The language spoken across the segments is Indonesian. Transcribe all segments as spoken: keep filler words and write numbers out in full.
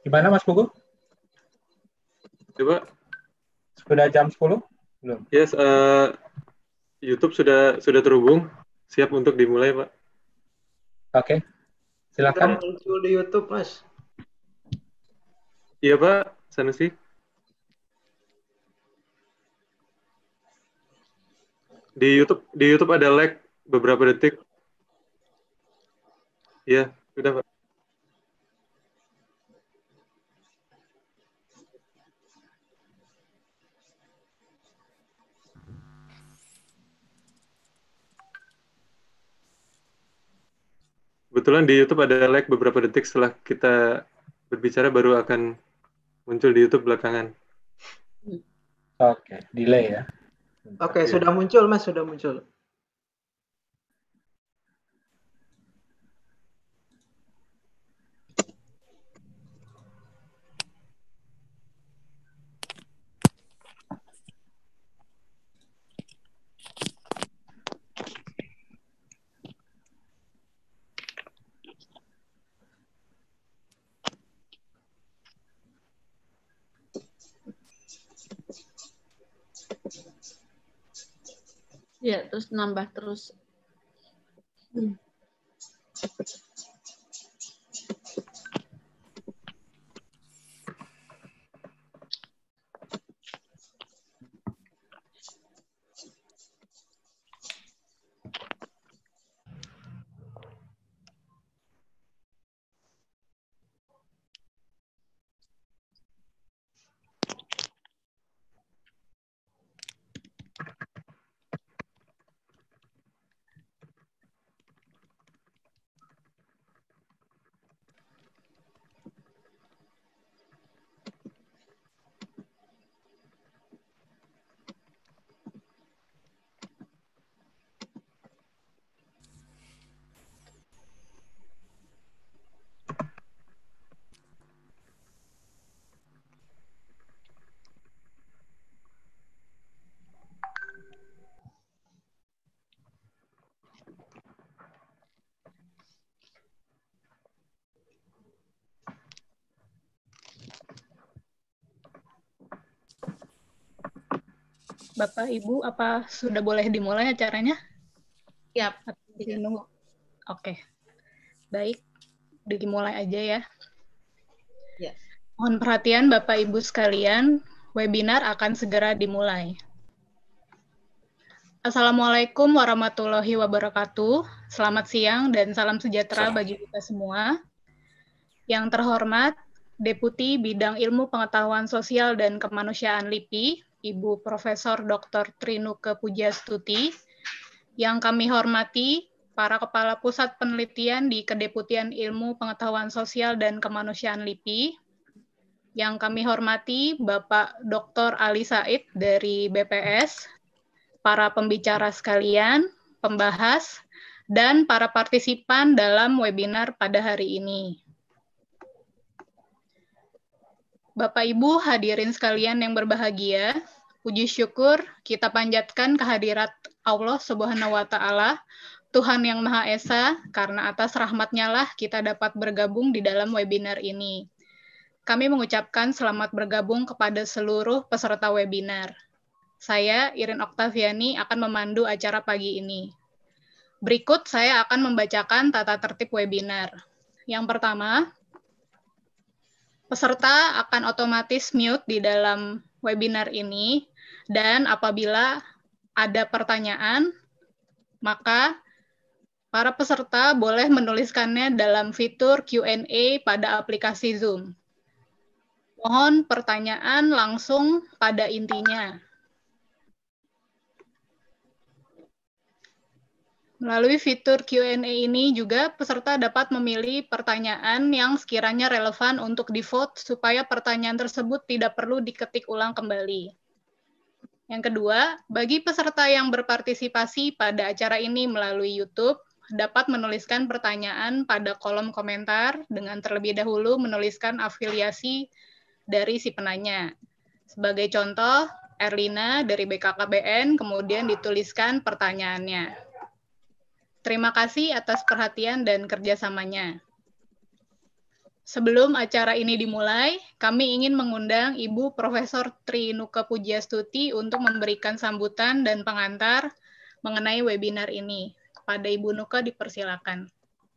Gimana Mas Pugu? Coba. Sudah jam sepuluh? Belum. Yes, uh, YouTube sudah sudah terhubung, siap untuk dimulai, Pak. Oke, silakan. Sudah muncul di YouTube, Mas. Iya, Pak, Sanusi. Di YouTube di YouTube ada lag beberapa detik. Iya, sudah, Pak. Kebetulan di YouTube ada lag beberapa detik setelah kita berbicara baru akan muncul di YouTube belakangan. Oke, delay ya. Oke, ya. Sudah muncul, Mas, sudah muncul. Ya, terus nambah terus. Hmm. Bapak, Ibu, apa sudah boleh dimulai acaranya? Ya, nunggu. Oke. Baik, dimulai aja ya. Ya. Mohon perhatian Bapak Ibu sekalian, webinar akan segera dimulai. Assalamualaikum warahmatullahi wabarakatuh. Selamat siang dan salam sejahtera bagi kita semua. Yang terhormat, Deputi Bidang Ilmu Pengetahuan Sosial dan Kemanusiaan LIPI, Ibu Profesor Doktor Trinuke Pujastuti, yang kami hormati para Kepala Pusat Penelitian di Kedeputian Ilmu Pengetahuan Sosial dan Kemanusiaan LIPI, yang kami hormati Bapak Doktor Ali Said dari B P S, para pembicara sekalian, pembahas, dan para partisipan dalam webinar pada hari ini. Bapak Ibu hadirin sekalian yang berbahagia, puji syukur kita panjatkan kehadirat Allah Subhanahu wa Ta'ala, Tuhan yang Maha Esa, karena atas rahmat-Nya lah kita dapat bergabung di dalam webinar ini. Kami mengucapkan selamat bergabung kepada seluruh peserta webinar. Saya, Irin Oktaviani, akan memandu acara pagi ini. Berikut saya akan membacakan tata tertib webinar. Yang pertama, peserta akan otomatis mute di dalam webinar ini, dan apabila ada pertanyaan, maka para peserta boleh menuliskannya dalam fitur Q and A pada aplikasi Zoom. Mohon pertanyaan langsung pada intinya. Melalui fitur Q and A ini juga peserta dapat memilih pertanyaan yang sekiranya relevan untuk di-vote supaya pertanyaan tersebut tidak perlu diketik ulang kembali. Yang kedua, bagi peserta yang berpartisipasi pada acara ini melalui YouTube, dapat menuliskan pertanyaan pada kolom komentar dengan terlebih dahulu menuliskan afiliasi dari si penanya. Sebagai contoh, Erlina dari B K K B N, kemudian dituliskan pertanyaannya. Terima kasih atas perhatian dan kerjasamanya. Sebelum acara ini dimulai, kami ingin mengundang Ibu Profesor Trinuka Pujiastuti untuk memberikan sambutan dan pengantar mengenai webinar ini. Kepada Ibu Nuka dipersilakan.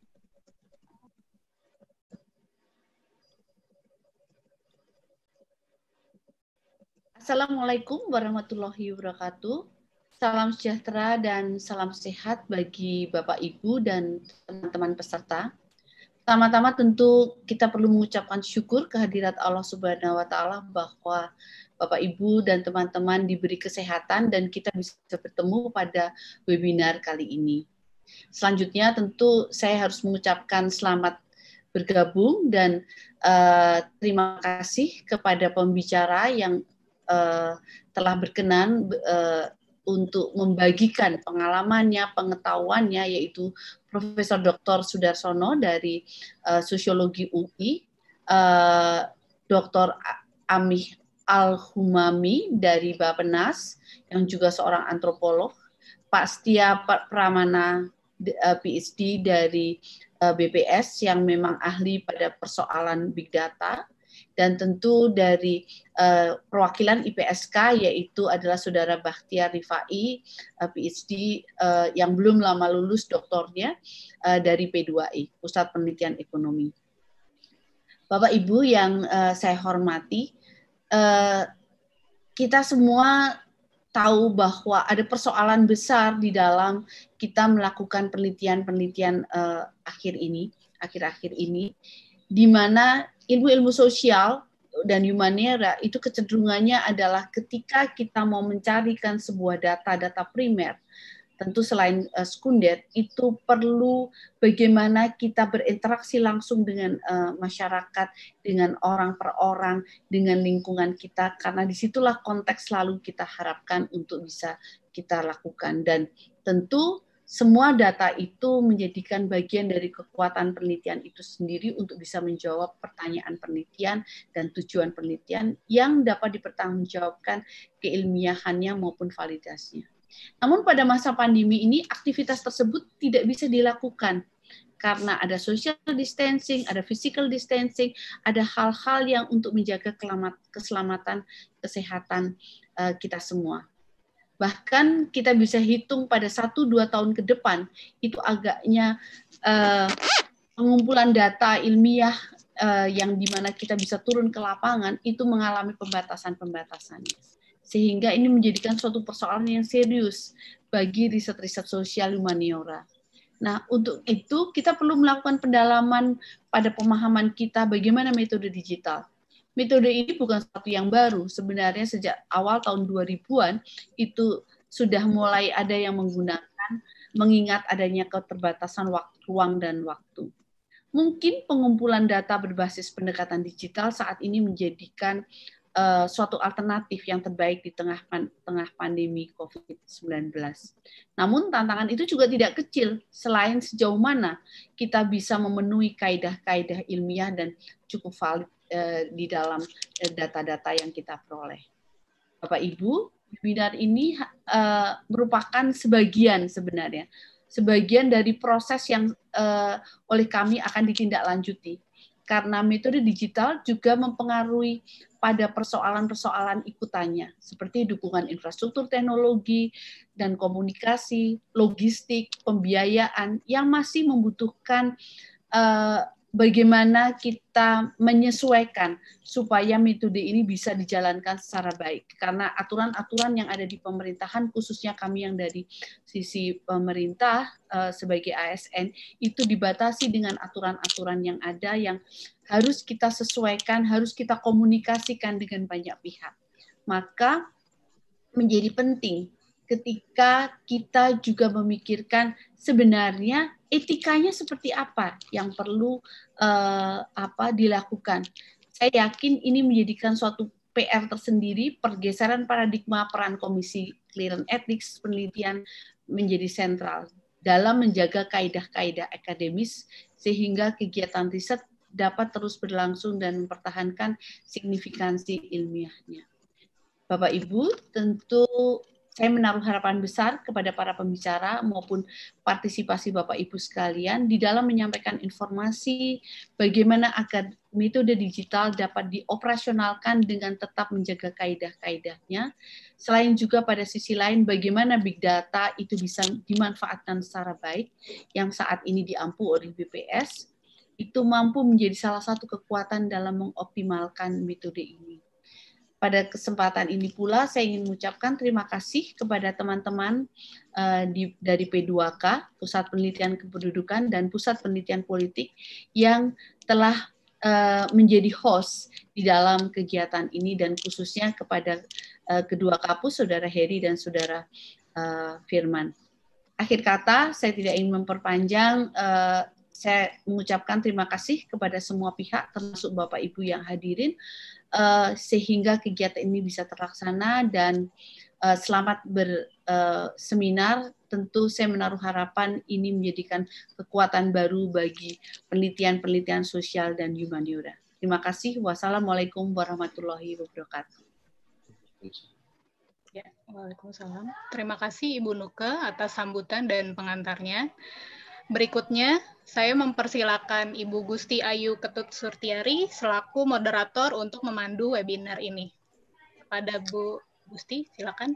Assalamualaikum warahmatullahi wabarakatuh. Salam sejahtera dan salam sehat bagi Bapak Ibu dan teman-teman peserta. Pertama-tama tentu kita perlu mengucapkan syukur kehadirat Allah Subhanahu wa taala bahwa Bapak Ibu dan teman-teman diberi kesehatan dan kita bisa bertemu pada webinar kali ini. Selanjutnya tentu saya harus mengucapkan selamat bergabung dan uh, terima kasih kepada pembicara yang uh, telah berkenan uh, untuk membagikan pengalamannya, pengetahuannya, yaitu Profesor Doktor Sudarsono dari uh, Sosiologi U I, uh, Doktor Amih Al-Humami dari Bappenas, yang juga seorang antropolog, Pak Setia Pramana, uh, P H D dari uh, B P S, yang memang ahli pada persoalan Big Data, dan tentu dari uh, perwakilan I P S K, yaitu adalah Saudara Bakhtiar Rifai, uh, P H D uh, yang belum lama lulus doktornya uh, dari P dua I, Pusat Penelitian Ekonomi. Bapak Ibu yang uh, saya hormati, uh, kita semua tahu bahwa ada persoalan besar di dalam kita melakukan penelitian-penelitian uh, akhir ini, akhir-akhir ini, di mana ilmu-ilmu sosial dan humaniora itu kecenderungannya adalah ketika kita mau mencarikan sebuah data-data primer, tentu selain uh, sekunder, itu perlu bagaimana kita berinteraksi langsung dengan uh, masyarakat, dengan orang per orang, dengan lingkungan kita, karena disitulah konteks selalu kita harapkan untuk bisa kita lakukan. Dan tentu semua data itu menjadikan bagian dari kekuatan penelitian itu sendiri untuk bisa menjawab pertanyaan penelitian dan tujuan penelitian yang dapat dipertanggungjawabkan keilmiahannya maupun validasinya. Namun pada masa pandemi ini aktivitas tersebut tidak bisa dilakukan karena ada social distancing, ada physical distancing, ada hal-hal yang untuk menjaga keselamatan kesehatan kita semua. Bahkan kita bisa hitung pada satu dua tahun ke depan, itu agaknya uh, pengumpulan data ilmiah uh, yang dimana kita bisa turun ke lapangan, itu mengalami pembatasan-pembatasan. Sehingga ini menjadikan suatu persoalan yang serius bagi riset-riset sosial humaniora. Nah, untuk itu kita perlu melakukan pendalaman pada pemahaman kita bagaimana metode digital. Metode ini bukan sesuatu yang baru, sebenarnya sejak awal tahun dua ribuan itu sudah mulai ada yang menggunakan, mengingat adanya keterbatasan waktu, ruang dan waktu. Mungkin pengumpulan data berbasis pendekatan digital saat ini menjadikan uh, suatu alternatif yang terbaik di tengah, tengah pandemi covid sembilan belas. Namun tantangan itu juga tidak kecil, selain sejauh mana kita bisa memenuhi kaidah-kaidah ilmiah dan cukup valid di dalam data-data yang kita peroleh. Bapak Ibu, webinar ini uh, merupakan sebagian sebenarnya, sebagian dari proses yang uh, oleh kami akan ditindaklanjuti. Karena metode digital juga mempengaruhi pada persoalan-persoalan ikutannya, seperti dukungan infrastruktur teknologi dan komunikasi, logistik, pembiayaan, yang masih membutuhkan uh, bagaimana kita menyesuaikan supaya metode ini bisa dijalankan secara baik. Karena aturan-aturan yang ada di pemerintahan, khususnya kami yang dari sisi pemerintah uh, sebagai A S N, itu dibatasi dengan aturan-aturan yang ada yang harus kita sesuaikan, harus kita komunikasikan dengan banyak pihak. Maka menjadi penting ketika kita juga memikirkan sebenarnya etikanya seperti apa yang perlu uh, apa dilakukan. Saya yakin ini menjadikan suatu P R tersendiri, pergeseran paradigma peran Komisi Clearance Ethics penelitian menjadi sentral dalam menjaga kaidah-kaidah akademis sehingga kegiatan riset dapat terus berlangsung dan mempertahankan signifikansi ilmiahnya. Bapak Ibu, tentu Saya menaruh harapan besar kepada para pembicara maupun partisipasi Bapak Ibu sekalian di dalam menyampaikan informasi bagaimana agar metode digital dapat dioperasionalkan dengan tetap menjaga kaidah-kaidahnya. Selain juga pada sisi lain bagaimana big data itu bisa dimanfaatkan secara baik yang saat ini diampu oleh B P S, itu mampu menjadi salah satu kekuatan dalam mengoptimalkan metode ini. Pada kesempatan ini pula saya ingin mengucapkan terima kasih kepada teman-teman uh, di, dari P dua K, Pusat Penelitian Kependudukan dan Pusat Penelitian Politik yang telah uh, menjadi host di dalam kegiatan ini dan khususnya kepada uh, kedua kapus, Saudara Heri dan Saudara uh, Firman. Akhir kata, saya tidak ingin memperpanjang, uh, saya mengucapkan terima kasih kepada semua pihak, termasuk Bapak Ibu yang hadirin, Uh, sehingga kegiatan ini bisa terlaksana dan uh, selamat berseminar. Uh, Tentu saya menaruh harapan ini menjadikan kekuatan baru bagi penelitian-penelitian sosial dan humaniora. Terima kasih. Wassalamualaikum warahmatullahi wabarakatuh. Ya, waalaikumsalam. Terima kasih Ibu Nuke atas sambutan dan pengantarnya. Berikutnya, saya mempersilakan Ibu Gusti Ayu Ketut Surtiari selaku moderator untuk memandu webinar ini. Kepada Bu Gusti, silakan.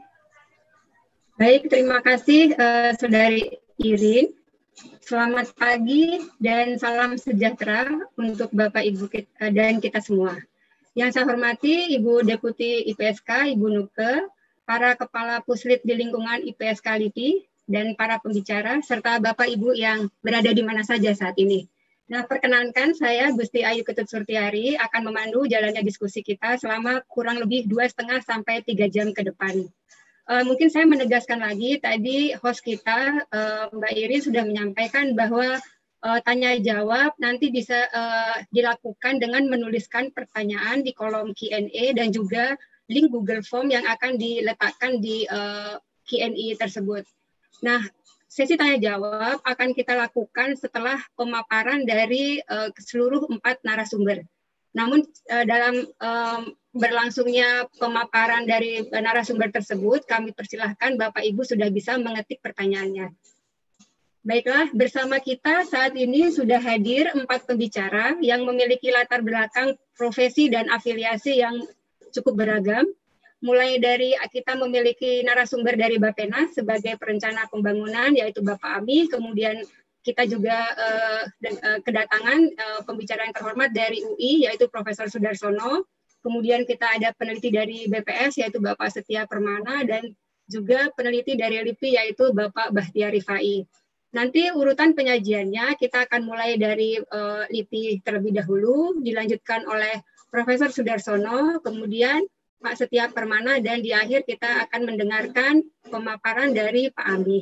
Baik, terima kasih uh, Saudari Irin. Selamat pagi dan salam sejahtera untuk Bapak Ibu kita, dan kita semua. Yang saya hormati Ibu Deputi I P S K, Ibu Nuke, para Kepala Puslit di lingkungan I P S K LIPI, dan para pembicara, serta Bapak Ibu yang berada di mana saja saat ini. Nah, perkenankan saya, Gusti Ayu Ketut Surtiari, akan memandu jalannya diskusi kita selama kurang lebih dua setengah sampai tiga jam ke depan. Uh, mungkin saya menegaskan lagi, tadi host kita, uh, Mbak Irin, sudah menyampaikan bahwa uh, tanya-jawab nanti bisa uh, dilakukan dengan menuliskan pertanyaan di kolom Q and A dan juga link Google Form yang akan diletakkan di uh, Q and A tersebut. Nah, sesi tanya jawab akan kita lakukan setelah pemaparan dari uh, seluruh empat narasumber. Namun uh, dalam um, berlangsungnya pemaparan dari uh, narasumber tersebut, kami persilahkan Bapak Ibu sudah bisa mengetik pertanyaannya. Baiklah, bersama kita saat ini sudah hadir empat pembicara yang memiliki latar belakang profesi dan afiliasi yang cukup beragam. Mulai dari kita memiliki narasumber dari Bappenas sebagai perencana pembangunan, yaitu Bapak Ami, kemudian kita juga uh, uh, kedatangan uh, pembicara yang terhormat dari U I, yaitu Profesor Sudarsono, kemudian kita ada peneliti dari B P S, yaitu Bapak Setia Permana, dan juga peneliti dari LIPI, yaitu Bapak Bahtiar Rifai. Nanti urutan penyajiannya, kita akan mulai dari uh, LIPI terlebih dahulu, dilanjutkan oleh Profesor Sudarsono, kemudian Pak Setia Permana, dan di akhir kita akan mendengarkan pemaparan dari Pak Ami.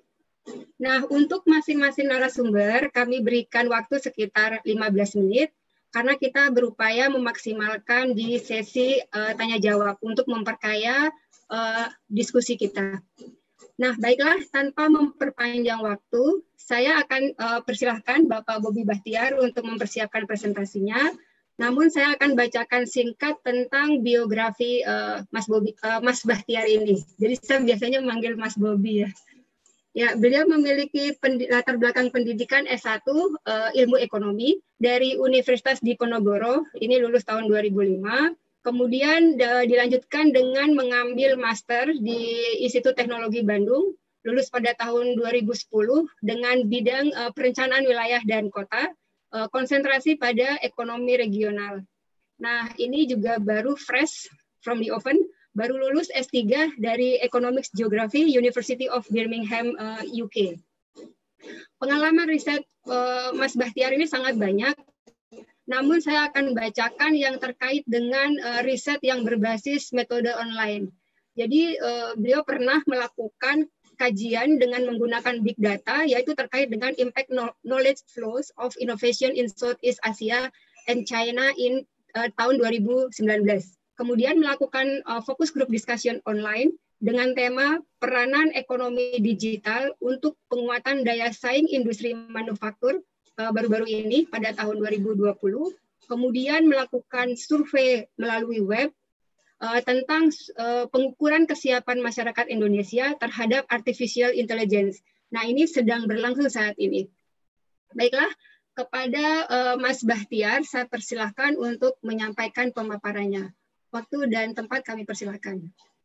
Nah, untuk masing-masing narasumber kami berikan waktu sekitar lima belas menit karena kita berupaya memaksimalkan di sesi uh, tanya jawab untuk memperkaya uh, diskusi kita. Nah, baiklah, tanpa memperpanjang waktu, saya akan uh, persilahkan Bapak Bobi Bahtiar untuk mempersiapkan presentasinya. Namun saya akan bacakan singkat tentang biografi uh, Mas Bobi, uh, Mas Bahtiar ini. Jadi saya biasanya memanggil Mas Bobi ya. Ya, beliau memiliki latar belakang pendidikan S satu uh, ilmu ekonomi dari Universitas Diponegoro. Ini lulus tahun dua ribu lima. Kemudian uh, dilanjutkan dengan mengambil master di Institut Teknologi Bandung, lulus pada tahun dua ribu sepuluh dengan bidang uh, perencanaan wilayah dan kota. Konsentrasi pada ekonomi regional. Nah, ini juga baru fresh from the oven, baru lulus S tiga dari Economics Geography, University of Birmingham, uh, U K. Pengalaman riset uh, Mas Bahtiar ini sangat banyak, namun saya akan bacakan yang terkait dengan uh, riset yang berbasis metode online. Jadi, uh, beliau pernah melakukan kajian dengan menggunakan big data, yaitu terkait dengan impact knowledge flows of innovation in Southeast Asia and China in uh, tahun dua ribu sembilan belas. Kemudian melakukan uh, focus group discussion online dengan tema peranan ekonomi digital untuk penguatan daya saing industri manufaktur uh, baru-baru ini pada tahun dua ribu dua puluh. Kemudian melakukan survei melalui web, uh, tentang uh, pengukuran kesiapan masyarakat Indonesia terhadap artificial intelligence. Nah, ini sedang berlangsung saat ini. Baiklah, kepada uh, Mas Bahtiar, saya persilahkan untuk menyampaikan pemaparannya. Waktu dan tempat kami persilahkan.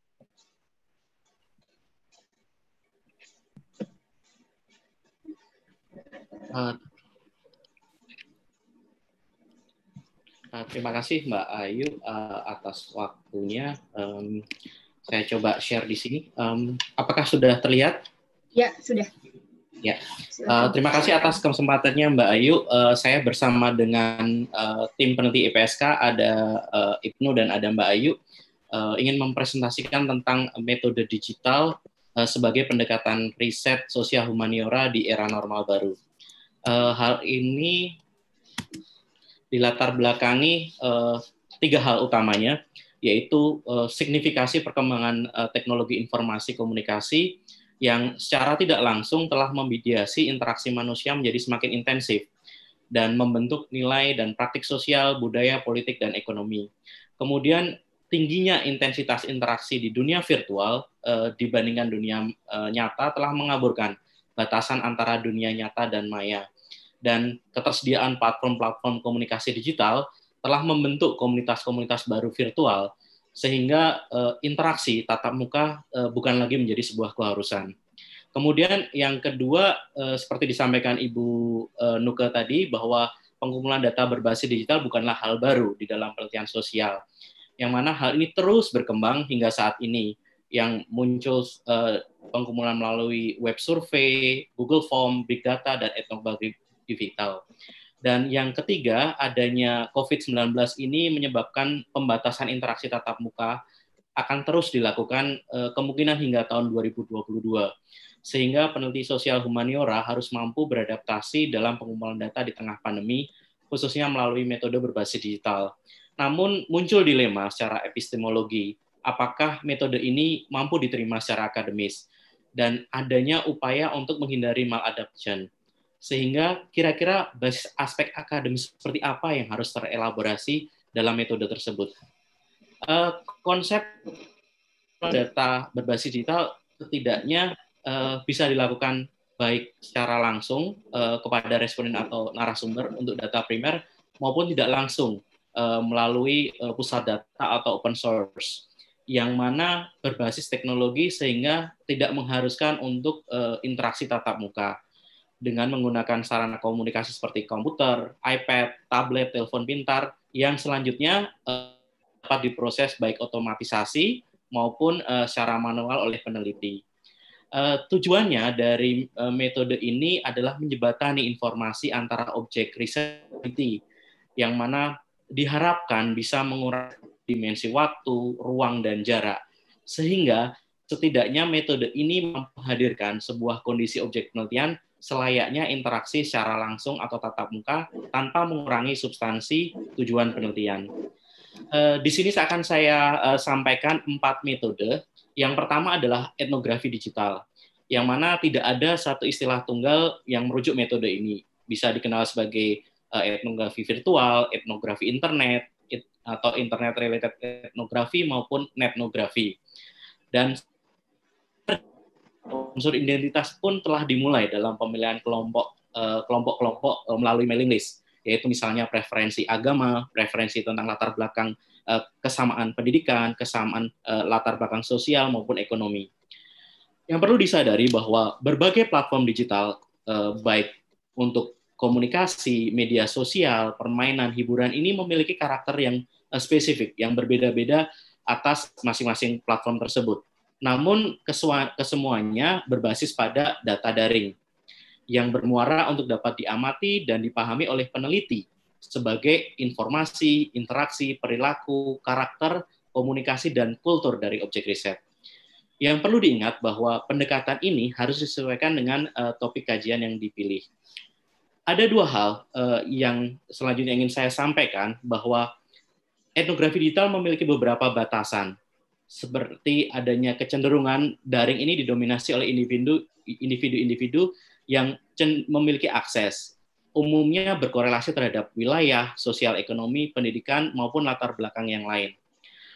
Uh, uh, terima kasih Mbak Ayu uh, atas waktunya. Um, saya coba share di sini. Um, apakah sudah terlihat? Ya, sudah. Ya, uh, terima kasih atas kesempatannya Mbak Ayu. Uh, saya bersama dengan uh, tim peneliti I P S K, ada uh, Ibnu dan ada Mbak Ayu, uh, ingin mempresentasikan tentang metode digital uh, sebagai pendekatan riset sosial humaniora di era normal baru. Uh, hal ini dilatar belakangi uh, tiga hal utamanya, yaitu uh, signifikasi perkembangan uh, teknologi informasi komunikasi yang secara tidak langsung telah memediasi interaksi manusia menjadi semakin intensif dan membentuk nilai dan praktik sosial, budaya, politik, dan ekonomi. Kemudian tingginya intensitas interaksi di dunia virtual eh, dibandingkan dunia eh, nyata telah mengaburkan batasan antara dunia nyata dan maya. Dan ketersediaan platform-platform komunikasi digital telah membentuk komunitas-komunitas baru virtual, sehingga uh, interaksi tatap muka uh, bukan lagi menjadi sebuah keharusan. Kemudian yang kedua, uh, seperti disampaikan Ibu uh, Nuke tadi, bahwa pengumpulan data berbasis digital bukanlah hal baru di dalam penelitian sosial, yang mana hal ini terus berkembang hingga saat ini, yang muncul uh, pengumpulan melalui web survei, Google Form, Big Data, dan etnografi digital. Dan yang ketiga, adanya COVID sembilan belas ini menyebabkan pembatasan interaksi tatap muka akan terus dilakukan eh, kemungkinan hingga tahun dua ribu dua puluh dua. Sehingga peneliti sosial humaniora harus mampu beradaptasi dalam pengumpulan data di tengah pandemi, khususnya melalui metode berbasis digital. Namun muncul dilema secara epistemologi, apakah metode ini mampu diterima secara akademis, dan adanya upaya untuk menghindari maladaptation. Sehingga kira-kira basis aspek akademis seperti apa yang harus terelaborasi dalam metode tersebut. Uh, konsep data berbasis digital setidaknya uh, bisa dilakukan baik secara langsung uh, kepada responden atau narasumber untuk data primer, maupun tidak langsung uh, melalui uh, pusat data atau open source, yang mana berbasis teknologi sehingga tidak mengharuskan untuk uh, interaksi tatap muka, dengan menggunakan sarana komunikasi seperti komputer, iPad, tablet, telepon pintar, yang selanjutnya uh, dapat diproses baik otomatisasi maupun uh, secara manual oleh peneliti. Uh, tujuannya dari uh, metode ini adalah menjembatani informasi antara objek riset yang mana diharapkan bisa mengurangi dimensi waktu, ruang, dan jarak, sehingga setidaknya metode ini menghadirkan sebuah kondisi objek penelitian selayaknya interaksi secara langsung atau tatap muka tanpa mengurangi substansi tujuan penelitian. Uh, di sini akan saya uh, sampaikan empat metode. Yang pertama adalah etnografi digital, yang mana tidak ada satu istilah tunggal yang merujuk metode ini. Bisa dikenal sebagai uh, etnografi virtual, etnografi internet, it, atau internet-related etnografi maupun netnografi. Dan unsur identitas pun telah dimulai dalam pemilihan kelompok kelompok-kelompok melalui mailing list, yaitu misalnya preferensi agama, preferensi tentang latar belakang kesamaan pendidikan, kesamaan latar belakang sosial maupun ekonomi. Yang perlu disadari bahwa berbagai platform digital, baik untuk komunikasi, media sosial, permainan, hiburan, ini memiliki karakter yang spesifik, yang berbeda-beda atas masing-masing platform tersebut. Namun kesemuanya berbasis pada data daring yang bermuara untuk dapat diamati dan dipahami oleh peneliti sebagai informasi, interaksi, perilaku, karakter, komunikasi, dan kultur dari objek riset. Yang perlu diingat bahwa pendekatan ini harus disesuaikan dengan uh, topik kajian yang dipilih. Ada dua hal uh, yang selanjutnya ingin saya sampaikan, bahwa etnografi digital memiliki beberapa batasan, seperti adanya kecenderungan daring ini didominasi oleh individu individu-individu yang memiliki akses, umumnya berkorelasi terhadap wilayah, sosial ekonomi, pendidikan, maupun latar belakang yang lain.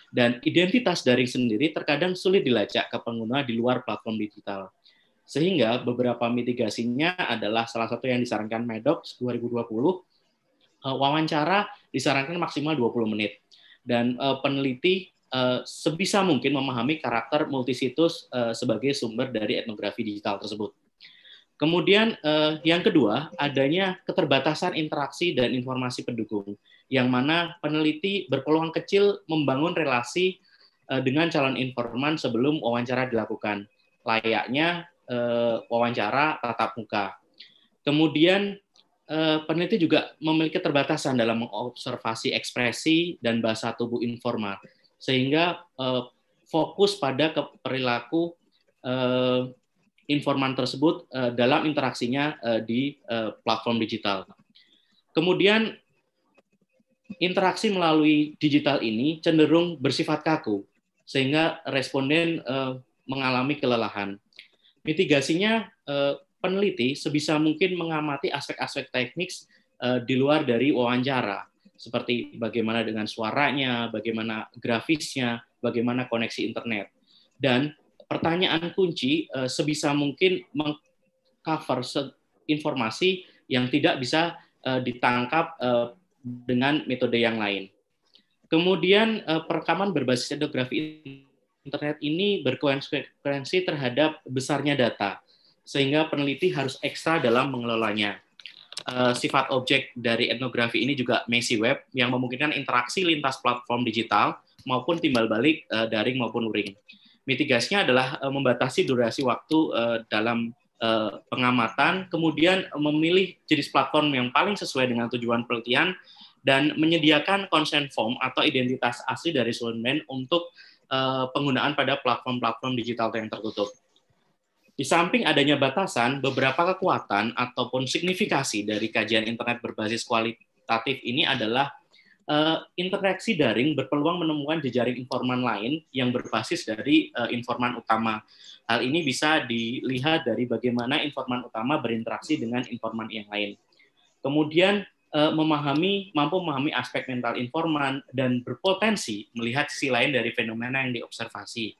Dan identitas daring sendiri terkadang sulit dilacak ke pengguna di luar platform digital. Sehingga beberapa mitigasinya adalah salah satu yang disarankan Medox dua ribu dua puluh, wawancara disarankan maksimal dua puluh menit. Dan uh, peneliti uh, sebisa mungkin memahami karakter multisitus uh, sebagai sumber dari etnografi digital tersebut. Kemudian uh, yang kedua, adanya keterbatasan interaksi dan informasi pendukung, yang mana peneliti berpeluang kecil membangun relasi uh, dengan calon informan sebelum wawancara dilakukan, layaknya uh, wawancara tatap muka. Kemudian uh, peneliti juga memiliki keterbatasan dalam mengobservasi ekspresi dan bahasa tubuh informal, sehingga uh, fokus pada perilaku uh, informan tersebut uh, dalam interaksinya uh, di uh, platform digital. Kemudian interaksi melalui digital ini cenderung bersifat kaku, sehingga responden uh, mengalami kelelahan. Mitigasinya, uh, peneliti sebisa mungkin mengamati aspek-aspek teknis uh, di luar dari wawancara, seperti bagaimana dengan suaranya, bagaimana grafisnya, bagaimana koneksi internet. Dan pertanyaan kunci uh, sebisa mungkin mengcover informasi yang tidak bisa uh, ditangkap uh, dengan metode yang lain. Kemudian uh, perekaman berbasis etnografi internet ini berkonsekuensi terhadap besarnya data, sehingga peneliti harus ekstra dalam mengelolanya. Uh, sifat objek dari etnografi ini juga messy web yang memungkinkan interaksi lintas platform digital maupun timbal balik uh, daring maupun luring. Mitigasinya adalah uh, membatasi durasi waktu uh, dalam uh, pengamatan, kemudian uh, memilih jenis platform yang paling sesuai dengan tujuan penelitian, dan menyediakan consent form atau identitas asli dari responden untuk uh, penggunaan pada platform-platform digital yang tertutup. Di samping adanya batasan, beberapa kekuatan ataupun signifikasi dari kajian internet berbasis kualitatif ini adalah Uh, interaksi daring berpeluang menemukan jejaring informan lain yang berbasis dari uh, informan utama. Hal ini bisa dilihat dari bagaimana informan utama berinteraksi dengan informan yang lain. Kemudian uh, memahami, mampu memahami aspek mental informan dan berpotensi melihat sisi lain dari fenomena yang diobservasi.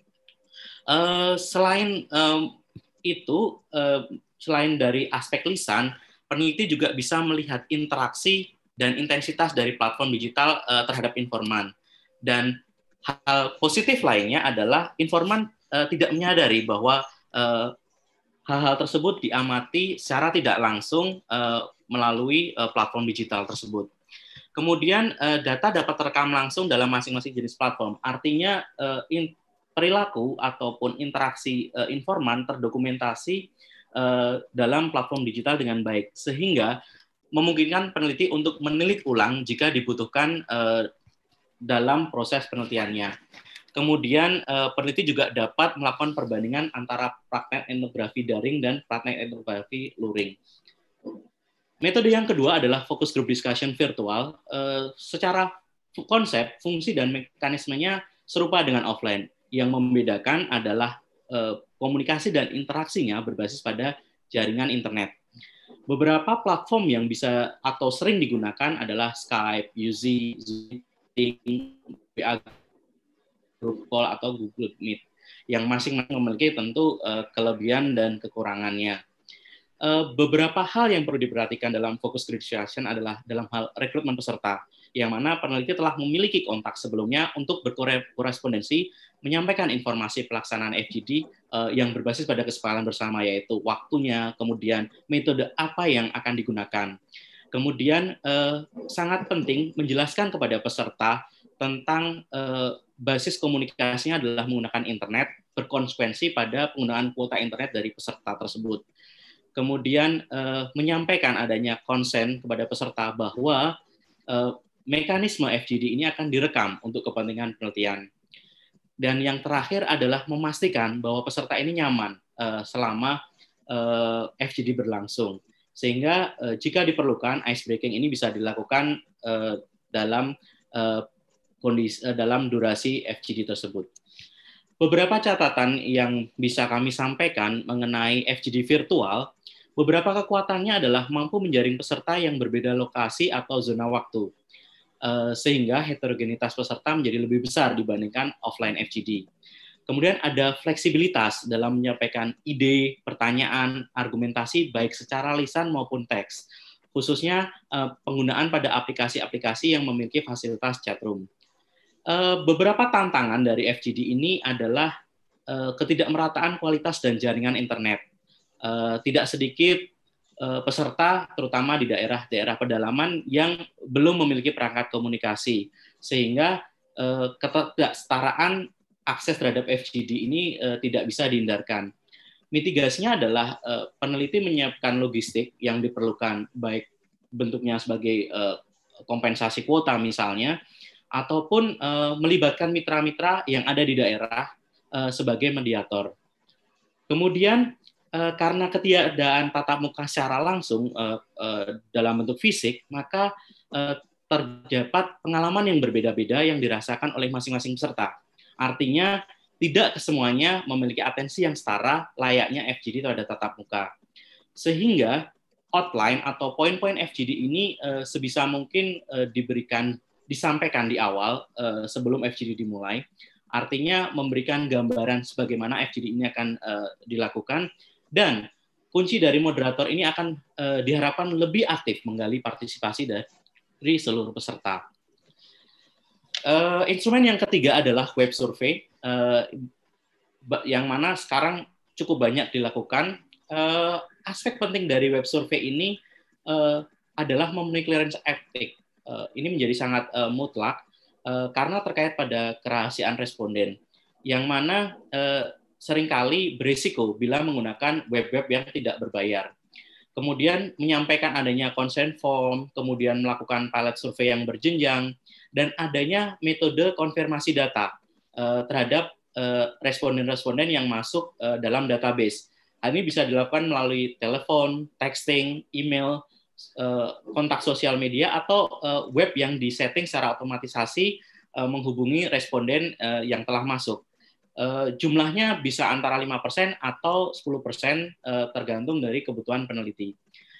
Uh, selain um, itu, uh, selain dari aspek lisan, peneliti juga bisa melihat interaksi dan intensitas dari platform digital uh, terhadap informan. Dan hal positif lainnya adalah informan uh, tidak menyadari bahwa uh, hal-hal tersebut diamati secara tidak langsung uh, melalui uh, platform digital tersebut. Kemudian uh, data dapat terekam langsung dalam masing-masing jenis platform. Artinya uh, in, perilaku ataupun interaksi uh, informan terdokumentasi uh, dalam platform digital dengan baik, sehingga memungkinkan peneliti untuk menilik ulang jika dibutuhkan uh, dalam proses penelitiannya. Kemudian uh, peneliti juga dapat melakukan perbandingan antara praktek etnografi daring dan praktek etnografi luring. Metode yang kedua adalah focus group discussion virtual. Uh, secara konsep, fungsi dan mekanismenya serupa dengan offline. Yang membedakan adalah uh, komunikasi dan interaksinya berbasis pada jaringan internet. Beberapa platform yang bisa atau sering digunakan adalah Skype, U Z, Zoom, W A Group Call, atau Google Meet, yang masing-masing memiliki tentu uh, kelebihan dan kekurangannya. Uh, beberapa hal yang perlu diperhatikan dalam focus group discussion adalah dalam hal rekrutmen peserta, yang mana peneliti telah memiliki kontak sebelumnya untuk berkorespondensi menyampaikan informasi pelaksanaan F G D uh, yang berbasis pada kesepakatan bersama, yaitu waktunya, kemudian metode apa yang akan digunakan. Kemudian uh, sangat penting menjelaskan kepada peserta tentang uh, basis komunikasinya adalah menggunakan internet, berkonsekuensi pada penggunaan kuota internet dari peserta tersebut. Kemudian uh, menyampaikan adanya konsen kepada peserta bahwa uh, mekanisme F G D ini akan direkam untuk kepentingan penelitian. Dan yang terakhir adalah memastikan bahwa peserta ini nyaman uh, selama uh, F G D berlangsung. Sehingga uh, jika diperlukan, ice breaking ini bisa dilakukan uh, dalam uh, kondisi uh, dalam durasi F G D tersebut. Beberapa catatan yang bisa kami sampaikan mengenai F G D virtual, beberapa kekuatannya adalah mampu menjaring peserta yang berbeda lokasi atau zona waktu. uh, sehingga heterogenitas peserta menjadi lebih besar dibandingkan offline F G D. Kemudian ada fleksibilitas dalam menyampaikan ide, pertanyaan, argumentasi baik secara lisan maupun teks, khususnya uh, penggunaan pada aplikasi-aplikasi yang memiliki fasilitas chatroom. Uh, beberapa tantangan dari F G D ini adalah uh, ketidakmerataan kualitas dan jaringan internet. Uh, tidak sedikit uh, peserta, terutama di daerah-daerah pedalaman, yang belum memiliki perangkat komunikasi, sehingga uh, ketidaksetaraan akses terhadap F G D ini uh, tidak bisa dihindarkan. Mitigasinya adalah uh, peneliti menyiapkan logistik yang diperlukan, baik bentuknya sebagai uh, kompensasi kuota misalnya, ataupun uh, melibatkan mitra-mitra yang ada di daerah uh, sebagai mediator. Kemudian uh, karena ketiadaan tatap muka secara langsung uh, uh, dalam bentuk fisik, maka uh, terdapat pengalaman yang berbeda-beda yang dirasakan oleh masing-masing peserta. Artinya tidak kesemuanya memiliki atensi yang setara layaknya F G D terhadap tatap muka. Sehingga outline atau poin-poin F G D ini uh, sebisa mungkin uh, diberikan, disampaikan di awal uh, sebelum F G D dimulai. Artinya memberikan gambaran sebagaimana F G D ini akan uh, dilakukan, dan kunci dari moderator ini akan uh, diharapkan lebih aktif menggali partisipasi dari seluruh peserta. Uh, instrumen yang ketiga adalah web survey, uh, yang mana sekarang cukup banyak dilakukan. Uh, aspek penting dari web survey ini uh, adalah memenuhi clearance etik. Uh, ini menjadi sangat uh, mutlak uh, karena terkait pada kerahasiaan responden, yang mana uh, seringkali berisiko bila menggunakan web-web yang tidak berbayar. Kemudian menyampaikan adanya consent form, kemudian melakukan pilot survei yang berjenjang, dan adanya metode konfirmasi data uh, terhadap uh, responden-responden yang masuk uh, dalam database. Hal ini bisa dilakukan melalui telepon, texting, email, uh, kontak sosial media, atau uh, web yang disetting secara otomatisasi uh, menghubungi responden uh, yang telah masuk. Uh, jumlahnya bisa antara lima persen atau sepuluh persen uh, tergantung dari kebutuhan peneliti.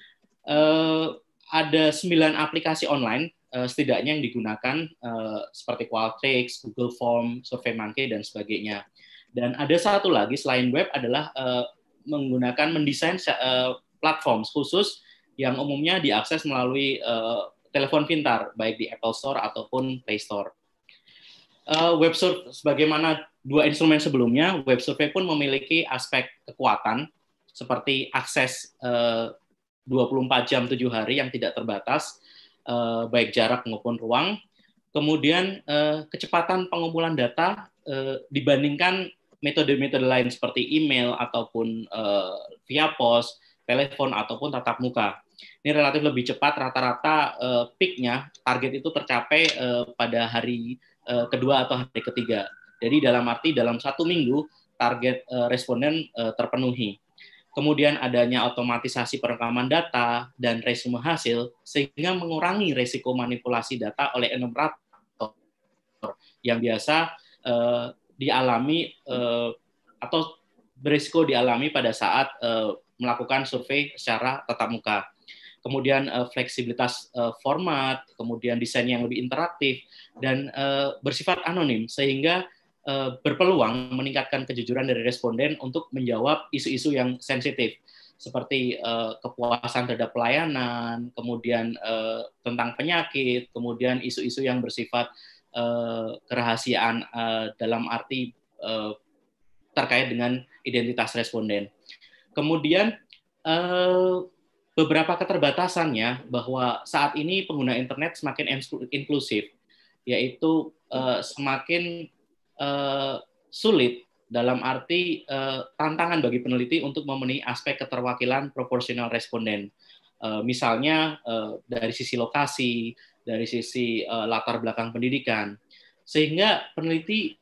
Uh, ada sembilan aplikasi online uh, setidaknya yang digunakan uh, seperti Qualtrics, Google Form, SurveyMonkey, dan sebagainya. Dan ada satu lagi selain web adalah uh, menggunakan mendesain uh, platform khusus yang umumnya diakses melalui uh, telepon pintar, baik di Apple Store ataupun Play Store. Uh, web survey, sebagaimana dua instrumen sebelumnya, web survey pun memiliki aspek kekuatan seperti akses uh, dua puluh empat jam tujuh hari yang tidak terbatas, uh, baik jarak maupun ruang. Kemudian uh, kecepatan pengumpulan data uh, dibandingkan metode-metode lain seperti email ataupun uh, via pos, telepon ataupun tatap muka. Ini relatif lebih cepat, rata-rata uh, peak-nya target itu tercapai uh, pada hari uh, kedua atau hari ketiga. Jadi dalam arti dalam satu minggu target uh, responden uh, terpenuhi. Kemudian adanya otomatisasi perekaman data dan resume hasil sehingga mengurangi risiko manipulasi data oleh enumerator yang biasa uh, dialami uh, atau berisiko dialami pada saat uh, melakukan survei secara tatap muka. Kemudian uh, fleksibilitas uh, format, kemudian desain yang lebih interaktif dan uh, bersifat anonim sehingga uh, berpeluang meningkatkan kejujuran dari responden untuk menjawab isu-isu yang sensitif seperti uh, kepuasan terhadap pelayanan, kemudian uh, tentang penyakit, kemudian isu-isu yang bersifat uh, kerahasiaan uh, dalam arti uh, terkait dengan identitas responden. Kemudian uh, beberapa keterbatasannya bahwa saat ini pengguna internet semakin inklusif, yaitu uh, semakin uh, sulit dalam arti uh, tantangan bagi peneliti untuk memenuhi aspek keterwakilan proporsional responden. Uh, misalnya uh, dari sisi lokasi, dari sisi uh, latar belakang pendidikan, sehingga peneliti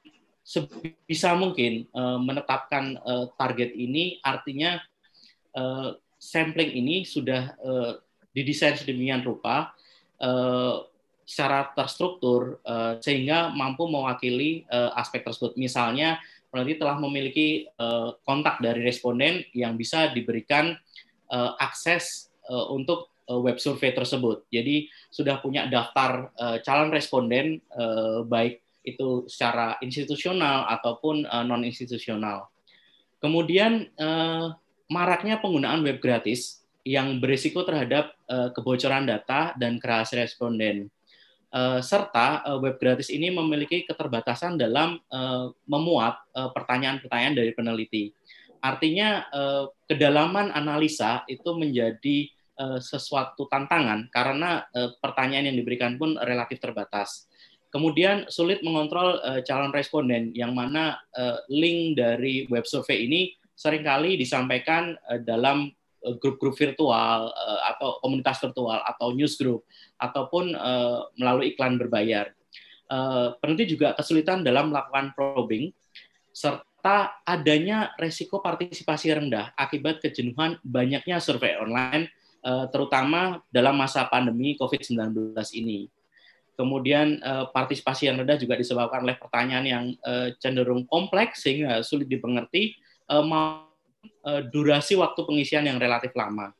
sebisa mungkin uh, menetapkan uh, target ini, artinya uh, sampling ini sudah uh, didesain sedemikian rupa uh, secara terstruktur uh, sehingga mampu mewakili uh, aspek tersebut. Misalnya peneliti telah memiliki uh, kontak dari responden yang bisa diberikan uh, akses uh, untuk web survei tersebut. Jadi sudah punya daftar calon responden baik itu secara institusional ataupun non institusional. Kemudian maraknya penggunaan web gratis yang berisiko terhadap kebocoran data dan kerahasiaan responden. Serta web gratis ini memiliki keterbatasan dalam memuat pertanyaan-pertanyaan dari peneliti. Artinya kedalaman analisa itu menjadi sesuatu tantangan karena pertanyaan yang diberikan pun relatif terbatas. Kemudian sulit mengontrol calon responden yang mana link dari web survei ini seringkali disampaikan dalam grup-grup virtual atau komunitas virtual atau newsgroup ataupun melalui iklan berbayar. Peneliti juga kesulitan dalam melakukan probing serta adanya resiko partisipasi rendah akibat kejenuhan banyaknya survei online terutama dalam masa pandemi covid sembilan belas ini. Kemudian partisipasi yang rendah juga disebabkan oleh pertanyaan yang cenderung kompleks sehingga sulit dimengerti maupun durasi waktu pengisian yang relatif lama.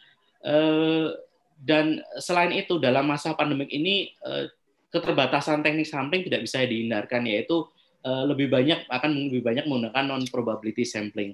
Dan selain itu dalam masa pandemik ini keterbatasan teknik sampling tidak bisa dihindarkan, yaitu lebih banyak akan lebih banyak menggunakan non probability sampling.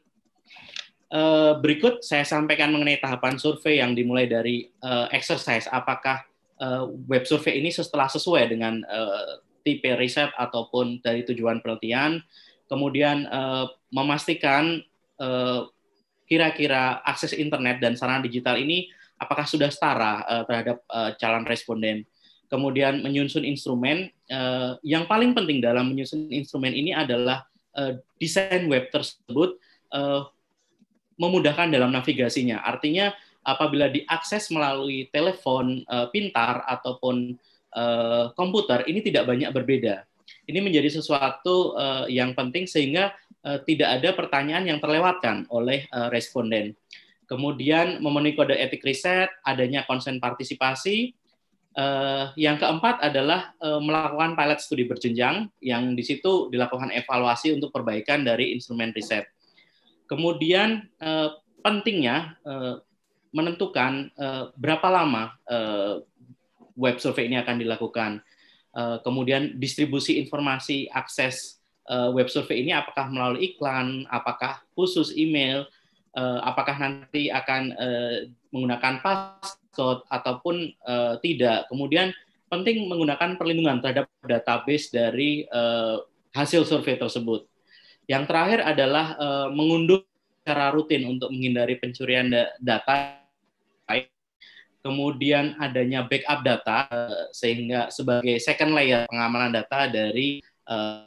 Berikut saya sampaikan mengenai tahapan survei yang dimulai dari exercise apakah web survei ini setelah sesuai dengan tipe riset ataupun dari tujuan penelitian, kemudian memastikan kira-kira akses internet dan sarana digital ini apakah sudah setara terhadap calon responden. Kemudian menyusun instrumen, yang paling penting dalam menyusun instrumen ini adalah desain web tersebut memudahkan dalam navigasinya. Artinya apabila diakses melalui telepon pintar ataupun komputer, ini tidak banyak berbeda. Ini menjadi sesuatu yang penting sehingga tidak ada pertanyaan yang terlewatkan oleh responden. Kemudian memenuhi kode etik riset, adanya konsen partisipasi. Yang keempat adalah melakukan pilot studi berjenjang, yang di situ dilakukan evaluasi untuk perbaikan dari instrumen riset. Kemudian pentingnya menentukan berapa lama web survei ini akan dilakukan. Kemudian distribusi informasi akses web survei ini apakah melalui iklan, apakah khusus email, apakah nanti akan menggunakan passcode ataupun tidak. Kemudian penting menggunakan perlindungan terhadap database dari hasil survei tersebut. Yang terakhir adalah mengunduh secara rutin untuk menghindari pencurian data. Kemudian adanya backup data sehingga sebagai second layer pengamanan data dari uh,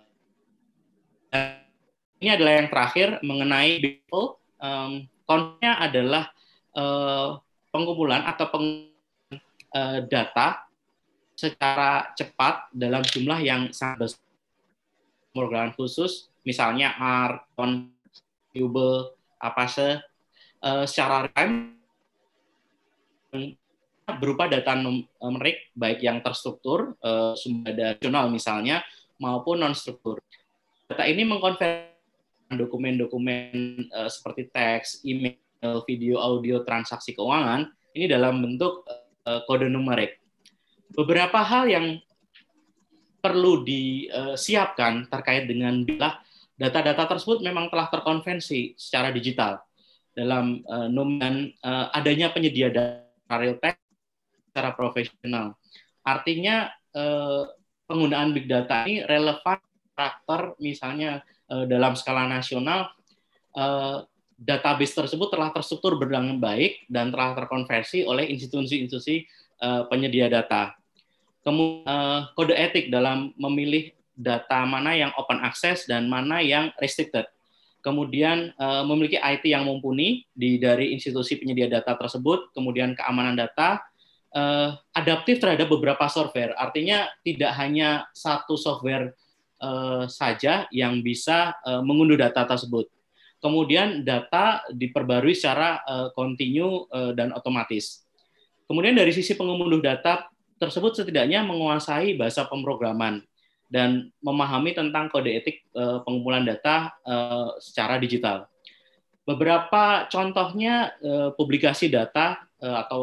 ini adalah yang terakhir mengenai people. Um, Kontennya adalah uh, pengumpulan atau peng, uh, data secara cepat dalam jumlah yang sangat besar. Pemrograman khusus, misalnya R, Cube, Apache, uh, secara time berupa data numerik baik yang terstruktur, uh, sumber data nasional misalnya, maupun non-struktur. Data ini mengkonversi dokumen-dokumen uh, seperti teks, email, video, audio, transaksi keuangan ini dalam bentuk uh, kode numerik. Beberapa hal yang perlu disiapkan terkait dengan bila data-data tersebut memang telah terkonversi secara digital dalam uh, dan uh, adanya penyedia data real time secara profesional. Artinya uh, penggunaan big data ini relevan karakter misalnya uh, dalam skala nasional uh, database tersebut telah terstruktur dengan baik dan telah terkonversi oleh institusi-institusi uh, penyedia data. Kemudian uh, kode etik dalam memilih data mana yang open access dan mana yang restricted. Kemudian uh, memiliki I T yang mumpuni di dari institusi penyedia data tersebut, kemudian keamanan data, uh, adaptif terhadap beberapa software. Artinya tidak hanya satu software uh, saja yang bisa uh, mengunduh data tersebut. Kemudian data diperbarui secara uh, kontinu uh, dan otomatis. Kemudian dari sisi pengunduh data tersebut setidaknya menguasai bahasa pemrograman dan memahami tentang kode etik uh, pengumpulan data uh, secara digital. Beberapa contohnya uh, publikasi data uh, atau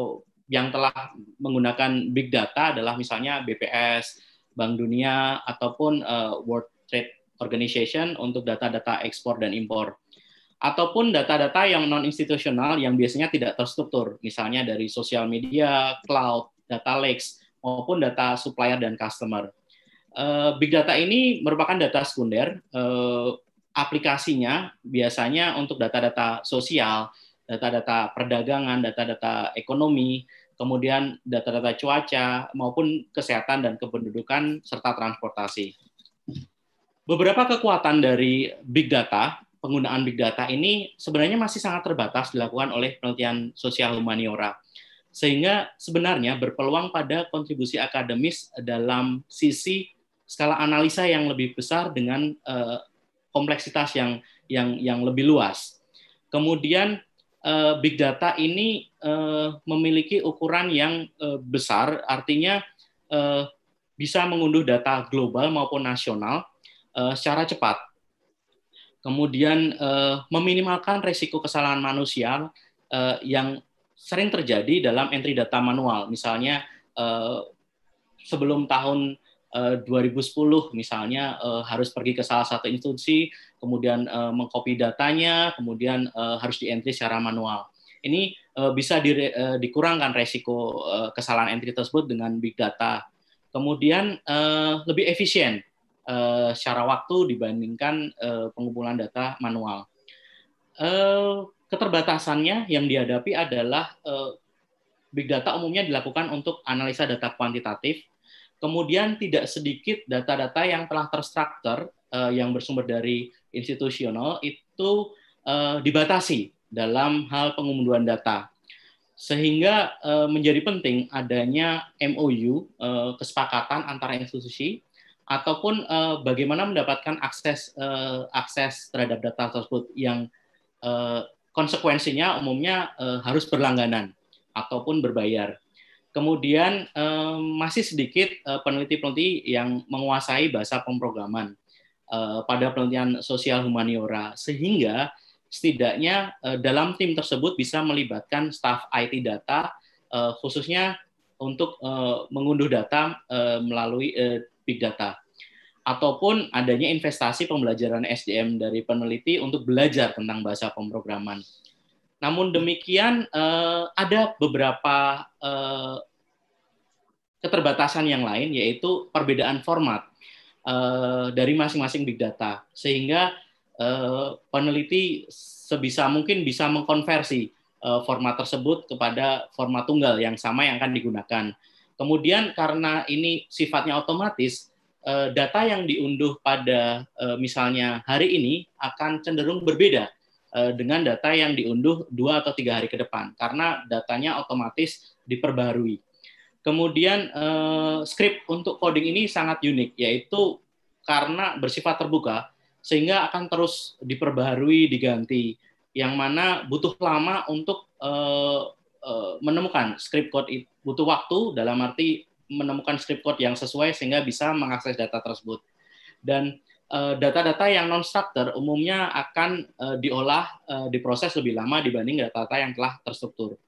yang telah menggunakan big data adalah misalnya B P S, Bank Dunia, ataupun uh, World Trade Organization untuk data-data ekspor dan impor. Ataupun data-data yang non-institusional yang biasanya tidak terstruktur, misalnya dari sosial media, cloud, data lakes, maupun data supplier dan customer. Uh, big data ini merupakan data sekunder, uh, aplikasinya biasanya untuk data-data sosial, data-data perdagangan, data-data ekonomi, kemudian data-data cuaca, maupun kesehatan dan kependudukan, serta transportasi. Beberapa kekuatan dari big data, penggunaan big data ini sebenarnya masih sangat terbatas dilakukan oleh penelitian sosial humaniora, sehingga sebenarnya berpeluang pada kontribusi akademis dalam sisi skala analisa yang lebih besar dengan uh, kompleksitas yang yang yang lebih luas. Kemudian uh, big data ini uh, memiliki ukuran yang uh, besar, artinya uh, bisa mengunduh data global maupun nasional uh, secara cepat. Kemudian uh, meminimalkan risiko kesalahan manusia uh, yang sering terjadi dalam entry data manual. Misalnya uh, sebelum tahun dua ribu sepuluh misalnya uh, harus pergi ke salah satu institusi, kemudian uh, mengcopy datanya, kemudian uh, harus di-entry secara manual. Ini uh, bisa di, uh, dikurangkan resiko uh, kesalahan entry tersebut dengan big data. Kemudian uh, lebih efisien uh, secara waktu dibandingkan uh, pengumpulan data manual. Uh, keterbatasannya yang dihadapi adalah uh, big data umumnya dilakukan untuk analisa data kuantitatif. Kemudian tidak sedikit data-data yang telah terstruktur uh, yang bersumber dari institusional itu uh, dibatasi dalam hal pengunduhan data, sehingga uh, menjadi penting adanya M O U, uh, kesepakatan antara institusi, ataupun uh, bagaimana mendapatkan akses uh, akses terhadap data tersebut yang uh, konsekuensinya umumnya uh, harus berlangganan ataupun berbayar. Kemudian eh, masih sedikit eh, peneliti-peneliti yang menguasai bahasa pemrograman eh, pada penelitian sosial humaniora, sehingga setidaknya eh, dalam tim tersebut bisa melibatkan staf I T data, eh, khususnya untuk eh, mengunduh data eh, melalui eh, big data, ataupun adanya investasi pembelajaran S D M dari peneliti untuk belajar tentang bahasa pemrograman. Namun demikian, eh, ada beberapa eh, keterbatasan yang lain, yaitu perbedaan format eh, dari masing-masing big data, sehingga eh, peneliti sebisa mungkin bisa mengkonversi eh, format tersebut kepada format tunggal yang sama yang akan digunakan. Kemudian karena ini sifatnya otomatis, eh, data yang diunduh pada eh, misalnya hari ini akan cenderung berbeda dengan data yang diunduh dua atau tiga hari ke depan, karena datanya otomatis diperbarui. Kemudian eh, script untuk coding ini sangat unik, yaitu karena bersifat terbuka, sehingga akan terus diperbarui, diganti, yang mana butuh lama untuk eh, eh, menemukan script code, butuh waktu dalam arti menemukan script code yang sesuai sehingga bisa mengakses data tersebut. Dan data-data yang non-structure umumnya akan uh, diolah, uh, diproses lebih lama dibanding data-data yang telah terstruktur.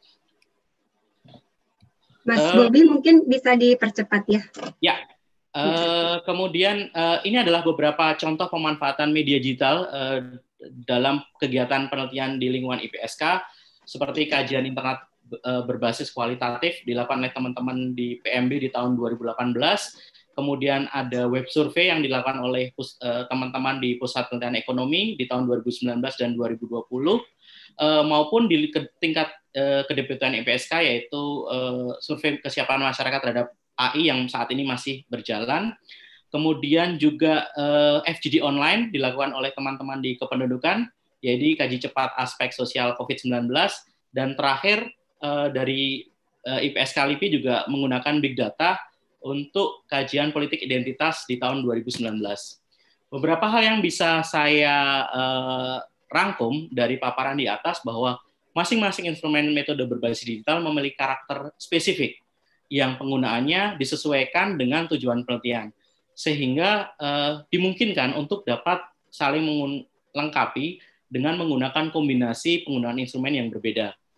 Mas uh, Bobi mungkin bisa dipercepat ya. Ya, uh, kemudian uh, ini adalah beberapa contoh pemanfaatan media digital uh, dalam kegiatan penelitian di lingkungan I P S K, seperti kajian internet uh, berbasis kualitatif dilakukan oleh teman-teman di P M B di tahun dua ribu delapan belas. Kemudian ada web survei yang dilakukan oleh teman-teman di Pusat Penelitian Ekonomi di tahun dua ribu sembilan belas dan dua ribu dua puluh, maupun di tingkat kedeputian I P S K, yaitu survei kesiapan masyarakat terhadap A I yang saat ini masih berjalan. Kemudian juga F G D online dilakukan oleh teman-teman di kependudukan, yaitu kaji cepat aspek sosial COVID sembilan belas. Dan terakhir dari I P S K L I P I juga menggunakan big data untuk kajian politik identitas di tahun dua ribu sembilan belas. Beberapa hal yang bisa saya uh, rangkum dari paparan di atas bahwa masing-masing instrumen metode berbasis digital memiliki karakter spesifik yang penggunaannya disesuaikan dengan tujuan penelitian, sehingga uh, dimungkinkan untuk dapat saling melengkapi dengan menggunakan kombinasi penggunaan instrumen yang berbeda.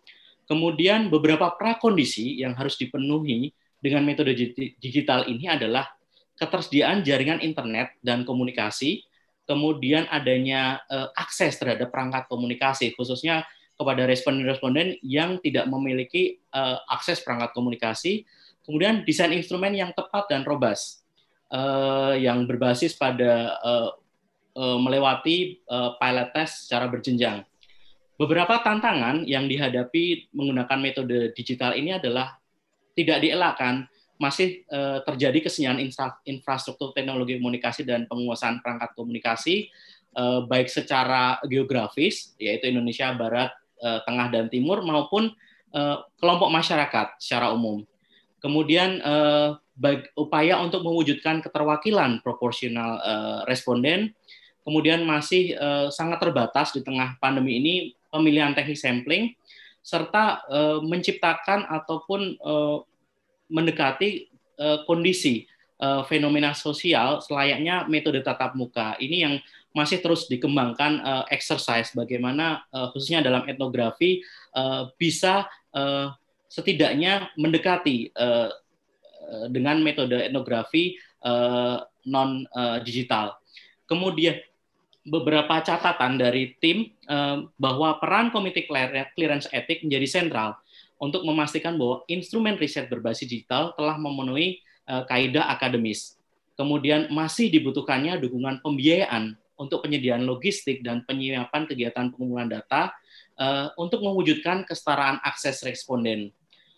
Kemudian beberapa prakondisi yang harus dipenuhi dengan metode digital ini adalah ketersediaan jaringan internet dan komunikasi, kemudian adanya uh, akses terhadap perangkat komunikasi, khususnya kepada responden-responden yang tidak memiliki uh, akses perangkat komunikasi, kemudian desain instrumen yang tepat dan robust, uh, yang berbasis pada uh, uh, melewati uh, pilot test secara berjenjang. Beberapa tantangan yang dihadapi menggunakan metode digital ini adalah tidak dielakkan, masih eh, terjadi kesenjangan infra, infrastruktur teknologi komunikasi dan penguasaan perangkat komunikasi, eh, baik secara geografis, yaitu Indonesia Barat, eh, Tengah, dan Timur, maupun eh, kelompok masyarakat secara umum. Kemudian eh, baik, upaya untuk mewujudkan keterwakilan proporsional eh, responden, kemudian masih eh, sangat terbatas di tengah pandemi ini, pemilihan teknik sampling, serta uh, menciptakan ataupun uh, mendekati uh, kondisi uh, fenomena sosial selayaknya metode tatap muka. Ini yang masih terus dikembangkan uh, exercise bagaimana uh, khususnya dalam etnografi uh, bisa uh, setidaknya mendekati uh, dengan metode etnografi uh, non uh, digital. Kemudian beberapa catatan dari tim eh, bahwa peran Komite Clearance Etik menjadi sentral untuk memastikan bahwa instrumen riset berbasis digital telah memenuhi eh, kaidah akademis. Kemudian masih dibutuhkannya dukungan pembiayaan untuk penyediaan logistik dan penyiapan kegiatan pengumpulan data eh, untuk mewujudkan kesetaraan akses responden.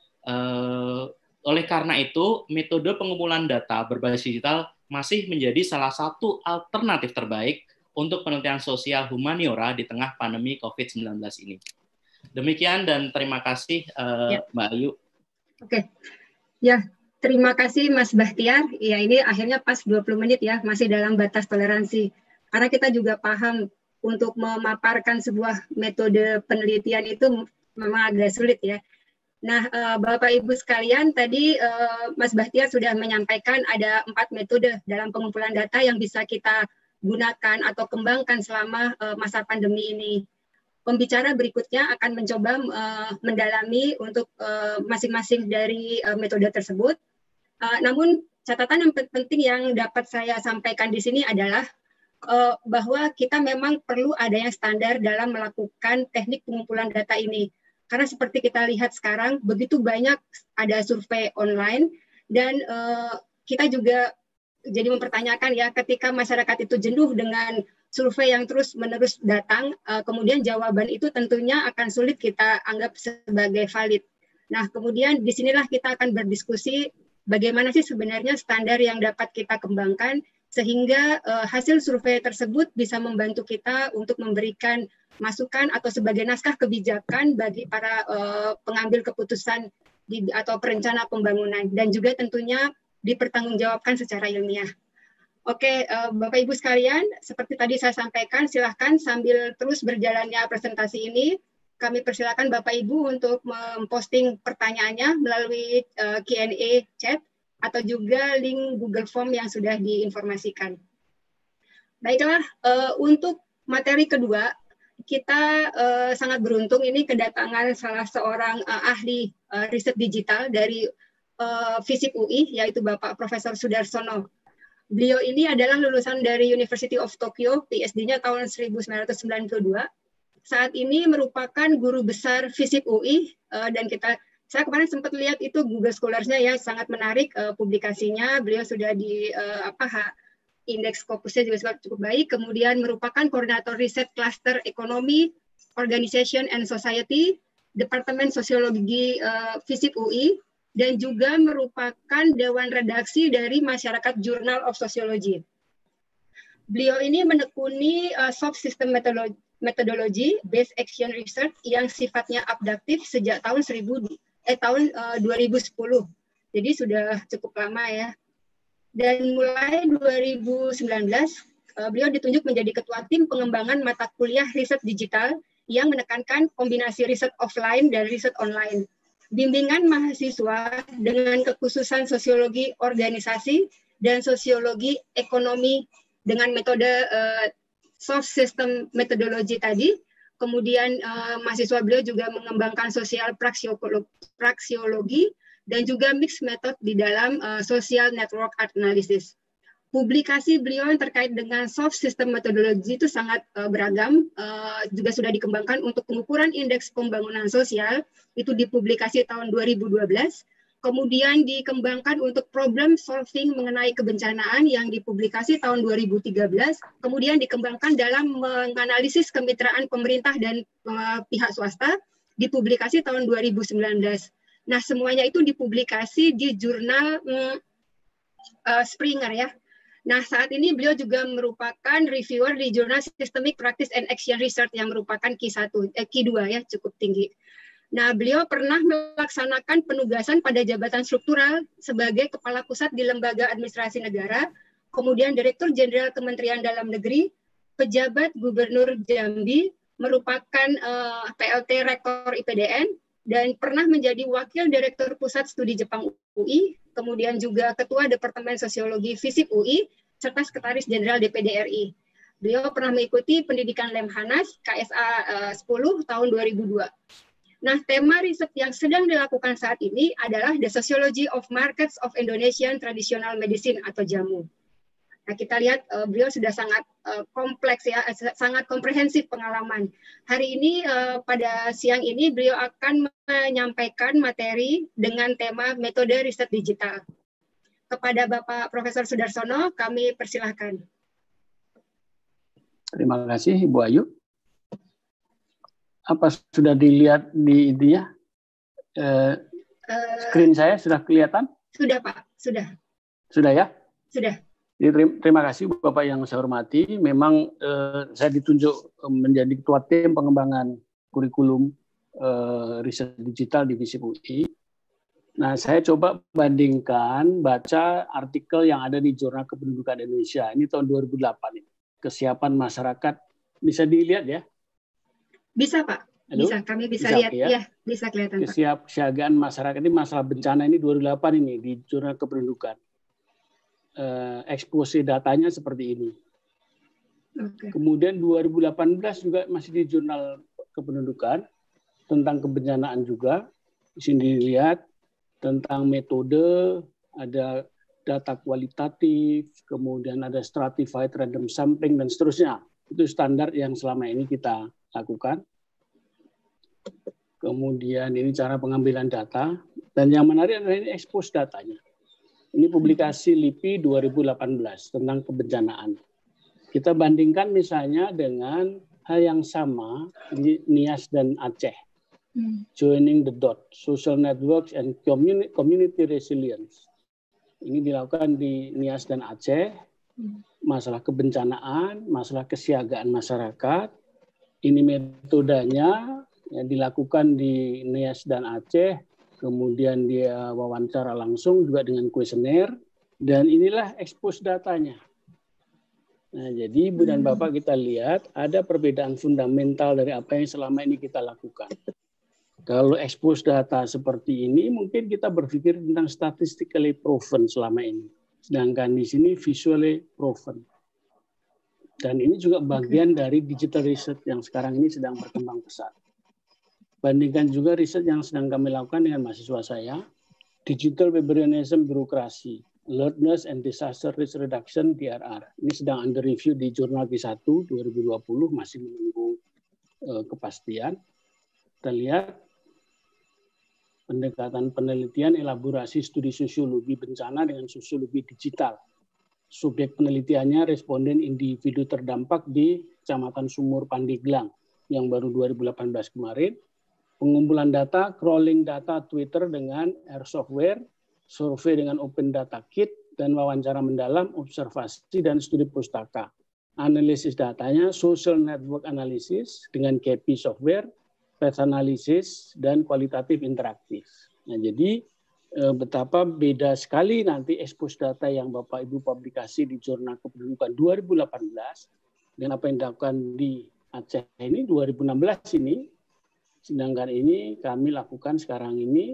Eh, oleh karena itu, metode pengumpulan data berbasis digital masih menjadi salah satu alternatif terbaik untuk penelitian sosial humaniora di tengah pandemi covid sembilan belas ini. Demikian dan terima kasih uh, ya. Mbak Ayu. Oke, ya terima kasih Mas Bahtiar. Ya ini akhirnya pas dua puluh menit ya, masih dalam batas toleransi. Karena kita juga paham untuk memaparkan sebuah metode penelitian itu memang agak sulit ya. Nah, uh, Bapak Ibu sekalian, tadi uh, Mas Bahtiar sudah menyampaikan ada empat metode dalam pengumpulan data yang bisa kita gunakan atau kembangkan selama uh, masa pandemi ini. Pembicara berikutnya akan mencoba uh, mendalami untuk masing-masing uh, dari uh, metode tersebut. Uh, namun catatan yang penting yang dapat saya sampaikan di sini adalah uh, bahwa kita memang perlu adanya standar dalam melakukan teknik pengumpulan data ini. Karena seperti kita lihat sekarang, begitu banyak ada survei online dan uh, kita juga jadi mempertanyakan ya ketika masyarakat itu jenuh dengan survei yang terus-menerus datang, uh, kemudian jawaban itu tentunya akan sulit kita anggap sebagai valid. Nah, kemudian disinilah kita akan berdiskusi bagaimana sih sebenarnya standar yang dapat kita kembangkan sehingga uh, hasil survei tersebut bisa membantu kita untuk memberikan masukan atau sebagai naskah kebijakan bagi para uh, pengambil keputusan di, atau perencana pembangunan dan juga tentunya dipertanggungjawabkan secara ilmiah. Oke, uh, Bapak Ibu sekalian, seperti tadi saya sampaikan, silahkan sambil terus berjalannya presentasi ini, kami persilakan Bapak Ibu untuk memposting pertanyaannya melalui uh, Q and A chat atau juga link Google Form yang sudah diinformasikan. Baiklah, uh, untuk materi kedua, kita uh, sangat beruntung ini kedatangan salah seorang uh, ahli uh, riset digital dari uh, FISIP U I, yaitu Bapak Profesor Sudarsono. Beliau ini adalah lulusan dari University of Tokyo, P H D-nya tahun seribu sembilan ratus sembilan puluh dua. Saat ini merupakan guru besar FISIP U I, uh, dan kita, saya kemarin sempat lihat itu Google Scholars-nya ya, sangat menarik uh, publikasinya. Beliau sudah di uh, apa indeks Scopusnya juga cukup baik, kemudian merupakan koordinator riset Cluster Ekonomi, Organization and Society, Departemen Sosiologi uh, FISIP U I, dan juga merupakan Dewan Redaksi dari Masyarakat Journal of Sociology. Beliau ini menekuni uh, soft system methodology, methodology based action research yang sifatnya abduktif sejak tahun seribu eh tahun uh, dua ribu sepuluh. Jadi sudah cukup lama ya. Dan mulai dua ribu sembilan belas, uh, beliau ditunjuk menjadi ketua tim pengembangan mata kuliah riset digital yang menekankan kombinasi riset offline dan riset online. Bimbingan mahasiswa dengan kekhususan sosiologi organisasi dan sosiologi ekonomi dengan metode uh, soft system methodology tadi, Kemudian uh, mahasiswa beliau juga mengembangkan sosial praksiologi dan juga mixed method di dalam uh, social network art analysis. Publikasi beliau yang terkait dengan soft system methodology itu sangat uh, beragam, uh, juga sudah dikembangkan untuk pengukuran indeks pembangunan sosial, itu dipublikasi tahun dua ribu dua belas. Kemudian dikembangkan untuk problem solving mengenai kebencanaan yang dipublikasi tahun dua ribu tiga belas, kemudian dikembangkan dalam menganalisis kemitraan pemerintah dan uh, pihak swasta, dipublikasi tahun dua ribu sembilan belas. Nah, semuanya itu dipublikasi di jurnal um, uh, Springer ya. Nah, saat ini beliau juga merupakan reviewer di jurnal Systemic Practice and Action Research yang merupakan Q satu, eh, Q dua ya, cukup tinggi. Nah, beliau pernah melaksanakan penugasan pada jabatan struktural sebagai Kepala Pusat di Lembaga Administrasi Negara, kemudian Direktur Jenderal Kementerian Dalam Negeri, pejabat Gubernur Jambi, merupakan uh, P L T Rektor I P D N, dan pernah menjadi Wakil Direktur Pusat Studi Jepang U I, kemudian juga Ketua Departemen Sosiologi FISIP U I, serta Sekretaris Jenderal D P D R I. Beliau pernah mengikuti pendidikan Lemhanas K S A uh, sepuluh tahun dua ribu dua. Nah, tema riset yang sedang dilakukan saat ini adalah The Sociology of Markets of Indonesian Traditional Medicine atau jamu. Nah, kita lihat uh, beliau sudah sangat uh, kompleks ya, sangat komprehensif pengalaman. Hari ini uh, pada siang ini beliau akan menyampaikan materi dengan tema metode riset digital. Kepada Bapak Profesor Sudarsono, kami persilahkan. Terima kasih Ibu Ayu. Apa sudah dilihat di intinya? Eh, uh, screen saya sudah kelihatan? Sudah Pak, sudah. Sudah ya? Sudah. Jadi, terima kasih Bapak yang saya hormati. Memang eh, saya ditunjuk menjadi ketua tim pengembangan kurikulum eh, riset digital di FISIP U I. Nah, saya coba bandingkan baca artikel yang ada di Jurnal Kependudukan Indonesia. Ini tahun dua ribu delapan. Kesiapan masyarakat. Bisa dilihat ya? Bisa Pak. Halo? Bisa, kami bisa, bisa lihat. Ya? Ya, bisa kelihatan Pak. Kesiapsiagaan masyarakat ini masalah bencana ini dua ribu delapan ini di Jurnal Kependudukan. Uh, ekspose datanya seperti ini. Okay. Kemudian dua ribu delapan belas juga masih di Jurnal Kependudukan tentang kebencanaan juga. Di sini dilihat tentang metode, ada data kualitatif, kemudian ada stratified random sampling dan seterusnya. Itu standar yang selama ini kita lakukan. Kemudian ini cara pengambilan data, dan yang menarik adalah ini expose datanya. Ini publikasi L I P I dua ribu delapan belas tentang kebencanaan. Kita bandingkan misalnya dengan hal yang sama di Nias dan Aceh. Hmm. Joining the dot, social networks and community, community resilience. Ini dilakukan di Nias dan Aceh. Masalah kebencanaan, masalah kesiagaan masyarakat. Ini metodenya yang dilakukan di Nias dan Aceh. Kemudian dia wawancara langsung juga dengan kuesioner, dan inilah expose datanya. Nah, jadi Ibu dan Bapak kita lihat ada perbedaan fundamental dari apa yang selama ini kita lakukan. Kalau expose data seperti ini, mungkin kita berpikir tentang statistically proven selama ini. Sedangkan di sini visually proven. Dan ini juga bagian dari digital research yang sekarang ini sedang berkembang pesat. Bandingkan juga riset yang sedang kami lakukan dengan mahasiswa saya, Digital Barbarianism Birokrasi, Alertness and Disaster Risk Reduction D R R. Ini sedang under review di Jurnal Q satu dua ribu dua puluh, masih menunggu uh, kepastian. Kita lihat pendekatan penelitian, elaborasi studi sosiologi bencana dengan sosiologi digital. Subjek penelitiannya responden individu terdampak di Kecamatan Sumur Pandeglang yang baru dua ribu delapan belas kemarin. Pengumpulan data, crawling data Twitter dengan R software, survei dengan Open Data Kit, dan wawancara mendalam, observasi, dan studi pustaka. Analisis datanya, social network analysis dengan K P software, path analysis, dan kualitatif interaktif. Nah, jadi eh, betapa beda sekali nanti expose data yang Bapak Ibu publikasi di Jurnal Kependudukan dua ribu delapan belas dengan apa yang dilakukan di Aceh ini dua ribu enam belas ini. Sedangkan ini kami lakukan sekarang ini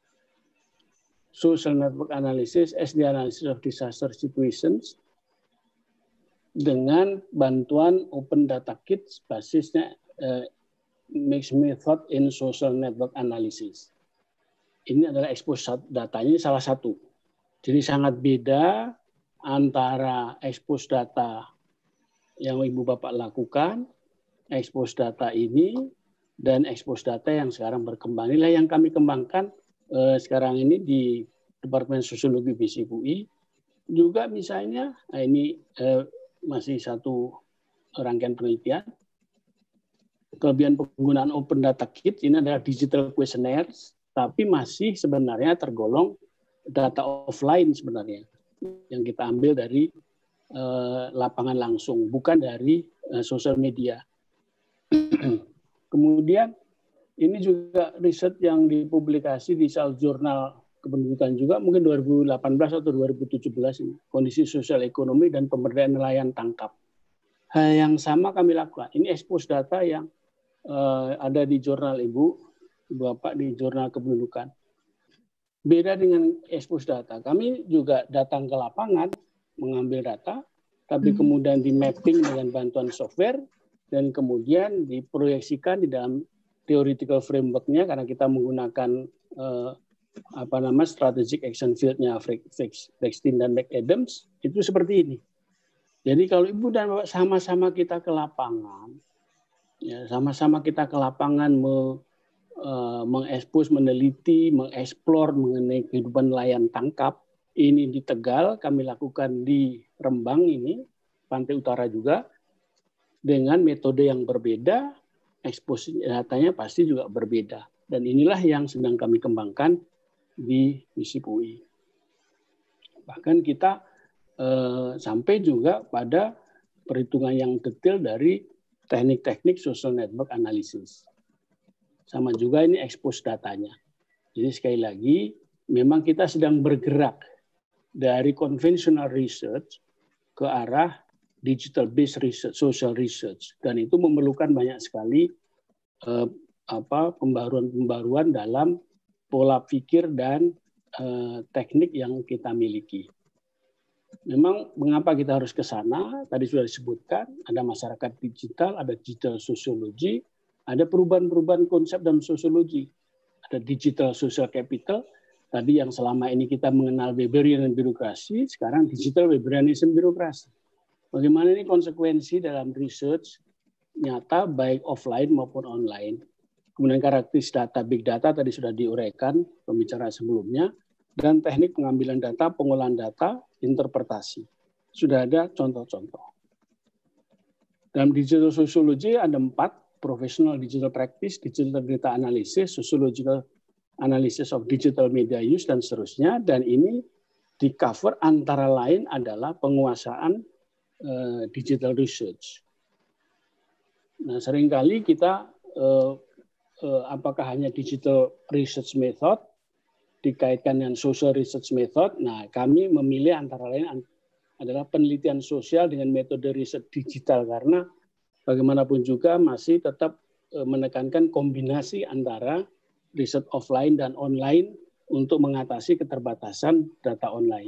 social network analysis, S D analysis of disaster situations dengan bantuan Open Data Kit basisnya eh, mixed method in social network analysis. Ini adalah expose datanya salah satu. Jadi sangat beda antara expose data yang Ibu Bapak lakukan, expose data ini, dan expose data yang sekarang berkembang. Inilah yang kami kembangkan eh, sekarang ini di Departemen Sosiologi B S I P U I. Juga misalnya, nah ini eh, masih satu rangkaian penelitian. Kelebihan penggunaan Open Data Kit ini adalah digital questionnaires, tapi masih sebenarnya tergolong data offline sebenarnya yang kita ambil dari eh, lapangan langsung, bukan dari eh, sosial media. Kemudian ini juga riset yang dipublikasi di salah jurnal kependudukan juga mungkin dua ribu delapan belas atau dua ribu tujuh belas ini, kondisi sosial ekonomi dan pemberdayaan nelayan tangkap. Hal yang sama kami lakukan. Ini expose data yang uh, ada di jurnal Ibu, Ibu Bapak di jurnal kependudukan. Beda dengan expose data, kami juga datang ke lapangan mengambil data, tapi kemudian di mapping dengan bantuan software dan kemudian diproyeksikan di dalam theoretical framework-nya karena kita menggunakan uh, apa nama strategic action field-nya Flexstein dan McAdams itu seperti ini. Jadi kalau Ibu dan Bapak sama-sama kita ke lapangan, ya sama-sama kita ke lapangan me, uh, mengekspos, meneliti, mengeksplor mengenai kehidupan nelayan tangkap. Ini di Tegal, kami lakukan di Rembang ini, Pantai Utara juga, dengan metode yang berbeda, ekspos datanya pasti juga berbeda. Dan inilah yang sedang kami kembangkan di B S I P U I. Bahkan kita eh, sampai juga pada perhitungan yang detail dari teknik-teknik social network analysis. Sama juga ini expose datanya. Jadi sekali lagi, memang kita sedang bergerak dari conventional research ke arah digital based research, social research, dan itu memerlukan banyak sekali eh, apa pembaruan-pembaruan dalam pola pikir dan eh, teknik yang kita miliki. Memang mengapa kita harus ke sana? Tadi sudah disebutkan, ada masyarakat digital, ada digital sosiologi, ada perubahan-perubahan konsep dalam sosiologi. Ada digital social capital, tadi yang selama ini kita mengenal Weberian dan birokrasi, sekarang digital Weberianism birokrasi. Bagaimana ini konsekuensi dalam research nyata baik offline maupun online. Kemudian karakteristik data, big data tadi sudah diuraikan pembicaraan sebelumnya, dan teknik pengambilan data, pengolahan data, interpretasi. Sudah ada contoh-contoh. Dalam digital sociology ada empat, professional digital practice, digital data analysis, sociological analysis of digital media use, dan seterusnya. Dan ini di cover antara lain adalah penguasaan uh, digital research. Nah, seringkali kita uh, Uh, apakah hanya digital research method dikaitkan dengan social research method. Nah, kami memilih antara lain adalah penelitian sosial dengan metode riset digital karena bagaimanapun juga masih tetap uh, menekankan kombinasi antara riset offline dan online untuk mengatasi keterbatasan data online.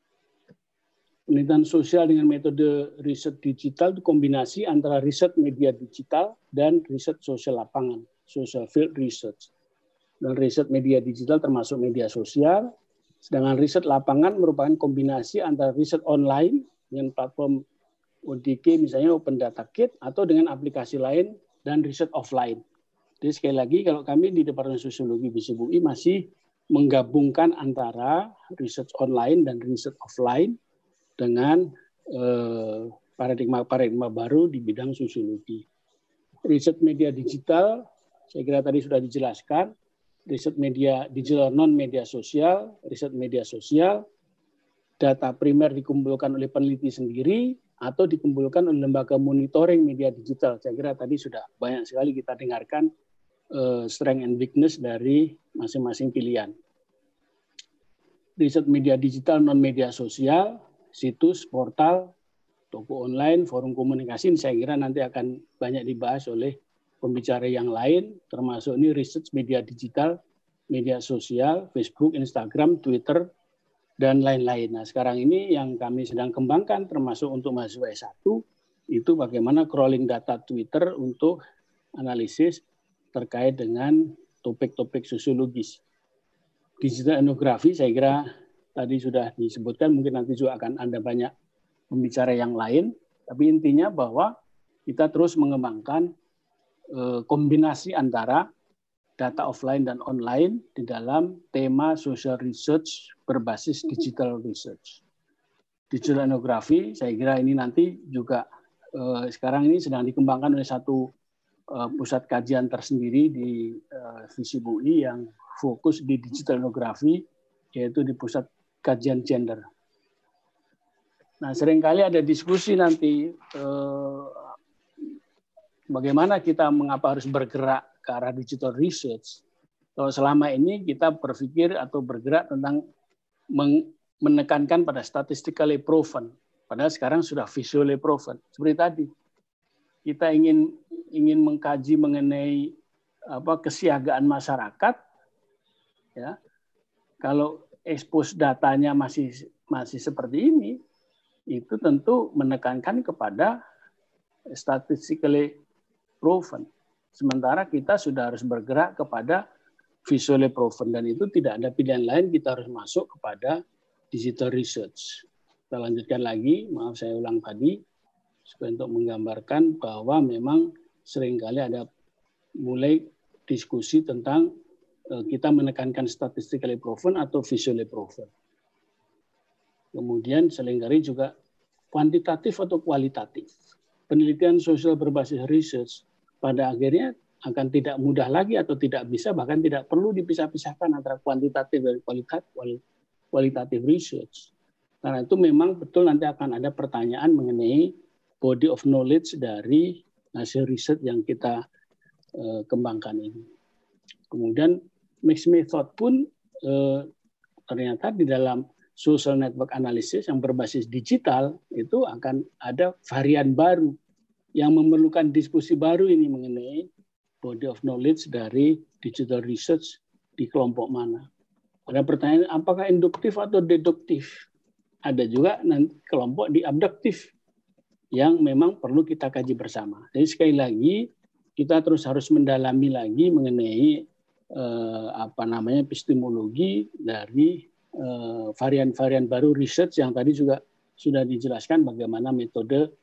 Penelitian sosial dengan metode riset digital itu kombinasi antara riset media digital dan riset sosial lapangan. Social field research. Dan riset media digital termasuk media sosial, sedangkan riset lapangan merupakan kombinasi antara riset online dengan platform O D K misalnya Open Data Kit atau dengan aplikasi lain dan riset offline. Jadi sekali lagi kalau kami di Departemen Sosiologi B S I P U I masih menggabungkan antara riset online dan riset offline dengan eh, paradigma-paradigma baru di bidang sosiologi. Riset media digital saya kira tadi sudah dijelaskan, riset media digital non-media sosial, riset media sosial, data primer dikumpulkan oleh peneliti sendiri atau dikumpulkan oleh lembaga monitoring media digital. Saya kira tadi sudah banyak sekali kita dengarkan uh, strength and weakness dari masing-masing pilihan. Riset media digital non-media sosial, situs, portal, toko online, forum komunikasi, saya kira nanti akan banyak dibahas oleh pembicara yang lain, termasuk ini research media digital, media sosial, Facebook, Instagram, Twitter, dan lain-lain. Nah, sekarang ini yang kami sedang kembangkan, termasuk untuk mahasiswa S satu, itu bagaimana crawling data Twitter untuk analisis terkait dengan topik-topik sosiologis. Digital etnografi saya kira tadi sudah disebutkan, mungkin nanti juga akan ada banyak pembicara yang lain, tapi intinya bahwa kita terus mengembangkan eh, kombinasi antara data offline dan online di dalam tema social research berbasis digital research. Digital etnografi, saya kira ini nanti juga eh, sekarang ini sedang dikembangkan oleh satu eh, pusat kajian tersendiri di eh, FISIP U I yang fokus di digital etnografi, yaitu di pusat kajian gender. Nah, seringkali ada diskusi nanti eh, bagaimana kita mengapa harus bergerak ke arah digital research. Kalau selama ini kita berpikir atau bergerak tentang menekankan pada statistically proven, padahal sekarang sudah visually proven. Seperti tadi, kita ingin ingin mengkaji mengenai apa kesiagaan masyarakat, ya. Kalau expose datanya masih masih seperti ini, itu tentu menekankan kepada statistically proven. Sementara kita sudah harus bergerak kepada visually proven, dan itu tidak ada pilihan lain, kita harus masuk kepada digital research. Kita lanjutkan lagi, maaf saya ulang tadi, supaya untuk menggambarkan bahwa memang seringkali ada mulai diskusi tentang uh, kita menekankan statistically proven atau visually proven. Kemudian seringkali juga kuantitatif atau kualitatif. Penelitian sosial berbasis research pada akhirnya akan tidak mudah lagi atau tidak bisa, bahkan tidak perlu dipisah-pisahkan antara kuantitatif dan kualitatif, kualitatif research. Karena itu memang betul nanti akan ada pertanyaan mengenai body of knowledge dari hasil riset yang kita uh, kembangkan ini. Kemudian mixed method pun uh, ternyata di dalam social network analysis yang berbasis digital itu akan ada varian baru yang memerlukan diskusi baru ini mengenai body of knowledge dari digital research di kelompok mana. Ada pertanyaan apakah induktif atau deduktif? Ada juga nanti kelompok di abduktif yang memang perlu kita kaji bersama. Jadi sekali lagi kita terus harus mendalami lagi mengenai eh, apa namanya epistemologi dari eh, varian-varian baru research yang tadi juga sudah dijelaskan bagaimana metode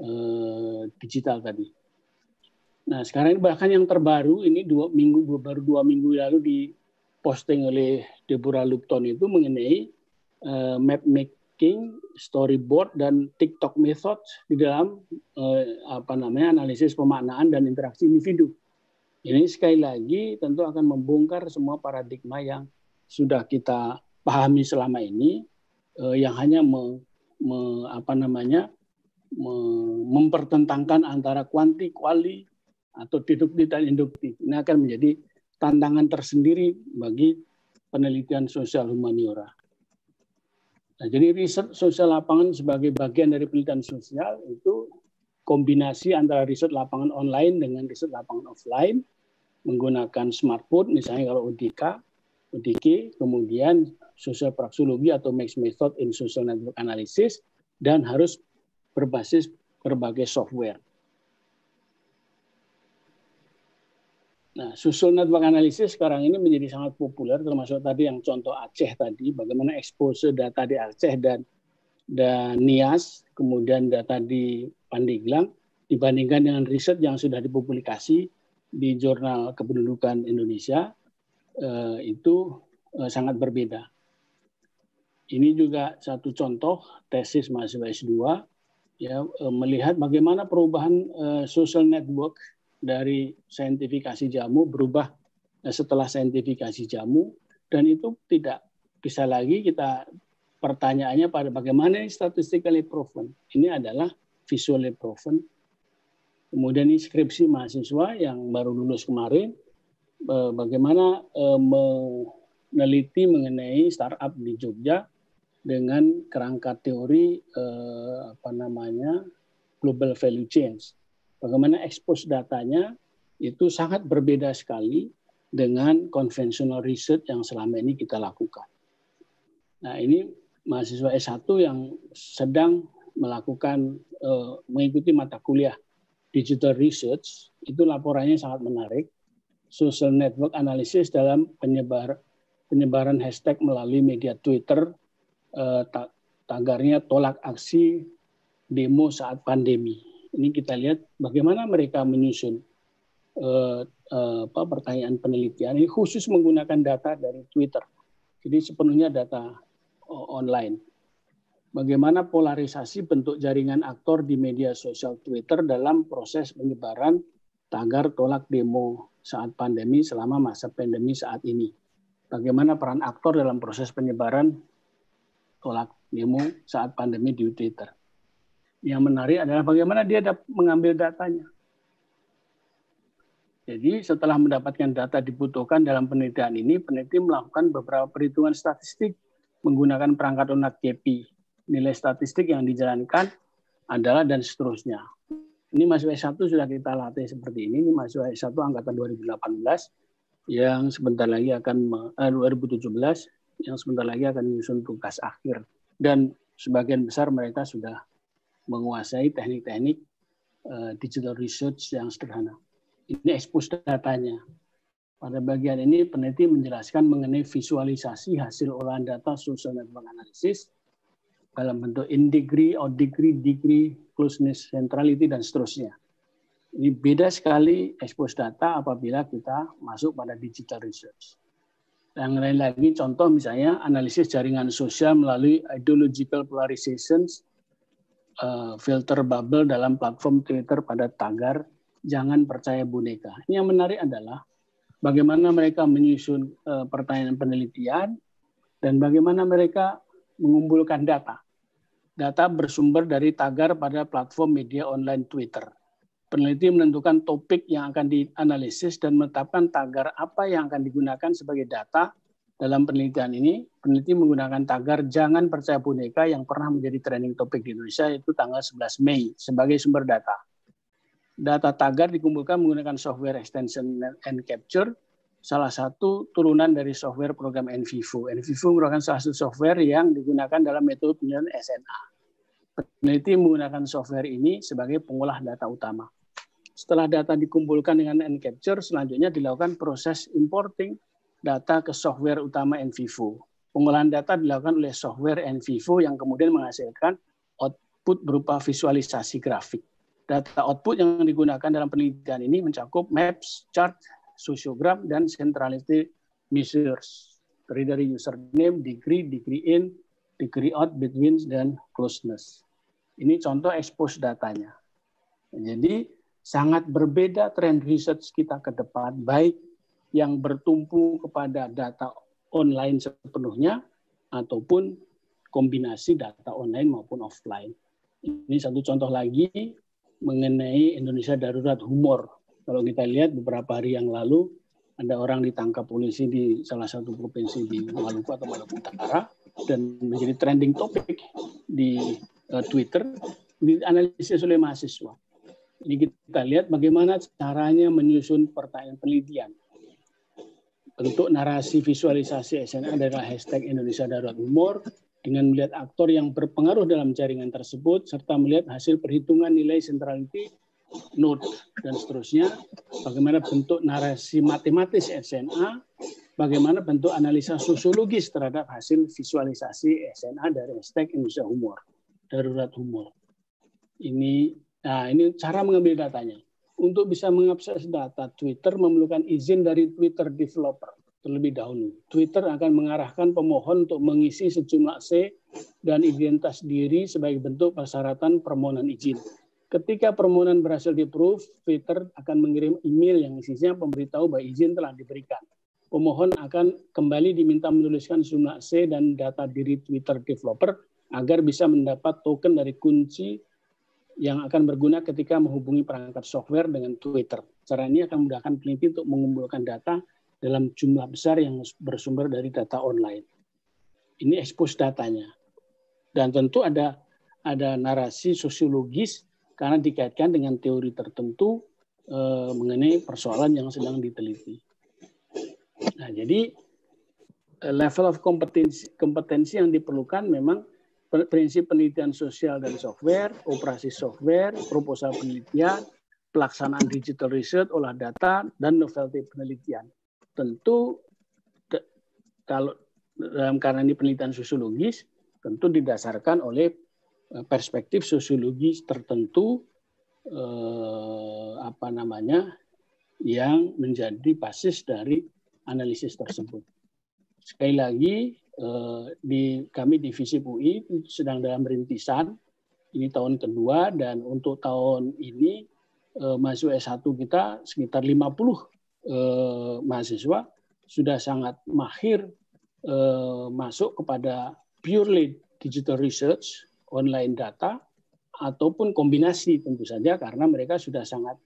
digital tadi. Nah sekarang ini bahkan yang terbaru ini dua minggu dua, baru dua minggu lalu diposting oleh Deborah Lupton itu mengenai uh, map making, storyboard dan TikTok method di dalam uh, apa namanya analisis pemaknaan dan interaksi individu. Ini sekali lagi tentu akan membongkar semua paradigma yang sudah kita pahami selama ini uh, yang hanya me, me, apa namanya mempertentangkan antara kuanti, kuali, atau deduktif dan induktif. Ini akan menjadi tantangan tersendiri bagi penelitian sosial humaniora. Nah, jadi riset sosial lapangan sebagai bagian dari penelitian sosial itu kombinasi antara riset lapangan online dengan riset lapangan offline, menggunakan smartphone, misalnya kalau U D K, U D K, kemudian social praxeology atau mixed method in social network analysis, dan harus berbasis berbagai software. Nah, social network analysis sekarang ini menjadi sangat populer, termasuk tadi yang contoh Aceh tadi, bagaimana expose data di Aceh dan dan Nias, kemudian data di Pandeglang, dibandingkan dengan riset yang sudah dipublikasi di Jurnal Kependudukan Indonesia, eh, itu eh, sangat berbeda. Ini juga satu contoh tesis mahasiswa S dua, ya, melihat bagaimana perubahan uh, social network dari saintifikasi jamu berubah uh, setelah saintifikasi jamu, dan itu tidak bisa lagi kita pertanyaannya pada bagaimana ini statistically proven. Ini adalah visually proven. Kemudian ini skripsi mahasiswa yang baru lulus kemarin, uh, bagaimana uh, meneliti mengenai startup di Jogja dengan kerangka teori eh, apa namanya global value chains. Bagaimana expose datanya itu sangat berbeda sekali dengan konvensional research yang selama ini kita lakukan. Nah, ini mahasiswa S satu yang sedang melakukan eh, mengikuti mata kuliah digital research, itu laporannya sangat menarik. social network analysis dalam penyebar penyebaran hashtag melalui media Twitter, eh, tagarnya tolak aksi demo saat pandemi. Ini kita lihat bagaimana mereka menyusun eh, eh, apa, pertanyaan penelitian ini khusus menggunakan data dari Twitter. Jadi sepenuhnya data oh, online. Bagaimana polarisasi bentuk jaringan aktor di media sosial Twitter dalam proses penyebaran tagar tolak demo saat pandemi selama masa pandemi saat ini. Bagaimana peran aktor dalam proses penyebaran tolak demo saat pandemi di Twitter. Yang menarik adalah bagaimana dia dapat mengambil datanya. Jadi setelah mendapatkan data dibutuhkan dalam penelitian ini, peneliti melakukan beberapa perhitungan statistik menggunakan perangkat lunak K P. Nilai statistik yang dijalankan adalah dan seterusnya. Ini mahasiswa S satu sudah kita latih seperti ini. Ini mahasiswa S satu angkatan dua ribu delapan belas yang sebentar lagi akan eh, dua ribu tujuh belas yang sebentar lagi akan menyusun tugas akhir. Dan sebagian besar mereka sudah menguasai teknik-teknik eh, digital research yang sederhana. Ini expose datanya. Pada bagian ini peneliti menjelaskan mengenai visualisasi hasil olahan data social network analysis dalam bentuk in degree, out degree, degree, closeness, centrality, dan seterusnya. Ini beda sekali expose data apabila kita masuk pada digital research. Yang lain lagi, contoh misalnya analisis jaringan sosial melalui ideological polarizations, uh, filter bubble dalam platform Twitter pada tagar jangan percaya boneka. Ini yang menarik adalah bagaimana mereka menyusun uh, pertanyaan penelitian dan bagaimana mereka mengumpulkan data. Data bersumber dari tagar pada platform media online Twitter. Peneliti menentukan topik yang akan dianalisis dan menetapkan tagar apa yang akan digunakan sebagai data dalam penelitian ini. Peneliti menggunakan tagar jangan percaya boneka yang pernah menjadi trending topik di Indonesia yaitu tanggal sebelas Mei sebagai sumber data. Data tagar dikumpulkan menggunakan software extension and capture, salah satu turunan dari software program NVivo. NVivo merupakan salah satu software yang digunakan dalam metode penelitian S N A. Peneliti menggunakan software ini sebagai pengolah data utama. Setelah data dikumpulkan dengan Encapture, selanjutnya dilakukan proses importing data ke software utama NVivo. Pengolahan data dilakukan oleh software NVivo yang kemudian menghasilkan output berupa visualisasi grafik. Data output yang digunakan dalam penelitian ini mencakup maps, chart, sociogram, dan centrality measures. Terdiri dari username, degree, degree in, degree out, between, dan closeness. Ini contoh expose datanya. Jadi sangat berbeda trend research kita ke depan, baik yang bertumpu kepada data online sepenuhnya, ataupun kombinasi data online maupun offline. Ini satu contoh lagi mengenai Indonesia darurat humor. Kalau kita lihat beberapa hari yang lalu, ada orang ditangkap polisi di salah satu provinsi di Maluku atau Maluku Utara, dan menjadi trending topik di uh, Twitter, dianalisis oleh mahasiswa. Ini kita lihat bagaimana caranya menyusun pertanyaan penelitian. Bentuk narasi visualisasi S N A adalah hashtag Indonesia Darurat Humor, dengan melihat aktor yang berpengaruh dalam jaringan tersebut, serta melihat hasil perhitungan nilai centrality, node, dan seterusnya. Bagaimana bentuk narasi matematis S N A, bagaimana bentuk analisa sosiologis terhadap hasil visualisasi S N A dari hashtag Indonesia Humor, Darurat Humor. Ini, nah ini cara mengambil datanya. Untuk bisa mengakses data Twitter memerlukan izin dari Twitter developer terlebih dahulu. Twitter akan mengarahkan pemohon untuk mengisi sejumlah C dan identitas diri sebagai bentuk persyaratan permohonan izin. Ketika permohonan berhasil di-approve, Twitter akan mengirim email yang isinya pemberitahu bahwa izin telah diberikan. Pemohon akan kembali diminta menuliskan sejumlah C dan data diri Twitter developer agar bisa mendapat token dari kunci yang akan berguna ketika menghubungi perangkat software dengan Twitter. Cara ini akan memudahkan peneliti untuk mengumpulkan data dalam jumlah besar yang bersumber dari data online. Ini expose datanya. Dan tentu ada ada narasi sosiologis karena dikaitkan dengan teori tertentu eh, mengenai persoalan yang sedang diteliti. Nah, jadi level of kompetensi kompetensi yang diperlukan memang prinsip penelitian sosial dan software, operasi software, proposal penelitian, pelaksanaan digital research, olah data, dan novelty penelitian. Tentu kalau dalam karena ini penelitian sosiologis, tentu didasarkan oleh perspektif sosiologis tertentu eh, apa namanya yang menjadi basis dari analisis tersebut. Sekali lagi eh, di kami divisi U I sedang dalam rintisan, ini tahun kedua, dan untuk tahun ini eh, mahasiswa S satu kita sekitar lima puluh eh, mahasiswa sudah sangat mahir eh, masuk kepada purely digital research, online data, ataupun kombinasi tentu saja karena mereka sudah sangat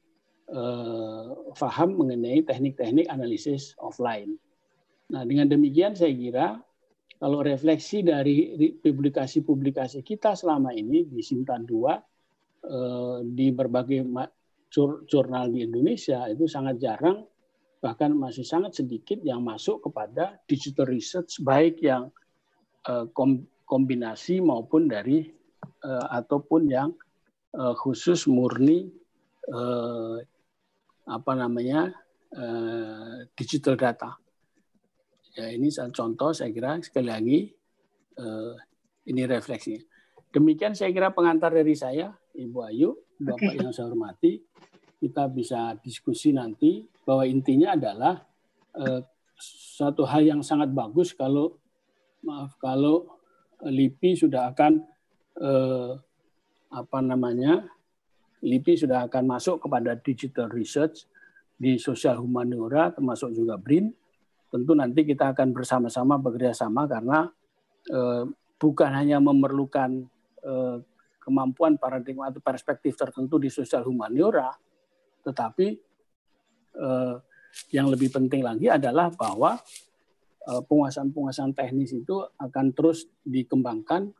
eh, paham mengenai teknik-teknik analisis offline. Nah, dengan demikian saya kira kalau refleksi dari publikasi-publikasi kita selama ini di Sintan dua eh, di berbagai jurnal di Indonesia itu sangat jarang, bahkan masih sangat sedikit yang masuk kepada digital research, baik yang eh, kombinasi maupun dari eh, ataupun yang eh, khusus murni eh, apa namanya eh, digital data. Ya, ini contoh saya kira sekali lagi eh, ini refleksinya. Demikian saya kira pengantar dari saya, Ibu Ayu, Bapak okay. yang saya hormati. Kita bisa diskusi nanti bahwa intinya adalah eh, suatu hal yang sangat bagus kalau maaf kalau LIPI sudah akan eh, apa namanya LIPI sudah akan masuk kepada digital research di sosial humaniora termasuk juga B R I N. Tentu nanti kita akan bersama-sama bekerja sama karena eh, bukan hanya memerlukan eh, kemampuan paradigma atau perspektif tertentu di sosial humaniora, tetapi eh, yang lebih penting lagi adalah bahwa eh, penguasaan-penguasaan teknis itu akan terus dikembangkan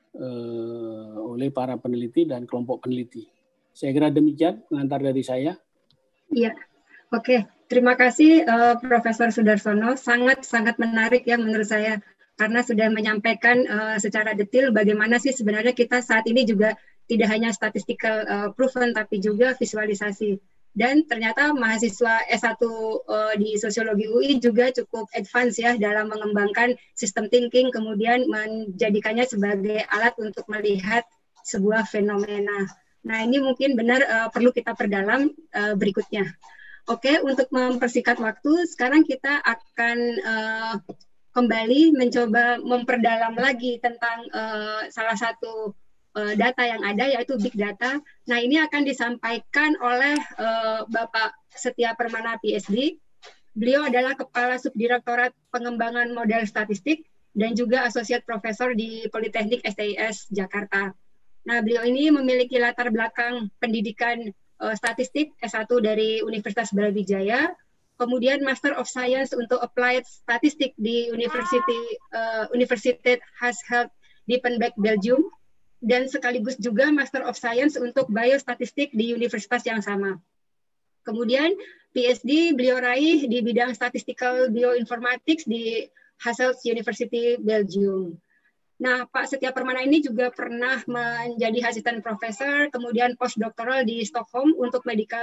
eh, oleh para peneliti dan kelompok peneliti. Saya kira demikian pengantar dari saya. Iya, oke. Okay. Terima kasih uh, Profesor Sudarsono, sangat-sangat menarik ya menurut saya, karena sudah menyampaikan uh, secara detail bagaimana sih sebenarnya kita saat ini juga tidak hanya statistical uh, proven, tapi juga visualisasi. Dan ternyata mahasiswa S satu uh, di Sosiologi U I juga cukup advance ya dalam mengembangkan system thinking, kemudian menjadikannya sebagai alat untuk melihat sebuah fenomena. Nah ini mungkin benar uh, perlu kita perdalam uh, berikutnya. Oke, untuk mempersingkat waktu, sekarang kita akan uh, kembali mencoba memperdalam lagi tentang uh, salah satu uh, data yang ada, yaitu big data. Nah, ini akan disampaikan oleh uh, Bapak Setia Permana P H D. Beliau adalah Kepala Subdirektorat Pengembangan Model Statistik dan juga Associate Professor di Politeknik S T I S Jakarta. Nah, beliau ini memiliki latar belakang pendidikan Uh, statistik S satu dari Universitas Brawijaya, kemudian Master of Science untuk Applied Statistik di University uh, Universiteit Hasselt Diepenbeek Belgium, dan sekaligus juga Master of Science untuk Biostatistik di universitas yang sama. Kemudian P H D beliau raih di bidang Statistical Bioinformatics di Hasselt University Belgium. Nah, Pak Setia Permana ini juga pernah menjadi asisten profesor, kemudian postdoktoral di Stockholm untuk medical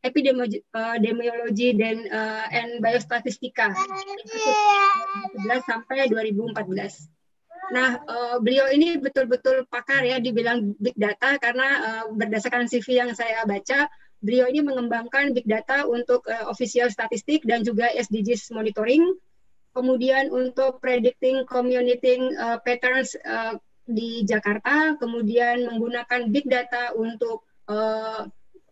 epidemiologi dan uh, and biostatistika dua ribu sebelas sampai dua ribu empat belas. Nah, uh, beliau ini betul-betul pakar ya dibilang big data karena uh, berdasarkan C V yang saya baca, beliau ini mengembangkan big data untuk uh, official statistik dan juga S D Gs monitoring. Kemudian untuk predicting community uh, patterns uh, di Jakarta, kemudian menggunakan big data untuk uh,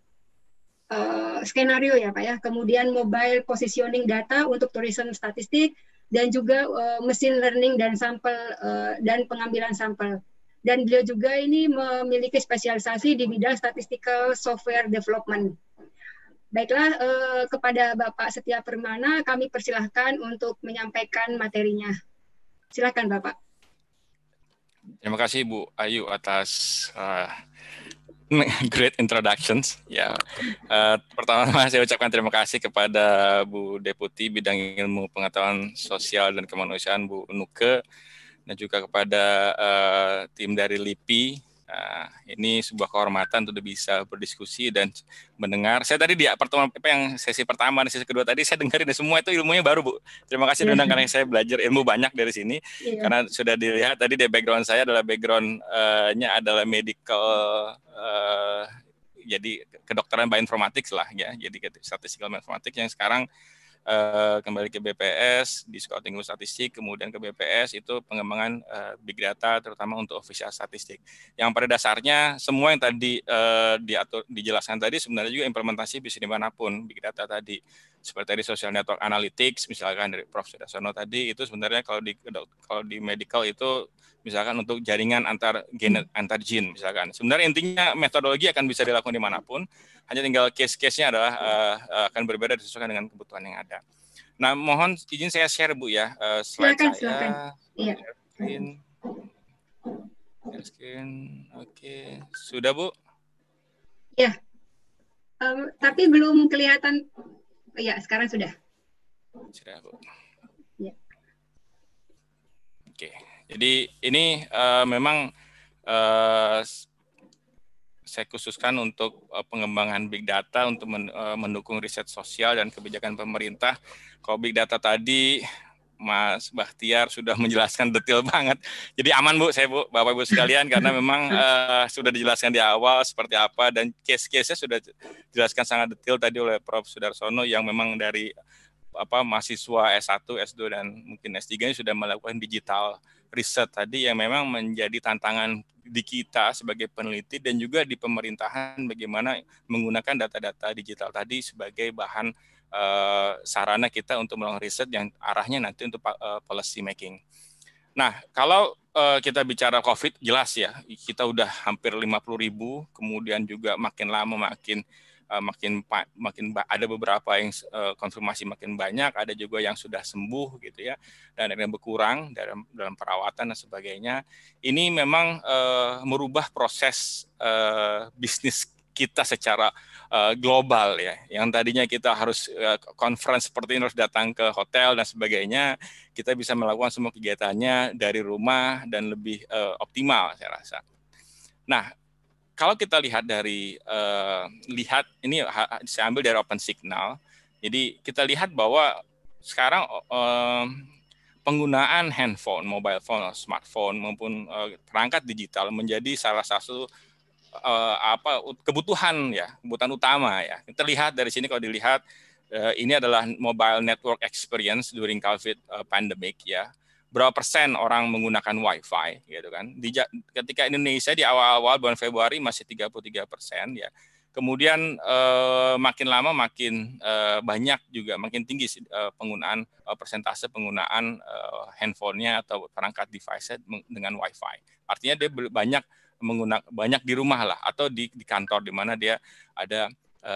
uh, skenario ya Pak ya, kemudian mobile positioning data untuk tourism statistik, dan juga uh, machine learning dan sampel uh, dan pengambilan sampel. Dan beliau juga ini memiliki spesialisasi di bidang statistical software development. Baiklah, eh, kepada Bapak Setia Permana, kami persilahkan untuk menyampaikan materinya. Silakan Bapak. Terima kasih Bu Ayu atas uh, great introductions. Ya, uh, pertama-tama saya ucapkan terima kasih kepada Bu Deputi Bidang Ilmu Pengetahuan Sosial dan Kemanusiaan Bu Nuke, dan juga kepada uh, tim dari LIPI Nah, ini sebuah kehormatan untuk bisa berdiskusi dan mendengar. Saya tadi di pertemuan apa yang sesi pertama dan sesi kedua tadi saya dengerin semua itu ilmunya baru, Bu. Terima kasih Yeah. diundang karena saya belajar ilmu banyak dari sini. Yeah. Karena sudah dilihat tadi di background saya adalah background-nya adalah medical, uh, jadi kedokteran bioinformatics lah ya. Jadi statistical bioinformatics yang sekarang Uh, kembali ke B P S di Scouting Ilmu Statistik, kemudian ke B P S itu pengembangan uh, big data terutama untuk official statistik. Yang pada dasarnya semua yang tadi uh, diatur dijelaskan tadi sebenarnya juga implementasi bisa dimanapun big data tadi. Seperti tadi social network analytics misalkan dari Profesor Sudarsono tadi itu sebenarnya kalau di kalau di medical itu misalkan untuk jaringan antar gen antar gene misalkan. Sebenarnya intinya metodologi akan bisa dilakukan dimanapun. Hanya tinggal case-case-nya adalah uh, uh, akan berbeda disesuaikan dengan kebutuhan yang ada. Nah, mohon izin saya share, Bu, ya. Uh, slide silakan, saya. Silakan. Iya. Screen. Screen. Oke. Sudah, Bu? Ya. Um, tapi belum kelihatan. Ya, sekarang sudah. Sudah, Bu. Ya. Oke. Jadi ini uh, memang uh, saya khususkan untuk uh, pengembangan big data untuk men, uh, mendukung riset sosial dan kebijakan pemerintah. Kalau big data tadi Mas Bahtiar sudah menjelaskan detail banget. Jadi aman, Bu, saya Bu, Bapak Ibu sekalian karena memang uh, sudah dijelaskan di awal seperti apa dan case-case-nya sudah dijelaskan sangat detail tadi oleh Profesor Sudarsono yang memang dari apa mahasiswa S satu, S dua dan mungkin S tiga sudah melakukan digital riset tadi yang memang menjadi tantangan di kita sebagai peneliti dan juga di pemerintahan bagaimana menggunakan data-data digital tadi sebagai bahan uh, sarana kita untuk melakukan riset yang arahnya nanti untuk uh, policy making. Nah, kalau uh, kita bicara COVID jelas ya, kita udah hampir lima puluh ribu, kemudian juga makin lama makin Uh, makin makin ada beberapa yang uh, konfirmasi makin banyak, ada juga yang sudah sembuh gitu ya, dan ada yang berkurang dalam dalam perawatan dan sebagainya. Ini memang uh, merubah proses uh, bisnis kita secara uh, global ya. Yang tadinya kita harus uh, conference seperti ini harus datang ke hotel dan sebagainya, kita bisa melakukan semua kegiatannya dari rumah dan lebih uh, optimal saya rasa. Nah, kalau kita lihat dari uh, lihat ini saya ambil dari Open Signal, jadi kita lihat bahwa sekarang uh, penggunaan handphone, mobile phone, smartphone maupun uh, perangkat digital menjadi salah satu uh, apa kebutuhan ya, kebutuhan utama ya. Kita lihat dari sini kalau dilihat uh, ini adalah mobile network experience during COVID uh, pandemic ya. Berapa persen orang menggunakan Wi-Fi gitu kan. Di, ketika Indonesia di awal-awal bulan Februari masih tiga puluh tiga persen ya. Kemudian eh, makin lama makin eh, banyak juga makin tinggi eh, penggunaan eh, persentase penggunaan eh, handphonenya atau perangkat device dengan Wi-Fi. Artinya dia banyak menggunakan banyak di rumah lah atau di, di kantor di mana dia ada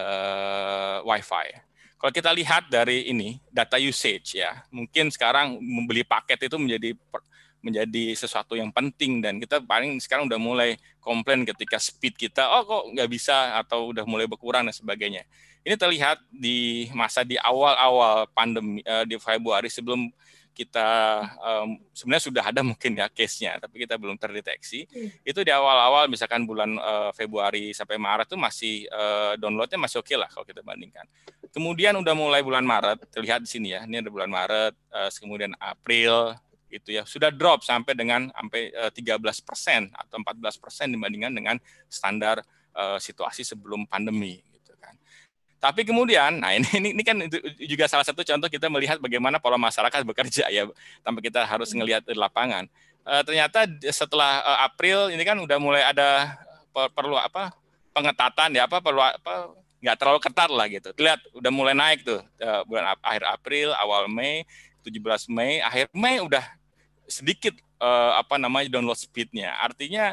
eh, Wi-Fi. Kalau kita lihat dari ini data usage ya, mungkin sekarang membeli paket itu menjadi menjadi sesuatu yang penting dan kita paling sekarang udah mulai komplain ketika speed kita, oh kok nggak bisa atau udah mulai berkurang dan sebagainya. Ini terlihat di masa di awal-awal pandemi di Februari sebelum kita um, sebenarnya sudah ada mungkin ya case-nya, tapi kita belum terdeteksi. Hmm. Itu di awal-awal misalkan bulan uh, Februari sampai Maret itu masih uh, download-nya masih oke okay lah kalau kita bandingkan. Kemudian udah mulai bulan Maret, terlihat di sini ya, ini ada bulan Maret, uh, kemudian April, itu ya sudah drop sampai dengan sampai uh, tiga belas persen atau empat belas persen dibandingkan dengan standar uh, situasi sebelum pandemi. Tapi kemudian, nah ini, ini, ini kan juga salah satu contoh kita melihat bagaimana pola masyarakat bekerja ya, tanpa kita harus ngelihat di lapangan. E, ternyata setelah e, April ini kan udah mulai ada per, perlu apa pengetatan ya apa perlu apa nggak terlalu ketat lah gitu. Lihat udah mulai naik tuh e, bulan akhir April, awal Mei, tujuh belas Mei, akhir Mei udah sedikit e, apa namanya download speed-nya. Artinya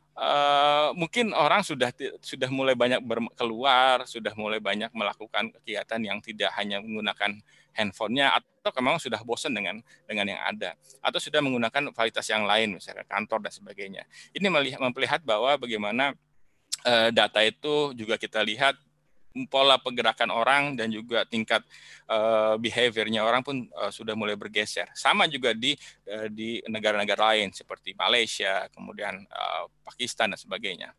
Uh, mungkin orang sudah sudah mulai banyak keluar, sudah mulai banyak melakukan kegiatan yang tidak hanya menggunakan handphonenya atau memang sudah bosan dengan dengan yang ada atau sudah menggunakan fasilitas yang lain misalnya kantor dan sebagainya. Ini melihat memperlihat bahwa bagaimana uh, data itu juga kita lihat pola pergerakan orang dan juga tingkat uh, behaviornya orang pun uh, sudah mulai bergeser. Sama juga di uh, di negara-negara lain seperti Malaysia, kemudian uh, Pakistan dan sebagainya.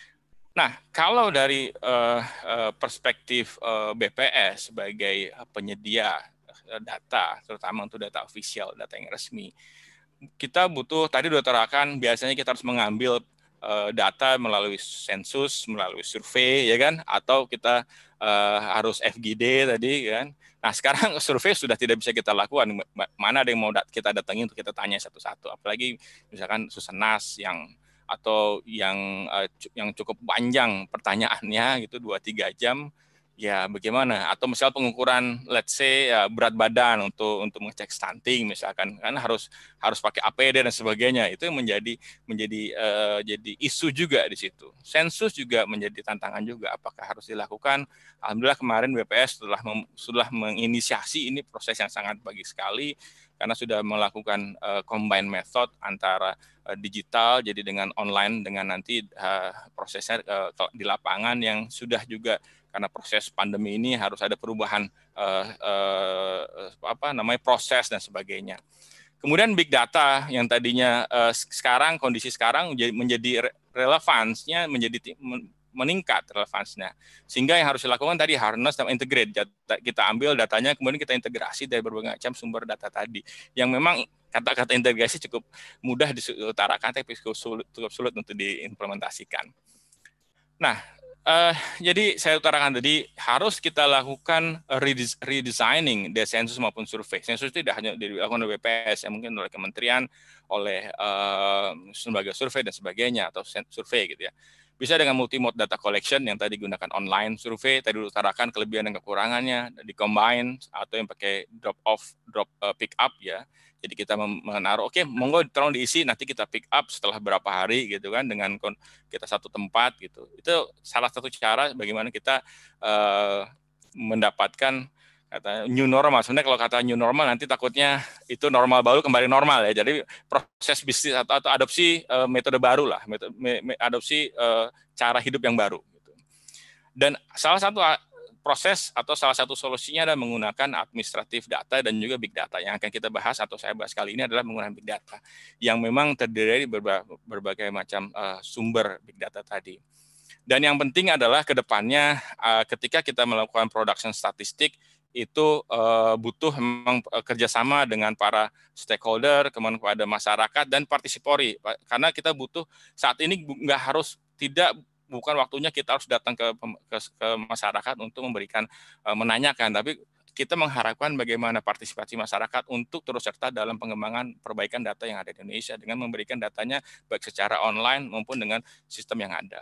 Nah, kalau dari uh, uh, perspektif uh, B P S sebagai penyedia data, terutama untuk data official, data yang resmi, kita butuh, tadi sudah terangkan, biasanya kita harus mengambil uh, data melalui sensus, melalui survei, ya kan, atau kita uh, harus F G D tadi, kan. Nah, sekarang survei sudah tidak bisa kita lakukan. Mana ada yang mau kita datangi untuk kita tanya satu-satu, apalagi misalkan Susenas yang atau yang uh, yang cukup panjang pertanyaannya gitu dua tiga jam, ya bagaimana? Atau misal pengukuran let's say uh, berat badan untuk untuk mengecek stunting misalkan, kan harus harus pakai A P D dan sebagainya. Itu yang menjadi menjadi uh, jadi isu juga di situ. Sensus juga menjadi tantangan juga, apakah harus dilakukan. Alhamdulillah kemarin B P S telah mem, sudah menginisiasi ini, proses yang sangat bagus sekali karena sudah melakukan uh, combine method antara uh, digital, jadi dengan online, dengan nanti uh, prosesnya uh, di lapangan yang sudah juga karena proses pandemi ini harus ada perubahan uh, uh, apa namanya proses dan sebagainya. Kemudian big data yang tadinya uh, sekarang kondisi sekarang menjadi relevansnya menjadi meningkat relevansnya, sehingga yang harus dilakukan tadi harness dan integrate. Kita ambil datanya, kemudian kita integrasi dari berbagai macam sumber data tadi, yang memang kata-kata integrasi cukup mudah diutarakan, tapi cukup sulit, cukup sulit untuk diimplementasikan. Nah, uh, jadi saya utarakan tadi, harus kita lakukan redesigning dari sensus maupun survei. Sensus tidak hanya dilakukan oleh B P S, ya mungkin oleh kementerian, oleh uh, lembaga survei dan sebagainya, atau survei gitu ya. Bisa dengan multi-mode data collection yang tadi gunakan online survei, tadi diutarakan kelebihan dan kekurangannya, di-combine, atau yang pakai drop-off, drop uh, pick up ya. Jadi kita menaruh, oke, okay, monggo tolong diisi, nanti kita pick up setelah berapa hari gitu kan, dengan kita satu tempat gitu. Itu salah satu cara bagaimana kita uh, mendapatkan kata new normal. Sebenarnya kalau kata new normal nanti takutnya itu normal baru kembali normal ya. Jadi proses bisnis atau, atau adopsi uh, metode baru lah, metode, me, me, adopsi uh, cara hidup yang baru. Gitu. Dan salah satu proses atau salah satu solusinya adalah menggunakan administratif data dan juga big data. Yang akan kita bahas atau saya bahas kali ini adalah menggunakan big data yang memang terdiri dari berbagai, berbagai macam uh, sumber big data tadi. Dan yang penting adalah ke depannya uh, ketika kita melakukan production statistik itu uh, butuh memang uh, kerjasama dengan para stakeholder, kemudian kepada masyarakat dan partisipori, karena kita butuh saat ini nggak harus tidak bukan waktunya kita harus datang ke ke, ke masyarakat untuk memberikan uh, menanyakan, tapi kita mengharapkan bagaimana partisipasi masyarakat untuk terus serta dalam pengembangan perbaikan data yang ada di Indonesia dengan memberikan datanya baik secara online maupun dengan sistem yang ada.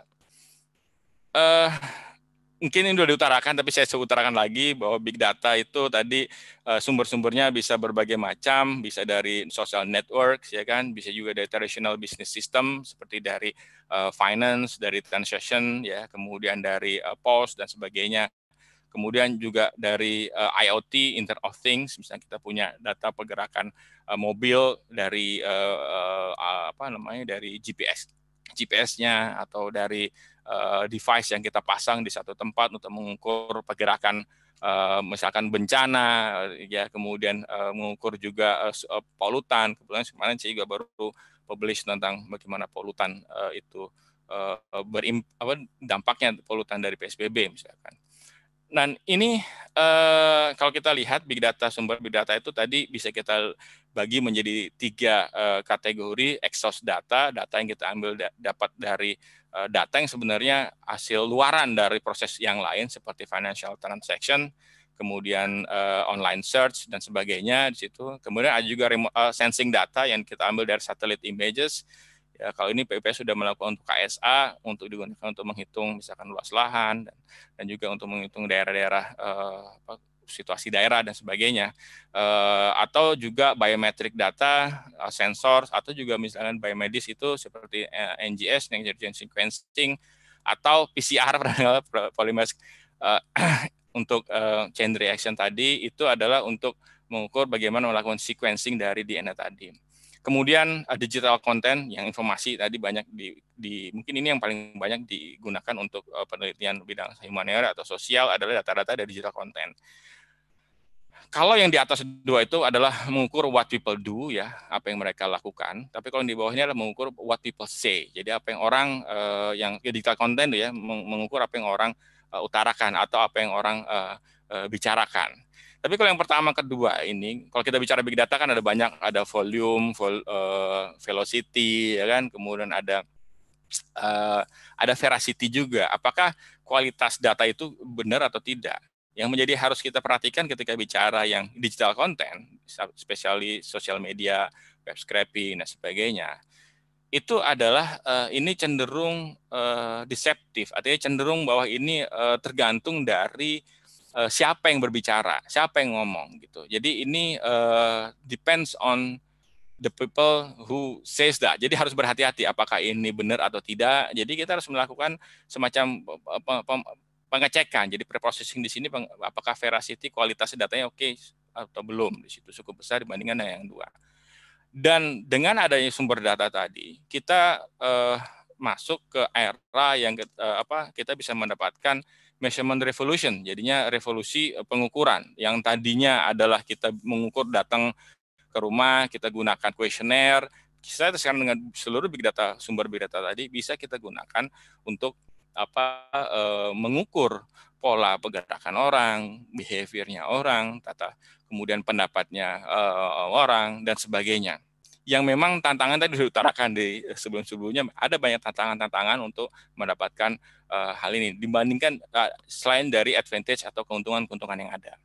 Uh, Mungkin ini sudah diutarakan, tapi saya utarakan lagi bahwa big data itu tadi uh, sumber-sumbernya bisa berbagai macam, bisa dari social networks, ya kan, bisa juga dari traditional business system seperti dari uh, finance, dari transaction, ya, kemudian dari uh, post dan sebagainya. Kemudian juga dari uh, I O T, Internet of Things, misalnya kita punya data pergerakan uh, mobil dari uh, uh, apa namanya dari G P S, G P S-nya atau dari Uh, device yang kita pasang di satu tempat untuk mengukur pergerakan uh, misalkan bencana ya, kemudian uh, mengukur juga uh, polutan. Kebetulan kemarin saya juga baru publish tentang bagaimana polutan uh, itu uh, berim, apa, dampaknya polutan dari P S B B misalkan. Dan ini uh, kalau kita lihat big data, sumber big data itu tadi bisa kita bagi menjadi tiga uh, kategori. Exhaust data, data yang kita ambil da dapat dari uh, data yang sebenarnya hasil luaran dari proses yang lain seperti financial transaction, kemudian uh, online search dan sebagainya di situ. Kemudian ada juga remote, uh, sensing data yang kita ambil dari satellite images. Ya, kalau ini P P S sudah melakukan untuk K S A untuk digunakan untuk menghitung misalkan luas lahan dan, dan juga untuk menghitung daerah-daerah uh, situasi daerah dan sebagainya, uh, atau juga biometric data, uh, sensor, atau juga misalkan biomedis itu seperti uh, N G S, next generation sequencing, atau P C R polymerase uh, untuk uh, chain reaction tadi itu adalah untuk mengukur bagaimana melakukan sequencing dari D N A tadi. Kemudian uh, digital content yang informasi tadi banyak di, di mungkin ini yang paling banyak digunakan untuk uh, penelitian bidang humaniora atau sosial adalah data-data dari digital content. Kalau yang di atas dua itu adalah mengukur what people do ya, apa yang mereka lakukan. Tapi kalau yang di bawahnya adalah mengukur what people say. Jadi apa yang orang uh, yang digital content ya mengukur apa yang orang uh, utarakan atau apa yang orang uh, uh, bicarakan. Tapi kalau yang pertama kedua ini, kalau kita bicara big data kan ada banyak, ada volume, vol, uh, velocity, ya kan, kemudian ada uh, ada veracity juga. Apakah kualitas data itu benar atau tidak? Yang menjadi harus kita perhatikan ketika bicara yang digital content, especially social media, web scraping dan sebagainya, itu adalah uh, ini cenderung uh, deceptive, artinya cenderung bahwa ini uh, tergantung dari Uh, siapa yang berbicara, siapa yang ngomong gitu. Jadi ini uh, depends on the people who says that. Jadi harus berhati-hati apakah ini benar atau tidak. Jadi kita harus melakukan semacam pengecekan. Jadi preprocessing di sini apakah veracity, kualitas datanya oke okay atau belum. Di situ cukup besar dibandingkan yang dua. Dan dengan adanya sumber data tadi, kita uh, masuk ke era yang uh, apa kita bisa mendapatkan measurement revolution, jadinya revolusi pengukuran. Yang tadinya adalah kita mengukur datang ke rumah, kita gunakan kuesioner. Kita sekarang dengan seluruh big data, sumber big data tadi bisa kita gunakan untuk apa e, mengukur pola pergerakan orang, behaviornya orang, tata kemudian pendapatnya e, orang dan sebagainya. Yang memang tantangan tadi diutarakan di sebelum-sebelumnya, ada banyak tantangan-tantangan untuk mendapatkan uh, hal ini dibandingkan uh, selain dari advantage atau keuntungan-keuntungan yang ada.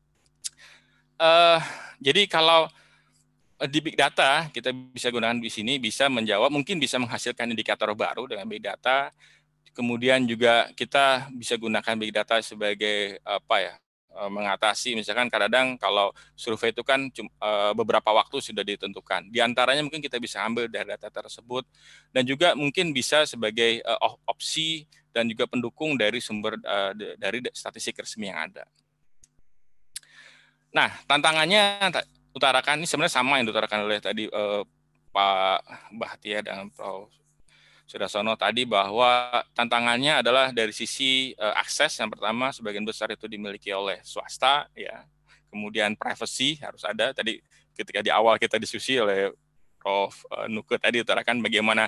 Uh, jadi kalau di big data kita bisa gunakan di sini bisa menjawab, mungkin bisa menghasilkan indikator baru dengan big data. Kemudian juga kita bisa gunakan big data sebagai apa ya? Mengatasi misalkan kadang-kadang kalau survei itu kan uh, beberapa waktu sudah ditentukan. Di antaranya mungkin kita bisa ambil dari data tersebut dan juga mungkin bisa sebagai uh, opsi dan juga pendukung dari sumber uh, dari statistik resmi yang ada. Nah, tantangannya utarakan ini sebenarnya sama yang diutarakan oleh tadi uh, Pak Bahtia dan Prof Sudarsono tadi, bahwa tantangannya adalah dari sisi uh, akses. Yang pertama sebagian besar itu dimiliki oleh swasta ya, kemudian privacy harus ada. Tadi ketika di awal kita diskusi oleh Prof Uh, Nuke tadi utarakan bagaimana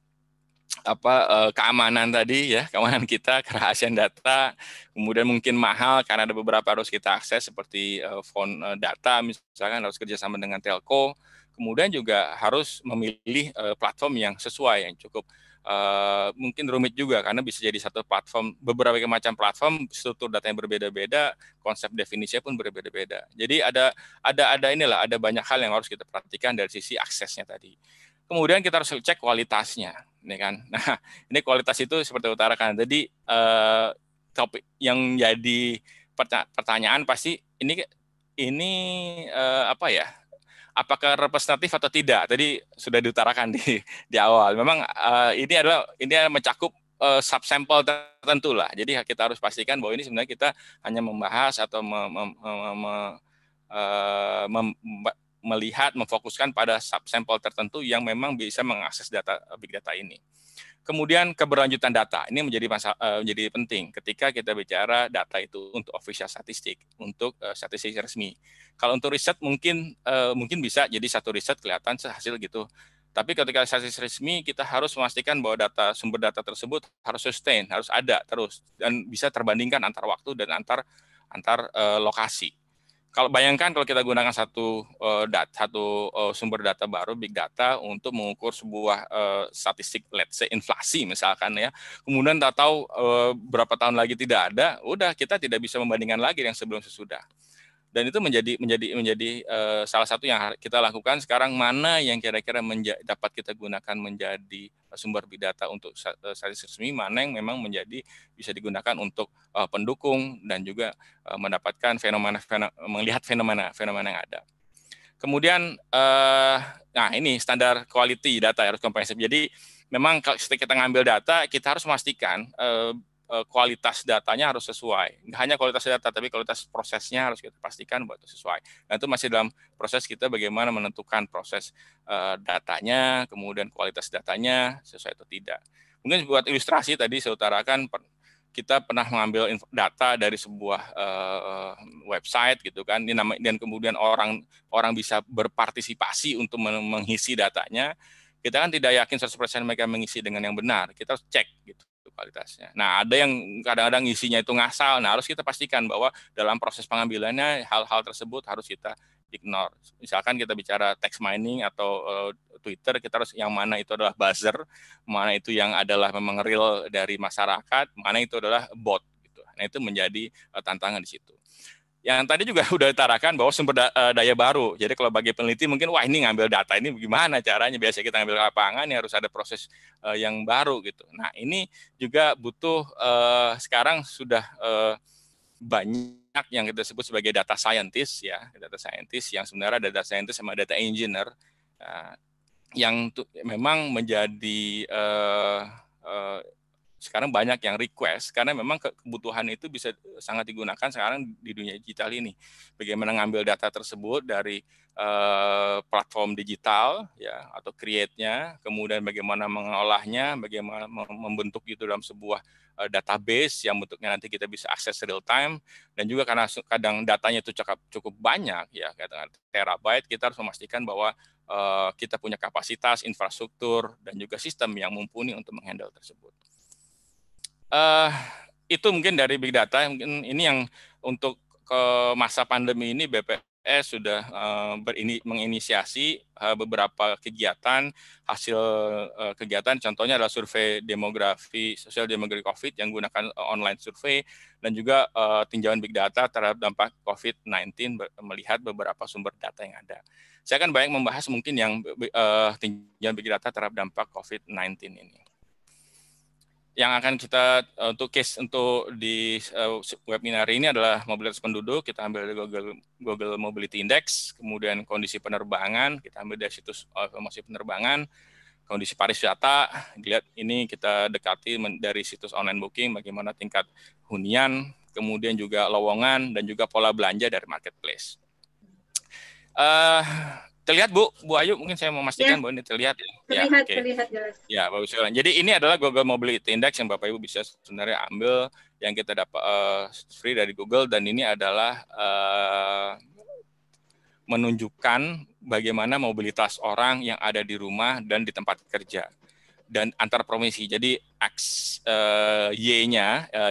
apa uh, keamanan tadi ya, keamanan kita, kerahasiaan data, kemudian mungkin mahal karena ada beberapa harus kita akses seperti uh, phone uh, data misalkan harus kerjasama dengan telco. Kemudian juga harus memilih uh, platform yang sesuai, yang cukup uh, mungkin rumit juga karena bisa jadi satu platform, beberapa macam platform, struktur datanya berbeda-beda, konsep definisinya pun berbeda-beda. Jadi ada ada ada inilah, ada banyak hal yang harus kita perhatikan dari sisi aksesnya tadi. Kemudian kita harus cek kualitasnya, ini kan. Nah, ini kualitas itu seperti utarakan. Jadi uh, topik yang jadi pertanyaan pasti ini ini uh, apa ya? Apakah representatif atau tidak? Tadi sudah diutarakan di di awal. Memang uh, ini adalah ini adalah mencakup uh, subsampel tertentu lah. Jadi kita harus pastikan bahwa ini sebenarnya kita hanya membahas atau mem, mem, mem, uh, mem, melihat, memfokuskan pada subsampel tertentu yang memang bisa mengakses data big data ini. Kemudian keberlanjutan data ini menjadi masa, uh, menjadi penting ketika kita bicara data itu untuk official statistik, untuk uh, statistik resmi. Kalau untuk riset mungkin uh, mungkin bisa jadi satu riset kelihatan sehasil gitu. Tapi ketika statistik resmi kita harus memastikan bahwa data sumber data tersebut harus sustain, harus ada terus dan bisa terbandingkan antar waktu dan antar antar uh, lokasi. Kalau bayangkan kalau kita gunakan satu uh, data, satu uh, sumber data baru, big data, untuk mengukur sebuah uh, statistik, let's say inflasi misalkan ya, kemudian tak tahu uh, berapa tahun lagi tidak ada, udah kita tidak bisa membandingkan lagi yang sebelum sesudah. Dan itu menjadi menjadi menjadi uh, salah satu yang kita lakukan sekarang, mana yang kira-kira dapat kita gunakan menjadi sumber big data untuk statistik resmi, mana yang memang menjadi bisa digunakan untuk uh, pendukung dan juga uh, mendapatkan fenomena, fenomena melihat fenomena-fenomena yang ada. Kemudian uh, nah ini standar quality data harus komprehensif. Jadi memang ketika kita ngambil data kita harus memastikan uh, kualitas datanya harus sesuai. Nggak hanya kualitas data, tapi kualitas prosesnya harus kita pastikan bahwa itu sesuai. Nah, itu masih dalam proses kita bagaimana menentukan proses uh, datanya, kemudian kualitas datanya sesuai atau tidak. Mungkin buat ilustrasi tadi saya utarakan, kita pernah mengambil data dari sebuah uh, website gitu kan, dan kemudian orang orang bisa berpartisipasi untuk mengisi datanya. Kita kan tidak yakin seratus persen mereka mengisi dengan yang benar. Kita harus cek gitu kualitasnya. Nah, ada yang kadang-kadang isinya itu ngasal. Nah, harus kita pastikan bahwa dalam proses pengambilannya hal-hal tersebut harus kita ignore. Misalkan kita bicara text mining atau uh, Twitter, kita harus yang mana itu adalah buzzer, mana itu yang adalah memang real dari masyarakat, mana itu adalah bot. Gitu. Nah, itu menjadi uh, tantangan di situ. Yang tadi juga udah ditarakan bahwa sumber da uh, daya baru. Jadi kalau bagi peneliti mungkin, wah ini ngambil data ini gimana caranya? Biasanya kita ngambil lapangan, ya harus ada proses uh, yang baru gitu. Nah, ini juga butuh, uh, sekarang sudah uh, banyak yang kita sebut sebagai data scientist ya, data scientist yang sebenarnya data scientist sama data engineer uh, yang tuh memang menjadi uh, uh, sekarang banyak yang request karena memang kebutuhan itu bisa sangat digunakan sekarang di dunia digital ini. Bagaimana ngambil data tersebut dari uh, platform digital ya atau create-nya, kemudian bagaimana mengolahnya, bagaimana membentuk itu dalam sebuah uh, database yang bentuknya nanti kita bisa akses real time, dan juga karena kadang datanya itu cukup cukup banyak ya, katakan terabyte, kita harus memastikan bahwa uh, kita punya kapasitas, infrastruktur dan juga sistem yang mumpuni untuk menghandle tersebut. Uh, itu mungkin dari big data. Mungkin ini yang untuk ke masa pandemi ini B P S sudah uh, berini, menginisiasi uh, beberapa kegiatan, hasil uh, kegiatan contohnya adalah survei demografi, sosial demografi COVID yang menggunakan uh, online survei, dan juga uh, tinjauan big data terhadap dampak COVID sembilan belas melihat beberapa sumber data yang ada. Saya akan banyak membahas mungkin yang uh, tinjauan big data terhadap dampak COVID sembilan belas ini. Yang akan kita uh, untuk case untuk di uh, webinar ini adalah mobilitas penduduk. Kita ambil dari Google Google Mobility Index, kemudian kondisi penerbangan, kita ambil dari situs informasi penerbangan, kondisi pariwisata. Dilihat ini kita dekati dari situs online booking, bagaimana tingkat hunian, kemudian juga lowongan dan juga pola belanja dari marketplace. Uh, Terlihat Bu, Bu Ayu, mungkin saya memastikan ya, bahwa ini terlihat ya. Terlihat, ya, okay. terlihat jelas. Ya, bagus sekali. Jadi ini adalah Google Mobility Index yang Bapak Ibu bisa sebenarnya ambil, yang kita dapat uh, free dari Google, dan ini adalah uh, menunjukkan bagaimana mobilitas orang yang ada di rumah dan di tempat kerja dan antar provinsi. Jadi X uh, Y-nya, uh,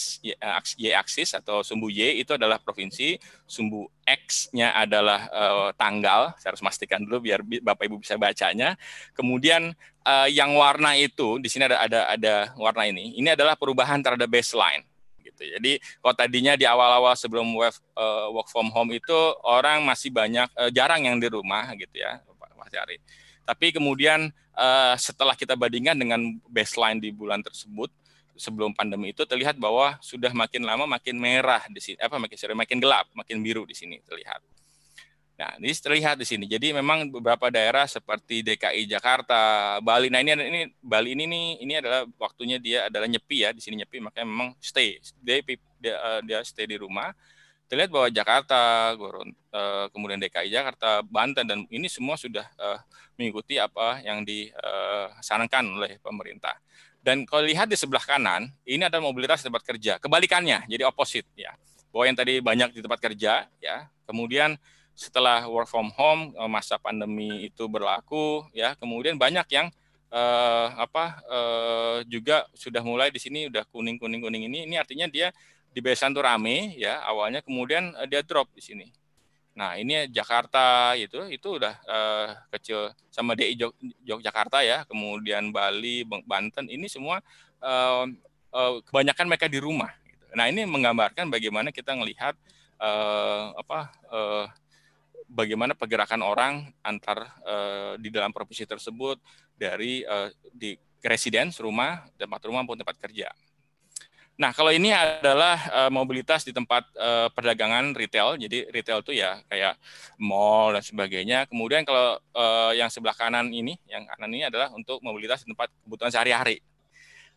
Y-aksis atau sumbu Y itu adalah provinsi, sumbu X-nya adalah uh, tanggal. Saya harus pastikan dulu biar Bapak Ibu bisa bacanya. Kemudian uh, yang warna itu di sini ada ada ada warna ini. Ini adalah perubahan terhadap baseline. Gitu. Jadi kalau tadinya di awal-awal sebelum work, uh, work from home itu orang masih banyak uh, jarang yang di rumah gitu ya, Pak Syari. Tapi kemudian uh, setelah kita bandingkan dengan baseline di bulan tersebut sebelum pandemi itu terlihat bahwa sudah makin lama makin merah di sini, apa makin sorry, makin gelap, makin biru di sini terlihat. Nah, ini terlihat di sini. Jadi memang beberapa daerah seperti D K I Jakarta, Bali. Nah, ini ini Bali ini nih ini adalah waktunya dia adalah nyepi ya, di sini nyepi, makanya memang stay. Dia dia, dia stay di rumah. Terlihat bahwa Jakarta, kemudian D K I Jakarta, Banten, dan ini semua sudah uh, mengikuti apa yang disarankan oleh pemerintah. Dan kalau lihat di sebelah kanan, ini adalah mobilitas tempat kerja. Kebalikannya, jadi opposite ya. Bahwa yang tadi banyak di tempat kerja, ya. Kemudian setelah work from home, masa pandemi itu berlaku, ya. Kemudian banyak yang uh, apa uh, juga sudah mulai di sini udah kuning kuning kuning ini. Ini artinya dia di Besan tuh rame ya awalnya, kemudian uh, dia drop di sini. Nah ini Jakarta itu itu udah uh, kecil, sama D I Jog Yogyakarta ya, kemudian Bali, Banten, ini semua uh, uh, kebanyakan mereka di rumah. Gitu. Nah ini menggambarkan bagaimana kita melihat uh, apa uh, bagaimana pergerakan orang antar uh, di dalam provinsi tersebut dari uh, di residence rumah, tempat rumah maupun tempat kerja. Nah, kalau ini adalah uh, mobilitas di tempat uh, perdagangan retail. Jadi retail itu ya kayak mall dan sebagainya. Kemudian kalau uh, yang sebelah kanan ini, yang kanan ini adalah untuk mobilitas di tempat kebutuhan sehari-hari.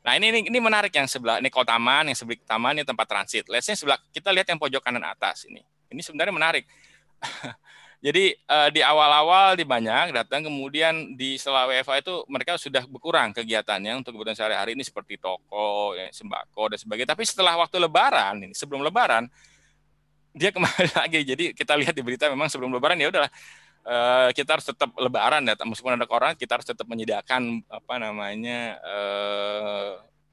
Nah ini, ini ini menarik yang sebelah ini kota taman, yang sebelah taman ini tempat transit. Let's say sebelah kita lihat yang pojok kanan atas ini. Ini sebenarnya menarik. Jadi uh, di awal-awal di banyak datang, kemudian di setelah W F H itu mereka sudah berkurang kegiatannya untuk kebutuhan sehari-hari ini seperti toko, ya, sembako dan sebagainya. Tapi setelah waktu Lebaran ini, sebelum Lebaran dia kembali lagi. Jadi kita lihat di berita memang sebelum Lebaran ya udahlah uh, kita harus tetap Lebaran ya, meskipun ada corona kita harus tetap menyediakan apa namanya uh,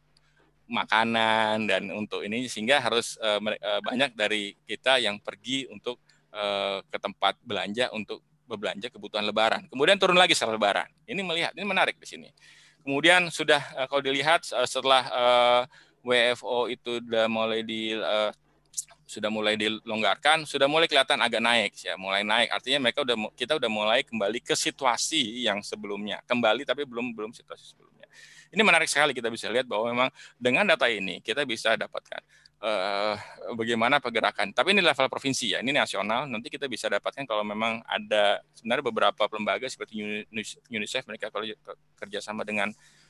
makanan dan untuk ini sehingga harus uh, uh, banyak dari kita yang pergi untuk ke tempat belanja untuk berbelanja kebutuhan Lebaran. Kemudian turun lagi setelah Lebaran. Ini melihat, ini menarik di sini. Kemudian sudah kalau dilihat setelah W F O itu sudah mulai di sudah mulai dilonggarkan, sudah mulai kelihatan agak naik ya, mulai naik. Artinya mereka udah kita udah mulai kembali ke situasi yang sebelumnya. Kembali tapi belum belum situasi sebelumnya. Ini menarik sekali, kita bisa lihat bahwa memang dengan data ini kita bisa dapatkan Uh, bagaimana pergerakan. Tapi ini level provinsi ya, ini nasional. Nanti kita bisa dapatkan kalau memang ada sebenarnya beberapa lembaga seperti UNICEF mereka kalau kerjasama dengan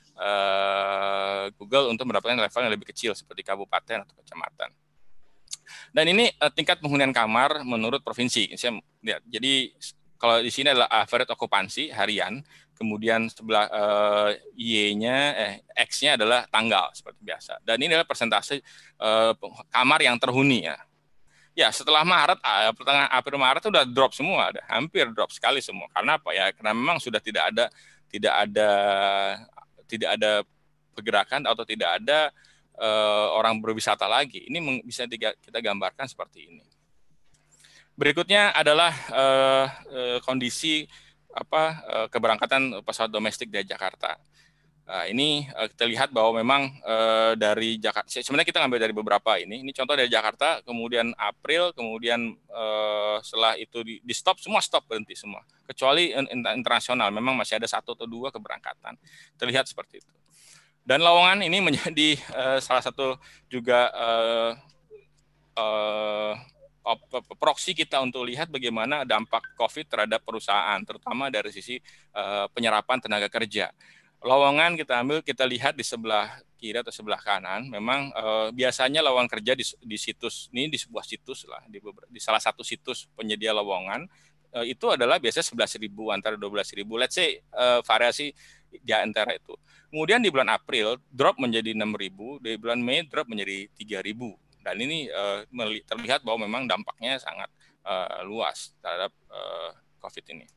uh, Google untuk mendapatkan level yang lebih kecil seperti kabupaten atau kecamatan. Dan ini uh, tingkat penghunian kamar menurut provinsi. Saya lihat. Jadi kalau di sini adalah average okupansi harian. Kemudian sebelah uh, Y-nya, eh, X-nya adalah tanggal seperti biasa. Dan ini adalah persentase uh, kamar yang terhuni ya. Ya setelah Maret, uh, pertengahan April Maret sudah drop semua, ada hampir drop sekali semua. Karena apa ya? Karena memang sudah tidak ada, tidak ada, tidak ada pergerakan atau tidak ada uh, orang berwisata lagi. Ini bisa kita gambarkan seperti ini. Berikutnya adalah uh, uh, kondisi apa keberangkatan pesawat domestik dari Jakarta. Nah, ini kita lihat bahwa memang eh, dari Jakarta, sebenarnya kita ngambil dari beberapa ini. Ini contoh dari Jakarta, kemudian April, kemudian eh, setelah itu di, di stop, semua stop, berhenti semua. Kecuali internasional, memang masih ada satu atau dua keberangkatan. Terlihat seperti itu. Dan Lowongan ini menjadi eh, salah satu juga eh, eh, proksi kita untuk lihat bagaimana dampak COVID terhadap perusahaan, terutama dari sisi uh, penyerapan tenaga kerja. Lowongan kita ambil, kita lihat di sebelah kiri atau sebelah kanan, memang uh, biasanya lowongan kerja di, di situs, ini di sebuah situs lah, di, di salah satu situs penyedia lowongan, uh, itu adalah biasanya sebelas ribu, antara dua belas ribu, let's say uh, variasi di antara itu. Kemudian di bulan April, drop menjadi enam ribu, di bulan Mei drop menjadi tiga ribu. Dan ini uh, terlihat bahwa memang dampaknya sangat uh, luas terhadap uh, COVID ini.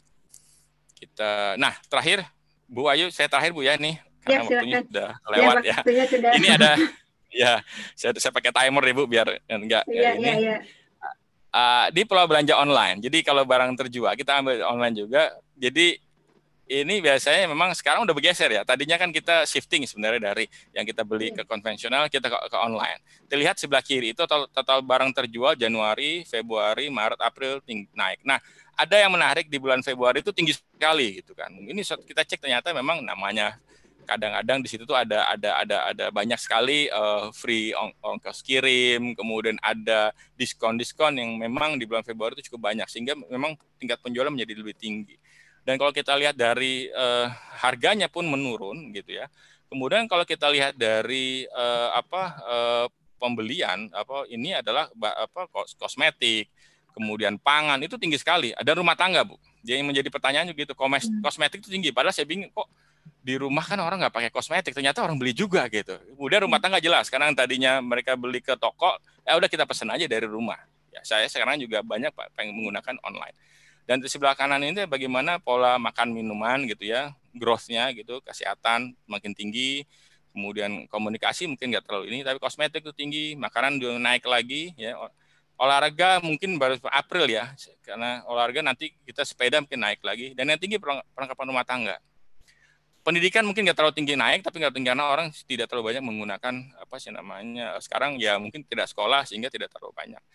Kita, nah terakhir Bu Ayu, saya terakhir Bu ya nih, karena ya, waktunya sudah lewat ya. ya. Sudah. Ini ada, ya saya, saya pakai timer ya Bu biar enggak. Ya, ya, ini ya, ya. Uh, di Pulau Belanja Online. Jadi kalau barang terjual kita ambil online juga. Jadi ini biasanya memang sekarang udah bergeser ya. Tadinya kan kita shifting sebenarnya dari yang kita beli ke konvensional, kita ke, ke online. Terlihat sebelah kiri itu total, total barang terjual Januari, Februari, Maret, April tinggi, naik. Nah, ada yang menarik di bulan Februari itu tinggi sekali gitu kan. Ini kita cek ternyata memang namanya kadang-kadang di situ tuh ada ada ada ada banyak sekali uh, free ong ongkos kirim, kemudian ada diskon-diskon yang memang di bulan Februari itu cukup banyak sehingga memang tingkat penjualan menjadi lebih tinggi. Dan kalau kita lihat dari uh, harganya pun menurun gitu ya. Kemudian kalau kita lihat dari uh, apa uh, pembelian apa ini adalah apa kosmetik, kemudian pangan itu tinggi sekali. Ada rumah tangga Bu. Jadi menjadi pertanyaan juga itu kosmetik itu tinggi. Padahal saya bingung kok di rumah kan orang nggak pakai kosmetik, ternyata orang beli juga gitu. Kemudian rumah tangga jelas. Sekarang tadinya mereka beli ke toko, ya udah kita pesan aja dari rumah. Ya saya sekarang juga banyak Pak pengen menggunakan online. Dan di sebelah kanan ini bagaimana pola makan minuman gitu ya, growth-nya gitu, kesehatan makin tinggi, kemudian komunikasi mungkin nggak terlalu ini, tapi kosmetik itu tinggi, makanan juga naik lagi, ya. Olahraga mungkin baru April ya, karena olahraga nanti kita sepeda mungkin naik lagi, dan yang tinggi perlengkapan rumah tangga. Pendidikan mungkin nggak terlalu tinggi naik, tapi nggak tinggi karena orang tidak terlalu banyak menggunakan apa sih namanya sekarang ya mungkin tidak sekolah sehingga tidak terlalu banyak.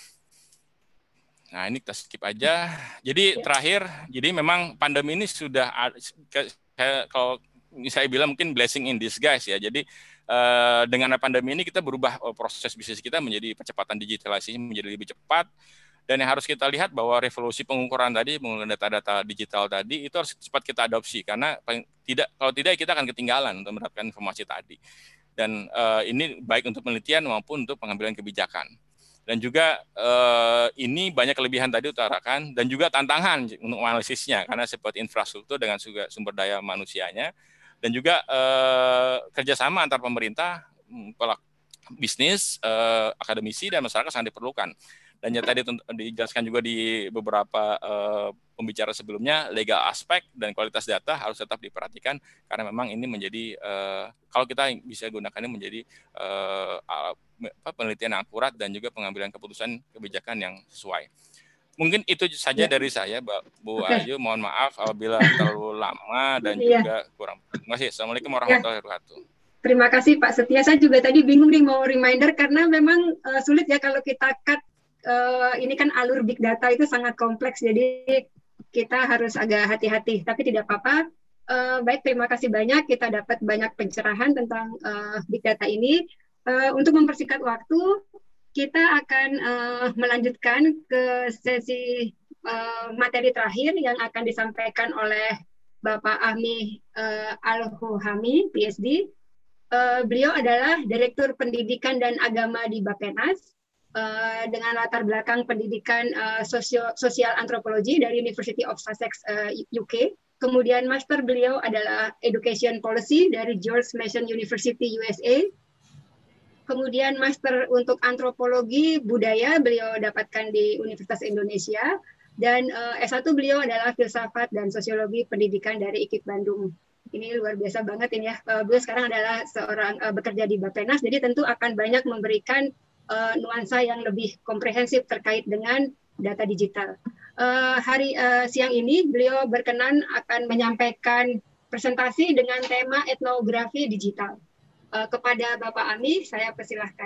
Nah, ini kita skip aja. Jadi terakhir, jadi memang pandemi ini sudah kalau saya bilang mungkin blessing in disguise ya. Jadi eh, dengan pandemi ini kita berubah proses bisnis kita menjadi percepatan digitalisasi menjadi lebih cepat. Dan yang harus kita lihat bahwa revolusi pengukuran tadi, menggunakan data-data digital tadi itu harus cepat kita adopsi karena tidak kalau tidak kita akan ketinggalan untuk mendapatkan informasi tadi. Dan uh, ini baik untuk penelitian maupun untuk pengambilan kebijakan. Dan juga uh, ini banyak kelebihan tadi utarakan dan juga tantangan untuk analisisnya karena seperti infrastruktur dengan juga sumber daya manusianya dan juga uh, kerjasama antar pemerintah, pelaku bisnis, uh, akademisi dan masyarakat sangat diperlukan. Dan yang tadi dijelaskan juga di beberapa uh, pembicara sebelumnya, legal aspek dan kualitas data harus tetap diperhatikan karena memang ini menjadi uh, kalau kita bisa gunakannya menjadi uh, penelitian yang akurat dan juga pengambilan keputusan kebijakan yang sesuai. Mungkin itu saja ya. Dari saya, Bu okay. Ayu. Mohon maaf apabila terlalu lama dan ya. Juga kurang. Terima kasih. Assalamualaikum warahmatullahi wabarakatuh. Terima kasih Pak Setia. Saya juga tadi bingung nih mau reminder karena memang uh, sulit ya kalau kita cut. Uh, ini kan alur big data itu sangat kompleks, jadi kita harus agak hati-hati. Tapi tidak apa-apa. Uh, baik, terima kasih banyak. Kita dapat banyak pencerahan tentang uh, big data ini. Uh, untuk mempersingkat waktu, kita akan uh, melanjutkan ke sesi uh, materi terakhir yang akan disampaikan oleh Bapak Ahmi uh, Al-Huhami, P H D. Uh, beliau adalah Direktur Pendidikan dan Agama di Bappenas. Uh, dengan latar belakang pendidikan uh, sosio, sosial antropologi dari University of Sussex uh, U K. Kemudian master beliau adalah Education Policy dari George Mason University U S A. Kemudian master untuk antropologi budaya beliau dapatkan di Universitas Indonesia. Dan uh, S satu beliau adalah filsafat dan sosiologi pendidikan dari I K I P Bandung. Ini luar biasa banget ini ya. Uh, beliau sekarang adalah seorang uh, bekerja di Bappenas, jadi tentu akan banyak memberikan Uh, nuansa yang lebih komprehensif terkait dengan data digital. Uh, hari uh, siang ini beliau berkenan akan menyampaikan presentasi dengan tema etnografi digital. Uh, kepada Bapak Ami, saya persilahkan.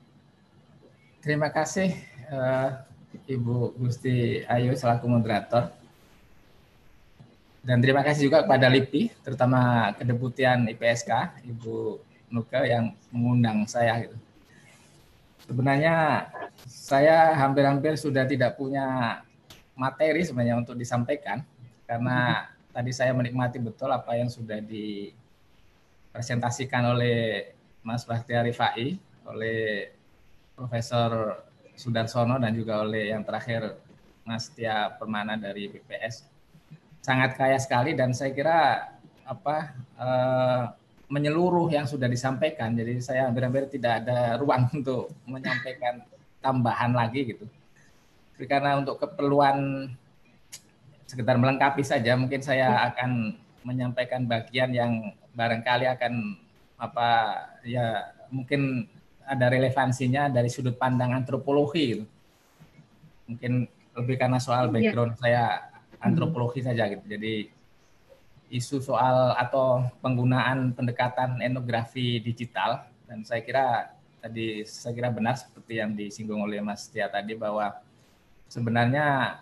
Terima kasih uh, Ibu Gusti Ayu selaku moderator. Dan terima kasih juga kepada LIPI, terutama Kedeputian I P S K, Ibu Nuke yang mengundang saya gitu. Sebenarnya saya hampir-hampir sudah tidak punya materi sebenarnya untuk disampaikan karena hmm. tadi saya menikmati betul apa yang sudah dipresentasikan oleh Mas Bahtiar Rifai, oleh Profesor Sudarsono dan juga oleh yang terakhir Mas Tia Permana dari B P S. Sangat kaya sekali dan saya kira apa eh, menyeluruh yang sudah disampaikan, jadi saya hampir-hampir tidak ada ruang untuk menyampaikan tambahan lagi gitu. Jadi karena untuk keperluan sekedar melengkapi saja, mungkin saya akan menyampaikan bagian yang barangkali akan apa ya mungkin ada relevansinya dari sudut pandang antropologi gitu. Mungkin lebih karena soal background saya antropologi saja gitu. Jadi isu soal atau penggunaan pendekatan etnografi digital dan saya kira tadi saya kira benar seperti yang disinggung oleh Mas Tia tadi bahwa sebenarnya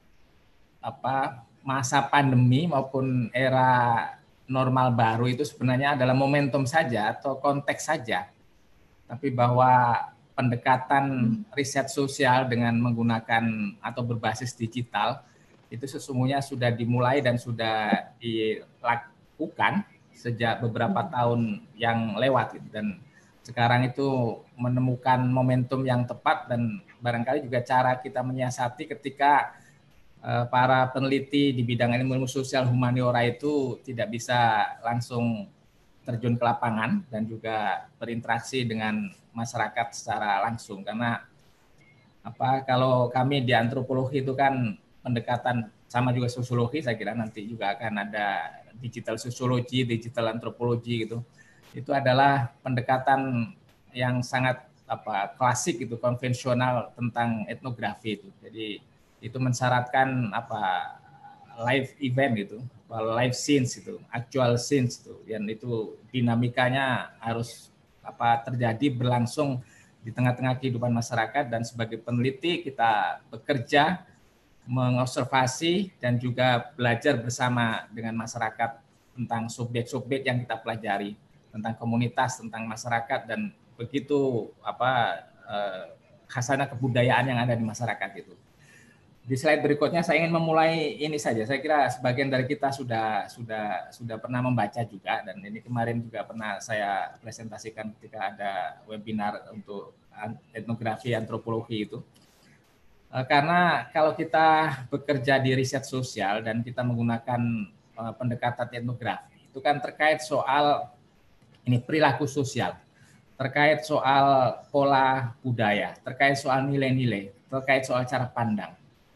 apa masa pandemi maupun era normal baru itu sebenarnya adalah momentum saja atau konteks saja, tapi bahwa pendekatan riset sosial dengan menggunakan atau berbasis digital itu sesungguhnya sudah dimulai dan sudah dilakukan sejak beberapa tahun yang lewat gitu. Dan sekarang itu menemukan momentum yang tepat dan barangkali juga cara kita menyiasati ketika uh, para peneliti di bidang ilmu sosial humaniora itu tidak bisa langsung terjun ke lapangan dan juga berinteraksi dengan masyarakat secara langsung karena apa kalau kami di antropologi itu kan pendekatan sama juga sosiologi, saya kira nanti juga akan ada digital sosiologi, digital antropologi gitu. Itu adalah pendekatan yang sangat apa klasik itu konvensional tentang etnografi itu. Jadi itu mensyaratkan apa live event gitu, live scenes itu, actual scenes itu, dan itu dinamikanya harus apa terjadi berlangsung di tengah-tengah kehidupan masyarakat dan sebagai peneliti kita bekerja mengobservasi dan juga belajar bersama dengan masyarakat tentang subjek-subjek yang kita pelajari, tentang komunitas, tentang masyarakat dan begitu apa eh, khasanah kebudayaan yang ada di masyarakat itu. Di slide berikutnya saya ingin memulai ini saja. Saya kira sebagian dari kita sudah sudah sudah pernah membaca juga, dan ini kemarin juga pernah saya presentasikan ketika ada webinar untuk etnografi antropologi itu. Karena kalau kita bekerja di riset sosial dan kita menggunakan pendekatan etnografi, itu kan terkait soal ini perilaku sosial, terkait soal pola budaya, terkait soal nilai-nilai, terkait soal cara pandang.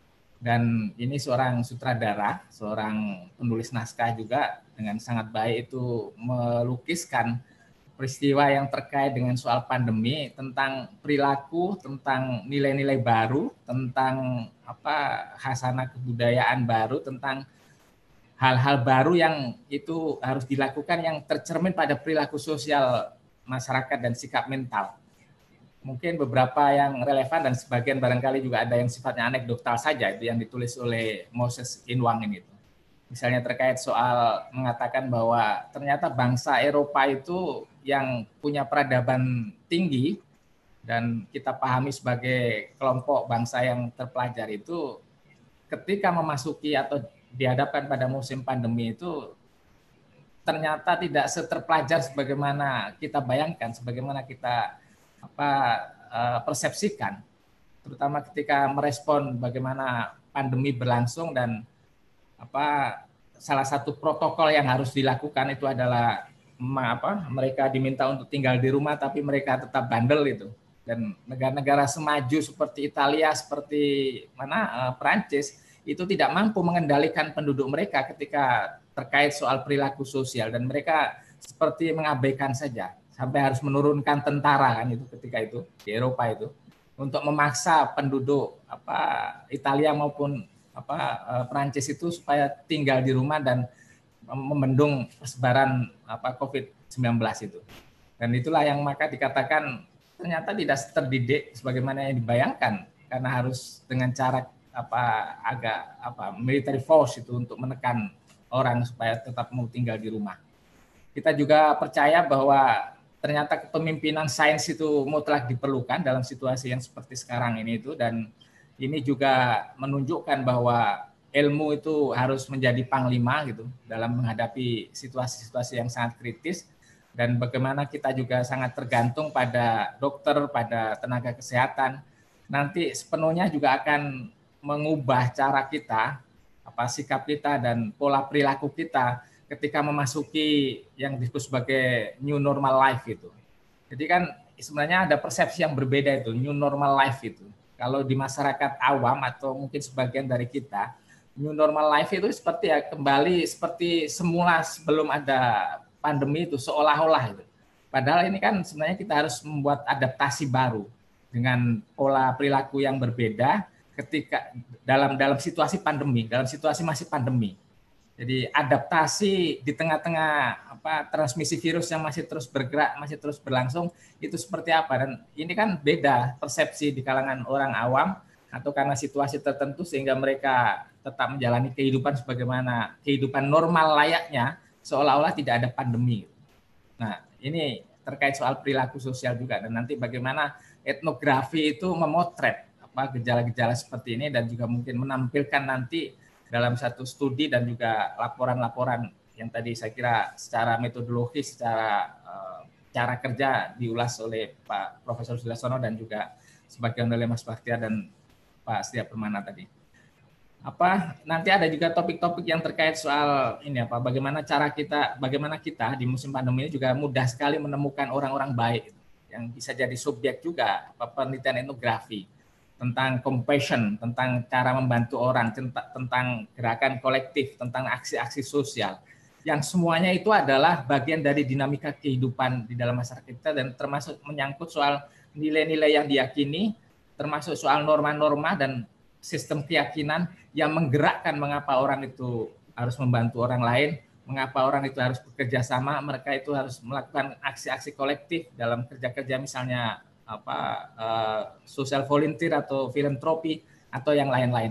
Dan ini seorang sutradara, seorang penulis naskah juga dengan sangat baik itu melukiskan peristiwa yang terkait dengan soal pandemi, tentang perilaku, tentang nilai-nilai baru, tentang apa khasanah kebudayaan baru, tentang hal-hal baru yang itu harus dilakukan yang tercermin pada perilaku sosial masyarakat dan sikap mental. Mungkin beberapa yang relevan dan sebagian barangkali juga ada yang sifatnya anekdotal saja, itu yang ditulis oleh Moses Inwang ini. Misalnya terkait soal mengatakan bahwa ternyata bangsa Eropa itu yang punya peradaban tinggi dan kita pahami sebagai kelompok bangsa yang terpelajar itu ketika memasuki atau dihadapkan pada musim pandemi itu ternyata tidak seterpelajar sebagaimana kita bayangkan, sebagaimana kita apa persepsikan, terutama ketika merespon bagaimana pandemi berlangsung dan apa salah satu protokol yang harus dilakukan itu adalah apa mereka diminta untuk tinggal di rumah tapi mereka tetap bandel itu. Dan negara-negara semaju seperti Italia, seperti mana Perancis itu tidak mampu mengendalikan penduduk mereka ketika terkait soal perilaku sosial, dan mereka seperti mengabaikan saja sampai harus menurunkan tentara kan itu ketika itu di Eropa itu untuk memaksa penduduk apa Italia maupun apa Perancis itu supaya tinggal di rumah dan membendung persebaran apa covid sembilan belas itu. Dan itulah yang maka dikatakan ternyata tidak terdidik sebagaimana yang dibayangkan, karena harus dengan cara apa agak apa military force itu untuk menekan orang supaya tetap mau tinggal di rumah. Kita juga percaya bahwa ternyata kepemimpinan sains itu mutlak diperlukan dalam situasi yang seperti sekarang ini itu, dan ini juga menunjukkan bahwa ilmu itu harus menjadi panglima gitu dalam menghadapi situasi-situasi yang sangat kritis, dan bagaimana kita juga sangat tergantung pada dokter, pada tenaga kesehatan. Nanti sepenuhnya juga akan mengubah cara kita, apa sikap kita dan pola perilaku kita ketika memasuki yang disebut sebagai new normal life itu. Jadi kan sebenarnya ada persepsi yang berbeda itu, new normal life itu. Kalau di masyarakat awam atau mungkin sebagian dari kita, new normal life itu seperti ya kembali seperti semula sebelum ada pandemi itu, seolah-olah itu. Padahal ini kan sebenarnya kita harus membuat adaptasi baru dengan pola perilaku yang berbeda ketika dalam dalam situasi pandemi, dalam situasi masih pandemi. Jadi adaptasi di tengah-tengah apa transmisi virus yang masih terus bergerak, masih terus berlangsung itu seperti apa, dan ini kan beda persepsi di kalangan orang awam atau karena situasi tertentu sehingga mereka tetap menjalani kehidupan sebagaimana kehidupan normal layaknya seolah-olah tidak ada pandemi. Nah, ini terkait soal perilaku sosial juga, dan nanti bagaimana etnografi itu memotret apa gejala-gejala seperti ini dan juga mungkin menampilkan nanti dalam satu studi dan juga laporan-laporan yang tadi saya kira secara metodologis, secara uh, cara kerja diulas oleh Pak Profesor Sudarsono dan juga sebagian oleh Mas Bakhtiar dan Pak Setia Permana tadi. Apa nanti ada juga topik-topik yang terkait soal ini apa bagaimana cara kita, bagaimana kita di musim pandemi ini juga mudah sekali menemukan orang-orang baik yang bisa jadi subjek juga apa penelitian etnografi tentang compassion, tentang cara membantu orang, tentang gerakan kolektif, tentang aksi-aksi sosial, yang semuanya itu adalah bagian dari dinamika kehidupan di dalam masyarakat kita dan termasuk menyangkut soal nilai-nilai yang diyakini, termasuk soal norma-norma dan sistem keyakinan yang menggerakkan mengapa orang itu harus membantu orang lain, mengapa orang itu harus bekerja sama, mereka itu harus melakukan aksi-aksi kolektif dalam kerja-kerja misalnya apa uh, social volunteer atau filantropi atau yang lain-lain.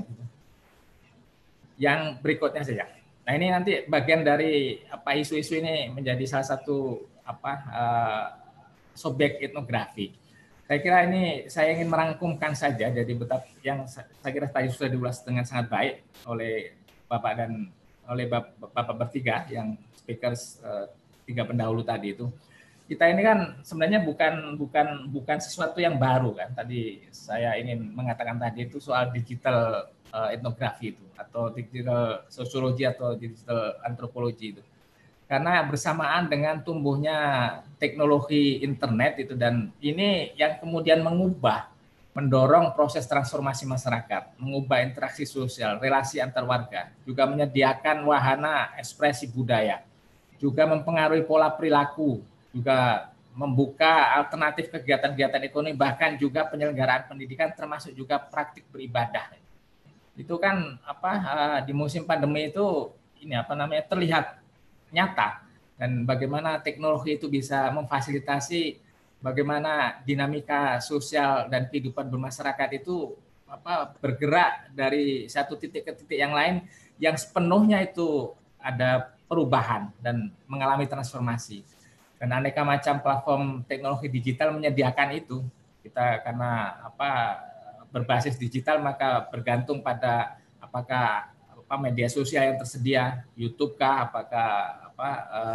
Yang berikutnya saja. Nah ini nanti bagian dari apa isu-isu ini menjadi salah satu apa uh, subjek etnografi. Saya kira ini saya ingin merangkumkan saja, jadi betapa yang saya kira tadi sudah diulas dengan sangat baik oleh Bapak dan oleh Bapak, Bapak bertiga yang speakers uh, tiga pendahulu tadi itu. Kita ini kan sebenarnya bukan bukan bukan sesuatu yang baru kan. Tadi saya ingin mengatakan tadi itu soal digital uh, etnografi itu atau digital sosiologi atau digital antropologi itu. Karena bersamaan dengan tumbuhnya teknologi internet itu dan ini yang kemudian mengubah, mendorong proses transformasi masyarakat, mengubah interaksi sosial, relasi antar warga, juga menyediakan wahana ekspresi budaya, juga mempengaruhi pola perilaku, juga membuka alternatif kegiatan-kegiatan ekonomi, bahkan juga penyelenggaraan pendidikan termasuk juga praktik beribadah. Itu kan apa di musim pandemi itu ini apa namanya terlihat nyata dan bagaimana teknologi itu bisa memfasilitasi bagaimana dinamika sosial dan kehidupan bermasyarakat itu apa bergerak dari satu titik ke titik yang lain yang sepenuhnya itu ada perubahan dan mengalami transformasi. Dan aneka macam platform teknologi digital menyediakan itu. Kita karena apa berbasis digital maka bergantung pada apakah apa media sosial yang tersedia, YouTube kah, apakah apa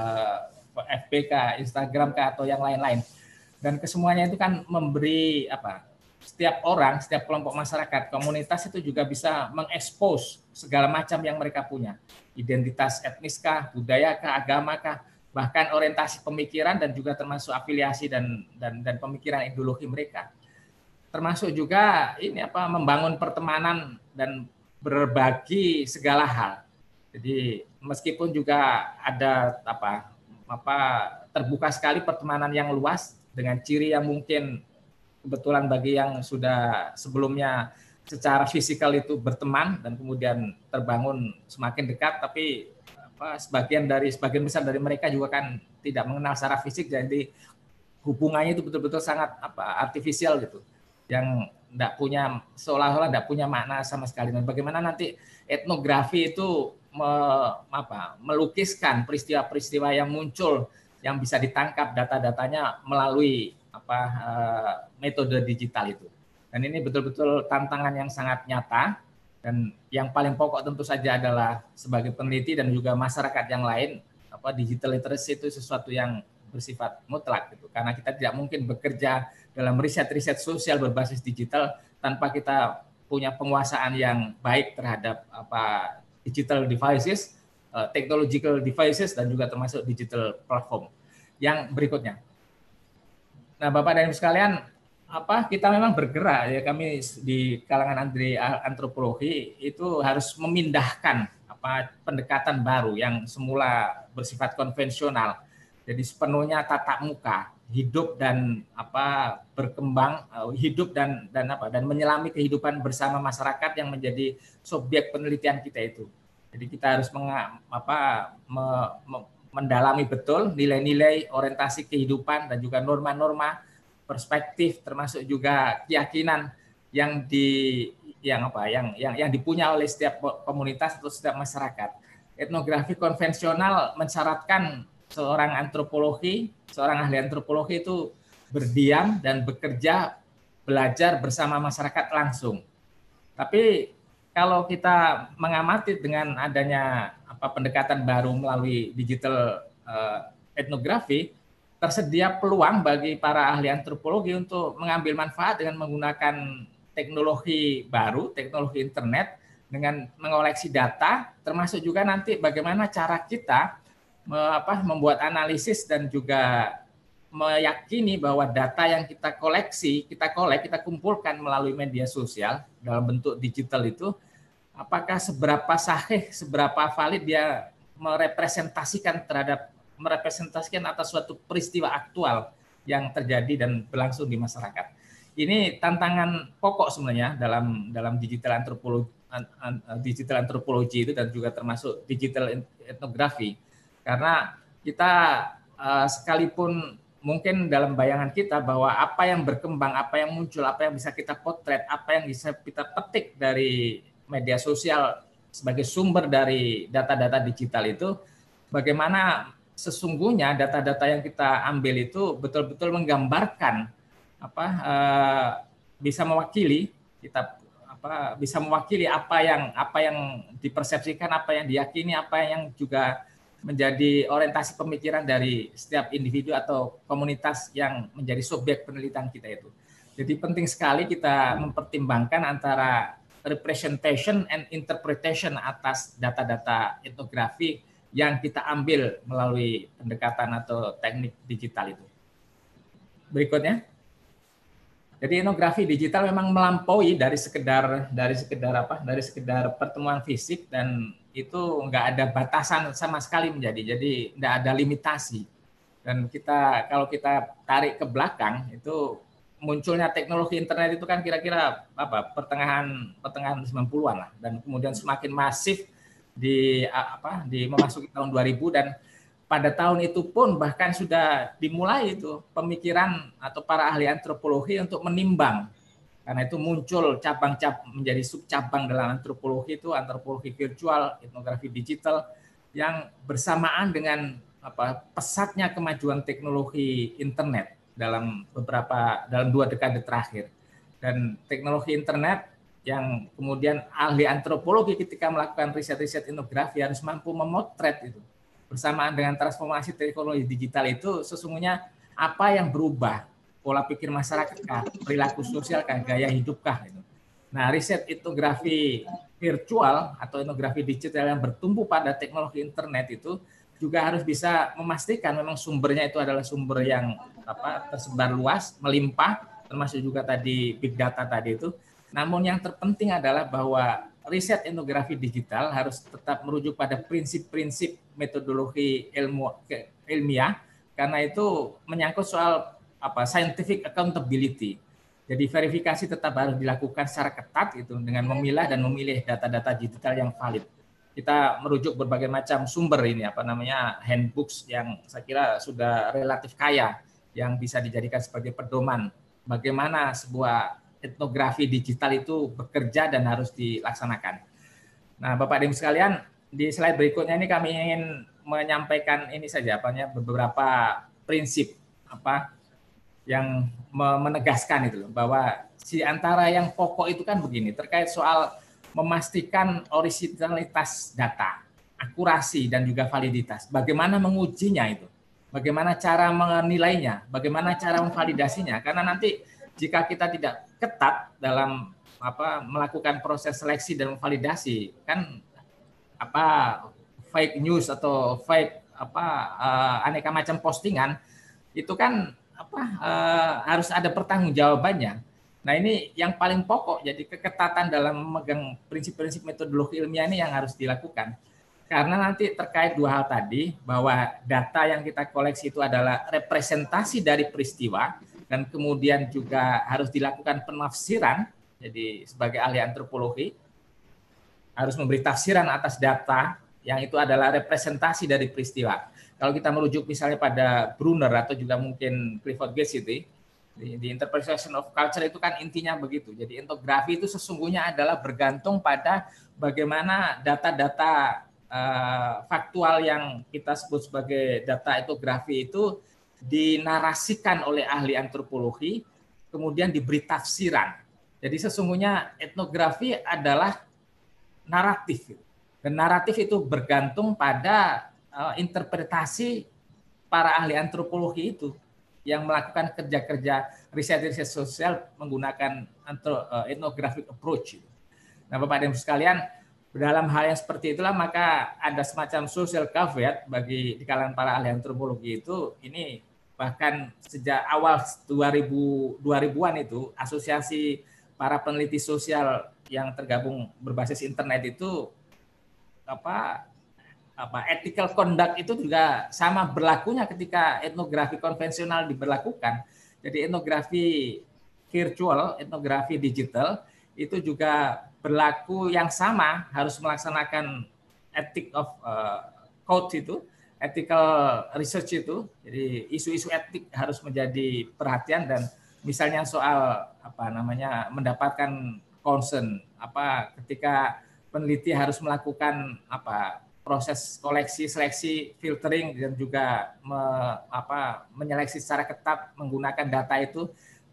uh, F B kah, Instagram kah atau yang lain-lain. Dan kesemuanya itu kan memberi apa? Setiap orang, setiap kelompok masyarakat, komunitas itu juga bisa mengekspos segala macam yang mereka punya. Identitas etnis kah, budaya kah, agama kah, bahkan orientasi pemikiran dan juga termasuk afiliasi dan dan dan pemikiran ideologi mereka. Termasuk juga ini apa membangun pertemanan dan berbagi segala hal. Jadi meskipun juga ada apa apa terbuka sekali pertemanan yang luas dengan ciri yang mungkin kebetulan bagi yang sudah sebelumnya secara fisikal itu berteman dan kemudian terbangun semakin dekat, tapi apa, sebagian dari sebagian besar dari mereka juga kan tidak mengenal secara fisik, jadi hubungannya itu betul-betul sangat apa artifisial gitu, yang tidak punya seolah-olah tidak punya makna sama sekali. Dan bagaimana nanti etnografi itu me, apa, melukiskan peristiwa-peristiwa yang muncul yang bisa ditangkap data-datanya melalui apa uh, metode digital itu. Dan ini betul-betul tantangan yang sangat nyata dan yang paling pokok tentu saja adalah sebagai peneliti dan juga masyarakat yang lain apa digital literacy itu sesuatu yang bersifat mutlak gitu. Karena kita tidak mungkin bekerja dalam riset-riset sosial berbasis digital tanpa kita punya penguasaan yang baik terhadap apa digital devices, uh, technological devices dan juga termasuk digital platform. Yang berikutnya. Nah, Bapak dan Ibu sekalian, apa kita memang bergerak ya kami di kalangan antropologi itu harus memindahkan apa pendekatan baru yang semula bersifat konvensional. Jadi sepenuhnya tatap muka, hidup dan apa berkembang, hidup dan dan apa dan menyelami kehidupan bersama masyarakat yang menjadi subjek penelitian kita itu. Jadi kita harus menga, apa me, me, mendalami betul nilai-nilai orientasi kehidupan dan juga norma-norma perspektif termasuk juga keyakinan yang di yang apa yang yang yang dipunya oleh setiap komunitas atau setiap masyarakat. Etnografi konvensional mensyaratkan seorang antropologi, seorang ahli antropologi itu berdiam dan bekerja belajar bersama masyarakat langsung. Tapi kalau kita mengamati dengan adanya apa pendekatan baru melalui digital uh, etnografi, tersedia peluang bagi para ahli antropologi untuk mengambil manfaat dengan menggunakan teknologi baru, teknologi internet, dengan mengoleksi data, termasuk juga nanti bagaimana cara kita me, apa, membuat analisis dan juga meyakini bahwa data yang kita koleksi, kita kolek, kita kumpulkan melalui media sosial dalam bentuk digital itu, apakah seberapa sahih, seberapa valid dia merepresentasikan terhadap merepresentasikan atas suatu peristiwa aktual yang terjadi dan berlangsung di masyarakat. Ini tantangan pokok sebenarnya dalam dalam digital antropologi, digital antropologi itu dan juga termasuk digital etnografi. Karena kita sekalipun mungkin dalam bayangan kita bahwa apa yang berkembang, apa yang muncul, apa yang bisa kita potret, apa yang bisa kita petik dari media sosial sebagai sumber dari data-data digital itu, bagaimana sesungguhnya data-data yang kita ambil itu betul-betul menggambarkan apa uh, bisa mewakili kita apa bisa mewakili apa yang apa yang dipersepsikan, apa yang diyakini, apa yang juga menjadi orientasi pemikiran dari setiap individu atau komunitas yang menjadi subjek penelitian kita itu. Jadi penting sekali kita mempertimbangkan antara representation and interpretation atas data-data etnografi yang kita ambil melalui pendekatan atau teknik digital itu. Berikutnya. Jadi etnografi digital memang melampaui dari sekedar dari sekedar apa? Dari sekedar pertemuan fisik, dan itu nggak ada batasan sama sekali menjadi. Jadi nggak ada limitasi. Dan kita kalau kita tarik ke belakang itu munculnya teknologi internet itu kan kira-kira apa? pertengahan pertengahan sembilan puluhan lah, dan kemudian semakin masif di apa? di memasuki tahun dua ribu, dan pada tahun itu pun bahkan sudah dimulai itu pemikiran atau para ahli antropologi untuk menimbang. Karena itu muncul cabang-cabang menjadi subcabang dalam antropologi itu antropologi virtual, etnografi digital yang bersamaan dengan apa pesatnya kemajuan teknologi internet dalam beberapa dalam dua dekade terakhir. Dan teknologi internet yang kemudian ahli antropologi ketika melakukan riset-riset etnografi harus mampu memotret itu. Bersamaan dengan transformasi teknologi digital itu sesungguhnya apa yang berubah, pola pikir masyarakat kah, perilaku sosial kah, gaya hidup kah gitu. Nah, riset etnografi virtual atau etnografi digital yang bertumbuh pada teknologi internet itu juga harus bisa memastikan memang sumbernya itu adalah sumber yang apa tersebar luas, melimpah, termasuk juga tadi big data tadi itu. Namun yang terpenting adalah bahwa riset etnografi digital harus tetap merujuk pada prinsip-prinsip metodologi ilmu ilmiah, karena itu menyangkut soal apa scientific accountability. Jadi verifikasi tetap harus dilakukan secara ketat itu dengan memilah dan memilih data-data digital yang valid. Kita merujuk berbagai macam sumber ini apa namanya handbooks yang saya kira sudah relatif kaya yang bisa dijadikan sebagai pedoman bagaimana sebuah etnografi digital itu bekerja dan harus dilaksanakan. Nah, Bapak dan Ibu sekalian, di slide berikutnya ini kami ingin menyampaikan ini saja apanya beberapa prinsip apa yang menegaskan itu loh, bahwa si antara yang pokok itu kan begini terkait soal memastikan originalitas data, akurasi dan juga validitas. Bagaimana mengujinya itu? Bagaimana cara menilainya? Bagaimana cara memvalidasinya? Karena nanti jika kita tidak ketat dalam apa melakukan proses seleksi dan validasi, kan apa fake news atau fake apa uh, aneka macam postingan itu kan apa uh, harus ada pertanggungjawabannya. Nah, ini yang paling pokok, jadi keketatan dalam memegang prinsip-prinsip metodologi ilmiah ini yang harus dilakukan. Karena nanti terkait dua hal tadi, bahwa data yang kita koleksi itu adalah representasi dari peristiwa, dan kemudian juga harus dilakukan penafsiran, jadi sebagai ahli antropologi, harus memberi tafsiran atas data yang itu adalah representasi dari peristiwa. Kalau kita merujuk misalnya pada Brunner atau juga mungkin Clifford Geertz itu, di, di Interpretation of Culture itu kan intinya begitu. Jadi etnografi itu sesungguhnya adalah bergantung pada bagaimana data-data uh, faktual yang kita sebut sebagai data etnografi itu dinarasikan oleh ahli antropologi, kemudian diberi tafsiran. Jadi sesungguhnya etnografi adalah naratif. Dan naratif itu bergantung pada uh, interpretasi para ahli antropologi itu yang melakukan kerja-kerja riset-riset sosial menggunakan antro, uh, ethnographic approach. Nah, Bapak dan Ibu sekalian, dalam hal yang seperti itulah maka ada semacam social caveat bagi di kalangan para ahli antropologi itu. Ini bahkan sejak awal dua ribuan itu asosiasi para peneliti sosial yang tergabung berbasis internet itu apa apa ethical conduct itu juga sama berlakunya ketika etnografi konvensional diberlakukan. Jadi etnografi virtual, etnografi digital itu juga berlaku yang sama, harus melaksanakan ethic of uh, code itu, ethical research itu. Jadi isu-isu etik harus menjadi perhatian, dan misalnya soal apa namanya mendapatkan concern apa ketika peneliti harus melakukan apa proses koleksi, seleksi, filtering dan juga me, apa menyeleksi secara ketat menggunakan data itu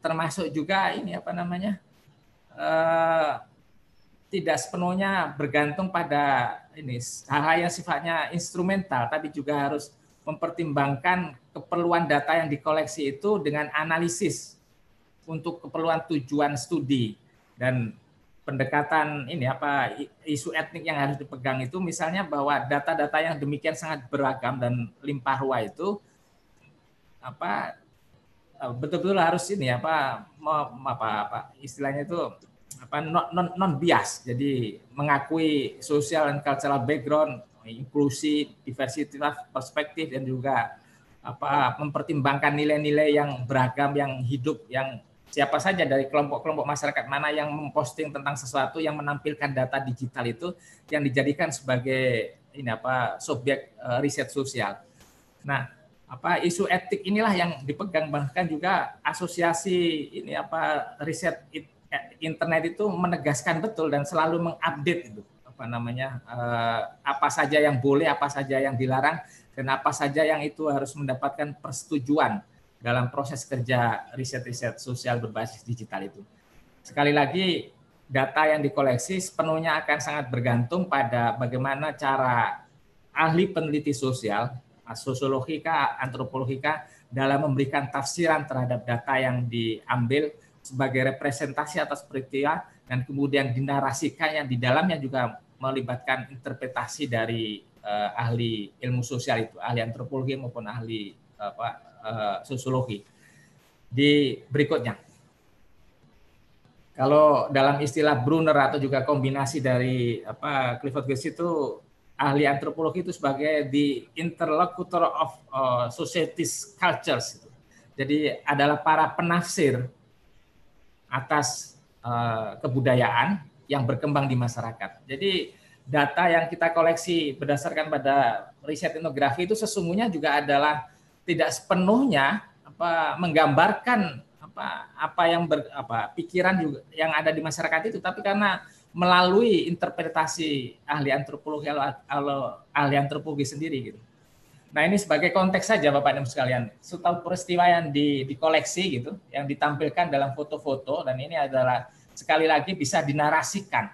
termasuk juga ini apa namanya eh, tidak sepenuhnya bergantung pada ini hal-hal yang sifatnya instrumental, tapi juga harus mempertimbangkan keperluan data yang dikoleksi itu dengan analisis untuk keperluan tujuan studi dan pendekatan ini apa isu etnik yang harus dipegang itu, misalnya bahwa data-data yang demikian sangat beragam dan limpah ruah itu apa betul-betul harus ini apa apa apa istilahnya itu apa non non, non bias, jadi mengakui social and cultural background, inklusi, diversitas perspektif, dan juga apa mempertimbangkan nilai-nilai yang beragam yang hidup, yang siapa saja dari kelompok-kelompok masyarakat mana yang memposting tentang sesuatu yang menampilkan data digital itu yang dijadikan sebagai ini apa subjek uh, riset sosial. Nah, apa isu etik inilah yang dipegang, bahkan juga asosiasi ini apa riset internet itu menegaskan betul dan selalu mengupdate itu apa namanya eh, apa saja yang boleh, apa saja yang dilarang, dan apa saja yang itu harus mendapatkan persetujuan dalam proses kerja riset-riset sosial berbasis digital itu. Sekali lagi, data yang dikoleksi sepenuhnya akan sangat bergantung pada bagaimana cara ahli peneliti sosial, sosiologika, antropologika dalam memberikan tafsiran terhadap data yang diambil sebagai representasi atas peristiwa, dan kemudian dinarasikannya di dalamnya juga melibatkan interpretasi dari uh, ahli ilmu sosial itu, ahli antropologi maupun ahli apa, uh, sosiologi. Di berikutnya, kalau dalam istilah Brunner atau juga kombinasi dari apa Clifford Geertz itu, ahli antropologi itu sebagai the interlocutor of uh, society's cultures. Jadi adalah para penafsir atas uh, kebudayaan yang berkembang di masyarakat. Jadi data yang kita koleksi berdasarkan pada riset etnografi itu sesungguhnya juga adalah tidak sepenuhnya apa menggambarkan apa apa yang ber, apa pikiran juga yang ada di masyarakat itu, tapi karena melalui interpretasi ahli antropologi atau ahli antropologi sendiri gitu. Nah, ini sebagai konteks saja Bapak dan Ibu sekalian, setahu peristiwa yang di, dikoleksi gitu, yang ditampilkan dalam foto-foto, dan ini adalah sekali lagi bisa dinarasikan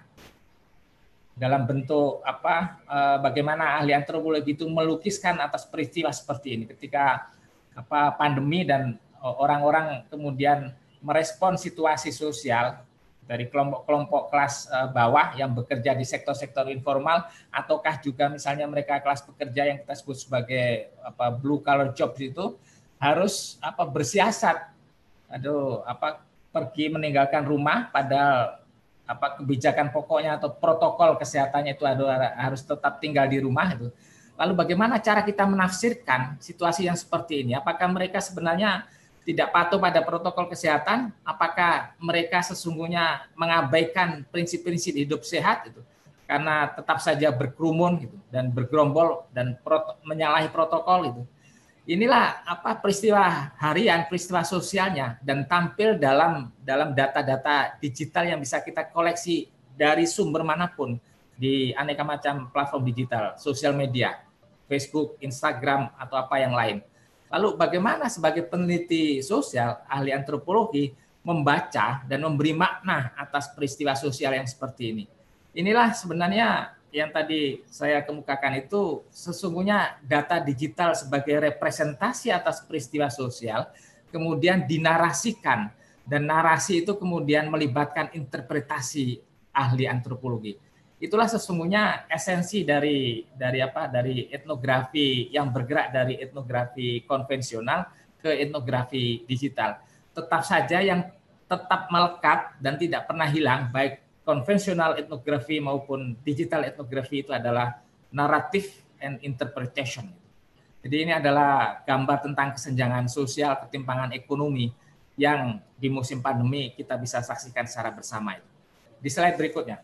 dalam bentuk apa eh, bagaimana ahli antropologi itu melukiskan atas peristiwa seperti ini ketika apa pandemi dan orang-orang kemudian merespon situasi sosial dari kelompok-kelompok kelas bawah yang bekerja di sektor-sektor informal, ataukah juga misalnya mereka kelas pekerja yang kita sebut sebagai apa blue collar jobs itu harus apa bersiasat, aduh apa pergi meninggalkan rumah, padahal apa kebijakan pokoknya atau protokol kesehatannya itu adalah harus tetap tinggal di rumah itu. Lalu bagaimana cara kita menafsirkan situasi yang seperti ini? Apakah mereka sebenarnya tidak patuh pada protokol kesehatan? Apakah mereka sesungguhnya mengabaikan prinsip-prinsip hidup sehat itu karena tetap saja berkerumun gitu dan bergerombol dan proto, menyalahi protokol itu? Inilah apa peristiwa harian, peristiwa sosialnya, dan tampil dalam dalam data-data digital yang bisa kita koleksi dari sumber manapun di aneka macam platform digital, sosial media, Facebook, Instagram, atau apa yang lain. Lalu bagaimana sebagai peneliti sosial, ahli antropologi membaca dan memberi makna atas peristiwa sosial yang seperti ini? Inilah sebenarnya yang tadi saya kemukakan itu sesungguhnya data digital sebagai representasi atas peristiwa sosial, kemudian dinarasikan, dan narasi itu kemudian melibatkan interpretasi ahli antropologi. Itulah sesungguhnya esensi dari dari apa dari etnografi yang bergerak dari etnografi konvensional ke etnografi digital. Tetap saja yang tetap melekat dan tidak pernah hilang baik konvensional etnografi maupun digital etnografi itu adalah narrative and interpretation. Jadi ini adalah gambar tentang kesenjangan sosial, ketimpangan ekonomi yang di musim pandemi kita bisa saksikan secara bersama itu. Di slide berikutnya.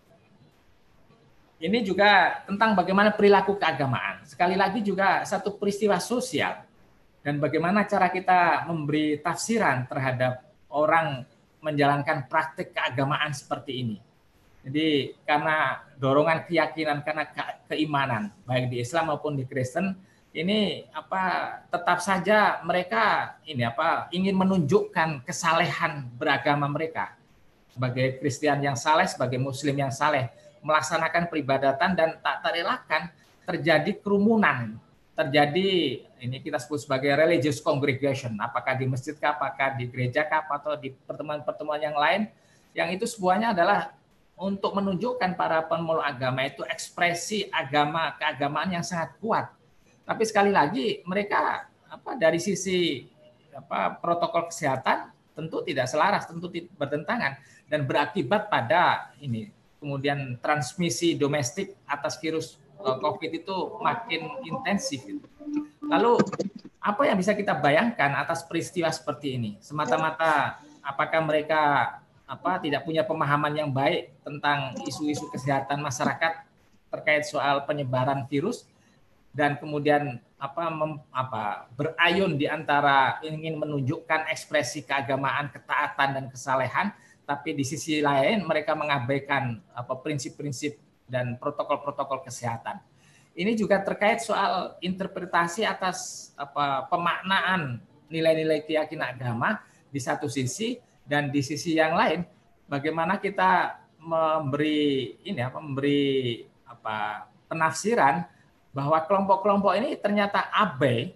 Ini juga tentang bagaimana perilaku keagamaan. Sekali lagi juga satu peristiwa sosial dan bagaimana cara kita memberi tafsiran terhadap orang menjalankan praktik keagamaan seperti ini. Jadi karena dorongan keyakinan, karena ke keimanan, baik di Islam maupun di Kristen, ini apa tetap saja mereka ini apa ingin menunjukkan kesalehan beragama mereka sebagai Kristen yang saleh, sebagai Muslim yang saleh, melaksanakan peribadatan dan tak terelakkan terjadi kerumunan, terjadi ini kita sebut sebagai religious congregation, apakah di masjid kah, apakah di gereja kah, atau di pertemuan-pertemuan yang lain, yang itu semuanya adalah untuk menunjukkan para pemeluk agama itu ekspresi agama keagamaan yang sangat kuat. Tapi sekali lagi mereka apa dari sisi apa protokol kesehatan tentu tidak selaras, tentu bertentangan dan berakibat pada ini kemudian transmisi domestik atas virus COVID itu makin intensif. Lalu apa yang bisa kita bayangkan atas peristiwa seperti ini? Semata-mata apakah mereka apa tidak punya pemahaman yang baik tentang isu-isu kesehatan masyarakat terkait soal penyebaran virus dan kemudian apa mem, apa berayun di antara ingin menunjukkan ekspresi keagamaan, ketaatan dan kesalehan, tapi di sisi lain mereka mengabaikan apa prinsip-prinsip dan protokol-protokol kesehatan. Ini juga terkait soal interpretasi atas apa pemaknaan nilai-nilai keyakinan agama di satu sisi, dan di sisi yang lain bagaimana kita memberi ini apa memberi apa penafsiran bahwa kelompok-kelompok ini ternyata abai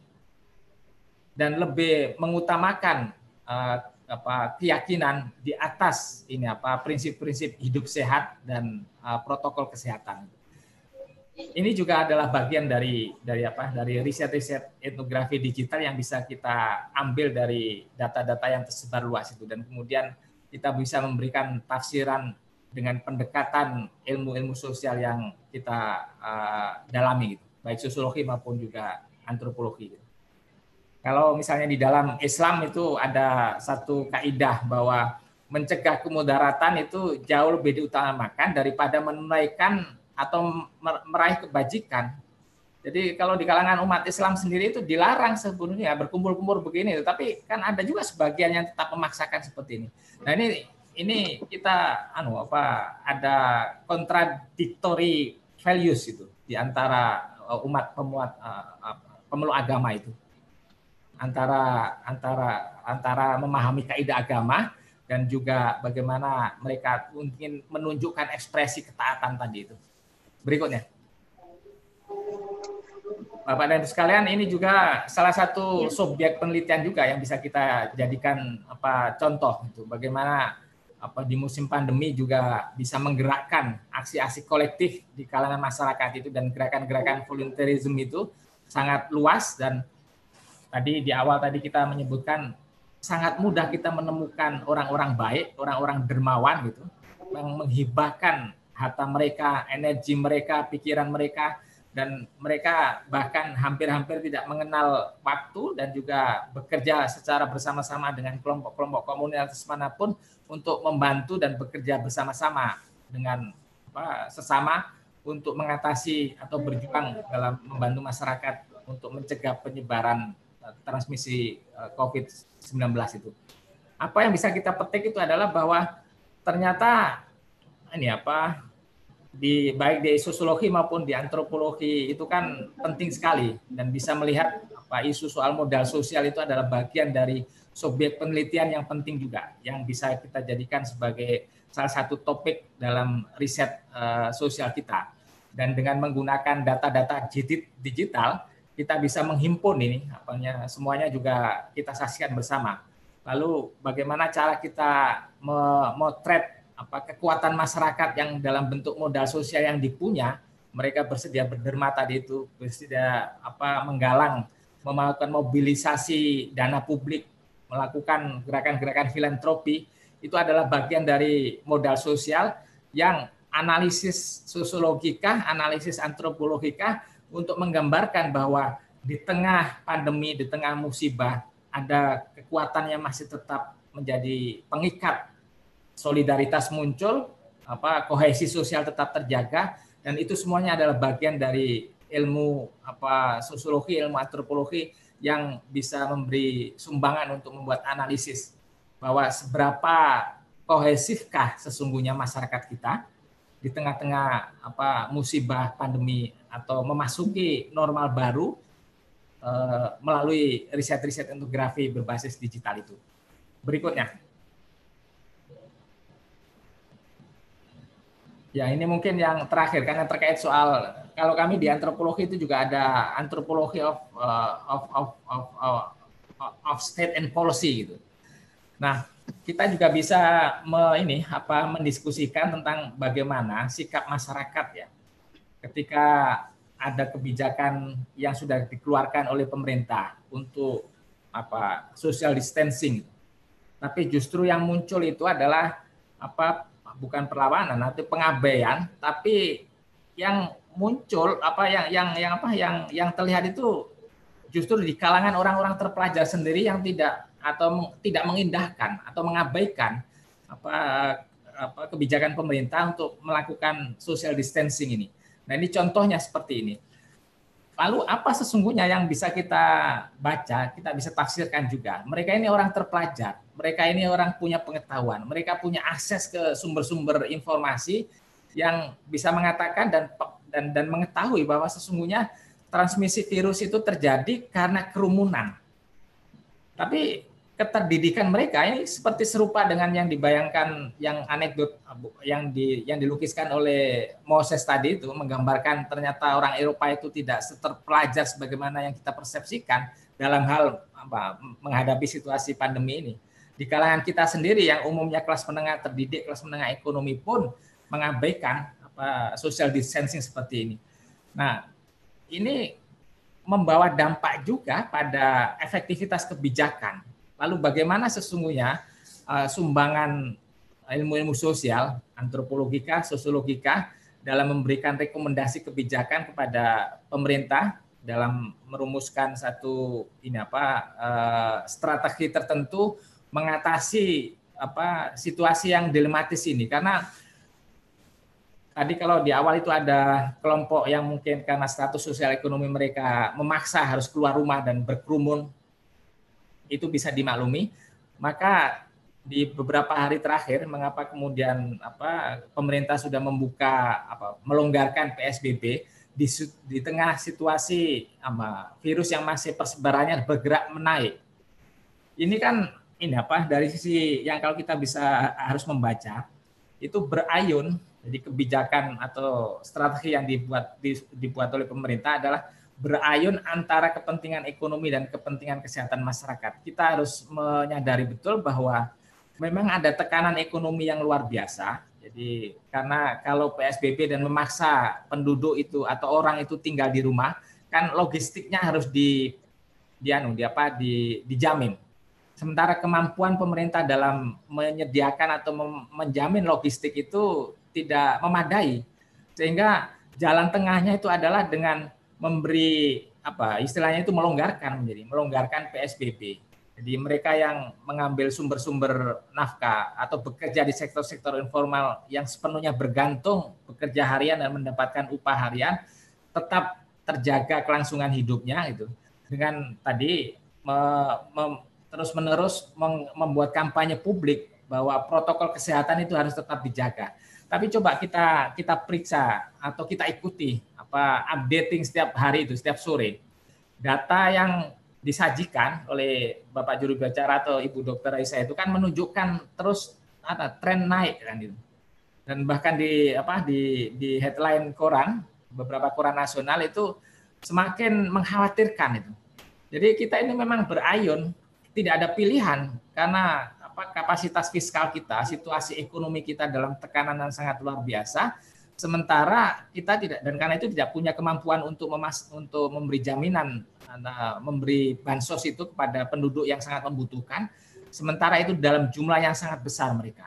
dan lebih mengutamakan uh, apa keyakinan di atas ini apa prinsip-prinsip hidup sehat dan uh, protokol kesehatan. Ini juga adalah bagian dari dari apa dari riset-riset etnografi digital yang bisa kita ambil dari data-data yang tersebar luas itu, dan kemudian kita bisa memberikan tafsiran dengan pendekatan ilmu-ilmu sosial yang kita uh, dalami gitu, baik sosiologi maupun juga antropologi gitu. Kalau misalnya di dalam Islam itu ada satu kaidah bahwa mencegah kemudaratan itu jauh lebih diutamakan daripada menunaikan atau meraih kebajikan. Jadi kalau di kalangan umat Islam sendiri itu dilarang sebenarnya berkumpul-kumpul begini, tapi kan ada juga sebagian yang tetap memaksakan seperti ini. Nah ini ini kita anu apa ada contradictory values itu di antara umat pemuat pemeluk agama itu. Antara antara antara memahami kaidah agama dan juga bagaimana mereka ingin menunjukkan ekspresi ketaatan tadi itu. Berikutnya, Bapak dan Ibu sekalian, ini juga salah satu subjek penelitian juga yang bisa kita jadikan apa contoh itu bagaimana apa di musim pandemi juga bisa menggerakkan aksi-aksi kolektif di kalangan masyarakat itu, dan gerakan-gerakan volunteerism itu sangat luas, dan tadi di awal tadi kita menyebutkan sangat mudah kita menemukan orang-orang baik, orang-orang dermawan gitu yang menghibahkan harta mereka, energi mereka, pikiran mereka, dan mereka bahkan hampir-hampir tidak mengenal waktu dan juga bekerja secara bersama-sama dengan kelompok-kelompok komunitas manapun untuk membantu dan bekerja bersama-sama dengan apa, sesama untuk mengatasi atau berjuang dalam membantu masyarakat untuk mencegah penyebaran transmisi COVID sembilan belas itu. Apa yang bisa kita petik itu adalah bahwa ternyata ini apa di baik di sosiologi maupun di antropologi itu kan penting sekali, dan bisa melihat apa isu soal modal sosial itu adalah bagian dari subjek penelitian yang penting juga yang bisa kita jadikan sebagai salah satu topik dalam riset uh, sosial kita. Dan dengan menggunakan data-data digital kita bisa menghimpun ini apanya semuanya juga kita saksikan bersama. Lalu bagaimana cara kita memotret apa kekuatan masyarakat yang dalam bentuk modal sosial yang dipunya, mereka bersedia berderma tadi itu, bersedia apa menggalang, melakukan mobilisasi dana publik, melakukan gerakan-gerakan filantropi, itu adalah bagian dari modal sosial yang analisis sosiologika, analisis antropologika untuk menggambarkan bahwa di tengah pandemi, di tengah musibah, ada kekuatan yang masih tetap menjadi pengikat. Solidaritas muncul, apa kohesi sosial tetap terjaga, dan itu semuanya adalah bagian dari ilmu apa sosiologi, ilmu antropologi yang bisa memberi sumbangan untuk membuat analisis bahwa seberapa kohesifkah sesungguhnya masyarakat kita di tengah-tengah apa musibah pandemi atau memasuki normal baru uh, melalui riset-riset etnografi berbasis digital itu. Berikutnya. Ya, ini mungkin yang terakhir karena terkait soal kalau kami di antropologi itu juga ada antropologi of uh, of, of, of, of, of state and policy gitu. Nah, kita juga bisa me, ini apa mendiskusikan tentang bagaimana sikap masyarakat ya ketika ada kebijakan yang sudah dikeluarkan oleh pemerintah untuk apa social distancing. Tapi justru yang muncul itu adalah apa bukan perlawanan atau pengabaian, tapi yang muncul apa yang yang yang apa yang yang terlihat itu justru di kalangan orang-orang terpelajar sendiri yang tidak atau tidak mengindahkan atau mengabaikan apa, apa kebijakan pemerintah untuk melakukan social distancing ini. Nah, ini contohnya seperti ini. Lalu apa sesungguhnya yang bisa kita baca, kita bisa tafsirkan juga. Mereka ini orang terpelajar, mereka ini orang punya pengetahuan, mereka punya akses ke sumber-sumber informasi yang bisa mengatakan dan dan dan mengetahui bahwa sesungguhnya transmisi virus itu terjadi karena kerumunan. Tapi keterdidikan mereka ini seperti serupa dengan yang dibayangkan yang anekdot yang di yang dilukiskan oleh Moses tadi itu menggambarkan ternyata orang Eropa itu tidak terpelajar sebagaimana yang kita persepsikan dalam hal apa, menghadapi situasi pandemi ini. Di kalangan kita sendiri yang umumnya kelas menengah terdidik, kelas menengah ekonomi pun mengabaikan apa, social distancing seperti ini. Nah, ini membawa dampak juga pada efektivitas kebijakan. Lalu bagaimana sesungguhnya uh, sumbangan ilmu-ilmu sosial, antropologika, sosiologika dalam memberikan rekomendasi kebijakan kepada pemerintah dalam merumuskan satu ini apa uh, strategi tertentu mengatasi apa situasi yang dilematis ini. Karena tadi kalau di awal itu ada kelompok yang mungkin karena status sosial ekonomi mereka memaksa harus keluar rumah dan berkerumun, itu bisa dimaklumi. Maka di beberapa hari terakhir, mengapa kemudian apa pemerintah sudah membuka apa melonggarkan P S B B di, di tengah situasi apa, virus yang masih persebarannya bergerak menaik. Ini kan ini apa dari sisi yang kalau kita bisa harus membaca itu berayun. Jadi kebijakan atau strategi yang dibuat dibuat oleh pemerintah adalah berayun antara kepentingan ekonomi dan kepentingan kesehatan masyarakat. Kita harus menyadari betul bahwa memang ada tekanan ekonomi yang luar biasa. Jadi karena kalau P S B B dan memaksa penduduk itu atau orang itu tinggal di rumah, kan logistiknya harus di di anu, di apa di dijamin. Sementara kemampuan pemerintah dalam menyediakan atau menjamin logistik itu tidak memadai. Sehingga jalan tengahnya itu adalah dengan memberi apa istilahnya itu melonggarkan menjadi melonggarkan P S B B. Jadi mereka yang mengambil sumber-sumber nafkah atau bekerja di sektor-sektor informal yang sepenuhnya bergantung bekerja harian dan mendapatkan upah harian tetap terjaga kelangsungan hidupnya itu dengan tadi me, me, terus-menerus membuat kampanye publik bahwa protokol kesehatan itu harus tetap dijaga. Tapi coba kita kita periksa atau kita ikuti apa updating setiap hari itu setiap sore data yang disajikan oleh Bapak juru bicara atau Ibu Dokter Aisyah itu kan menunjukkan terus ada tren naik kan itu. Dan bahkan di apa di di headline koran beberapa koran nasional itu semakin mengkhawatirkan itu. Jadi kita ini memang berayun, tidak ada pilihan karena apa kapasitas fiskal kita, situasi ekonomi kita dalam tekanan yang sangat luar biasa. Sementara kita tidak dan karena itu tidak punya kemampuan untuk memas, untuk memberi jaminan, memberi bansos itu kepada penduduk yang sangat membutuhkan. Sementara itu dalam jumlah yang sangat besar mereka.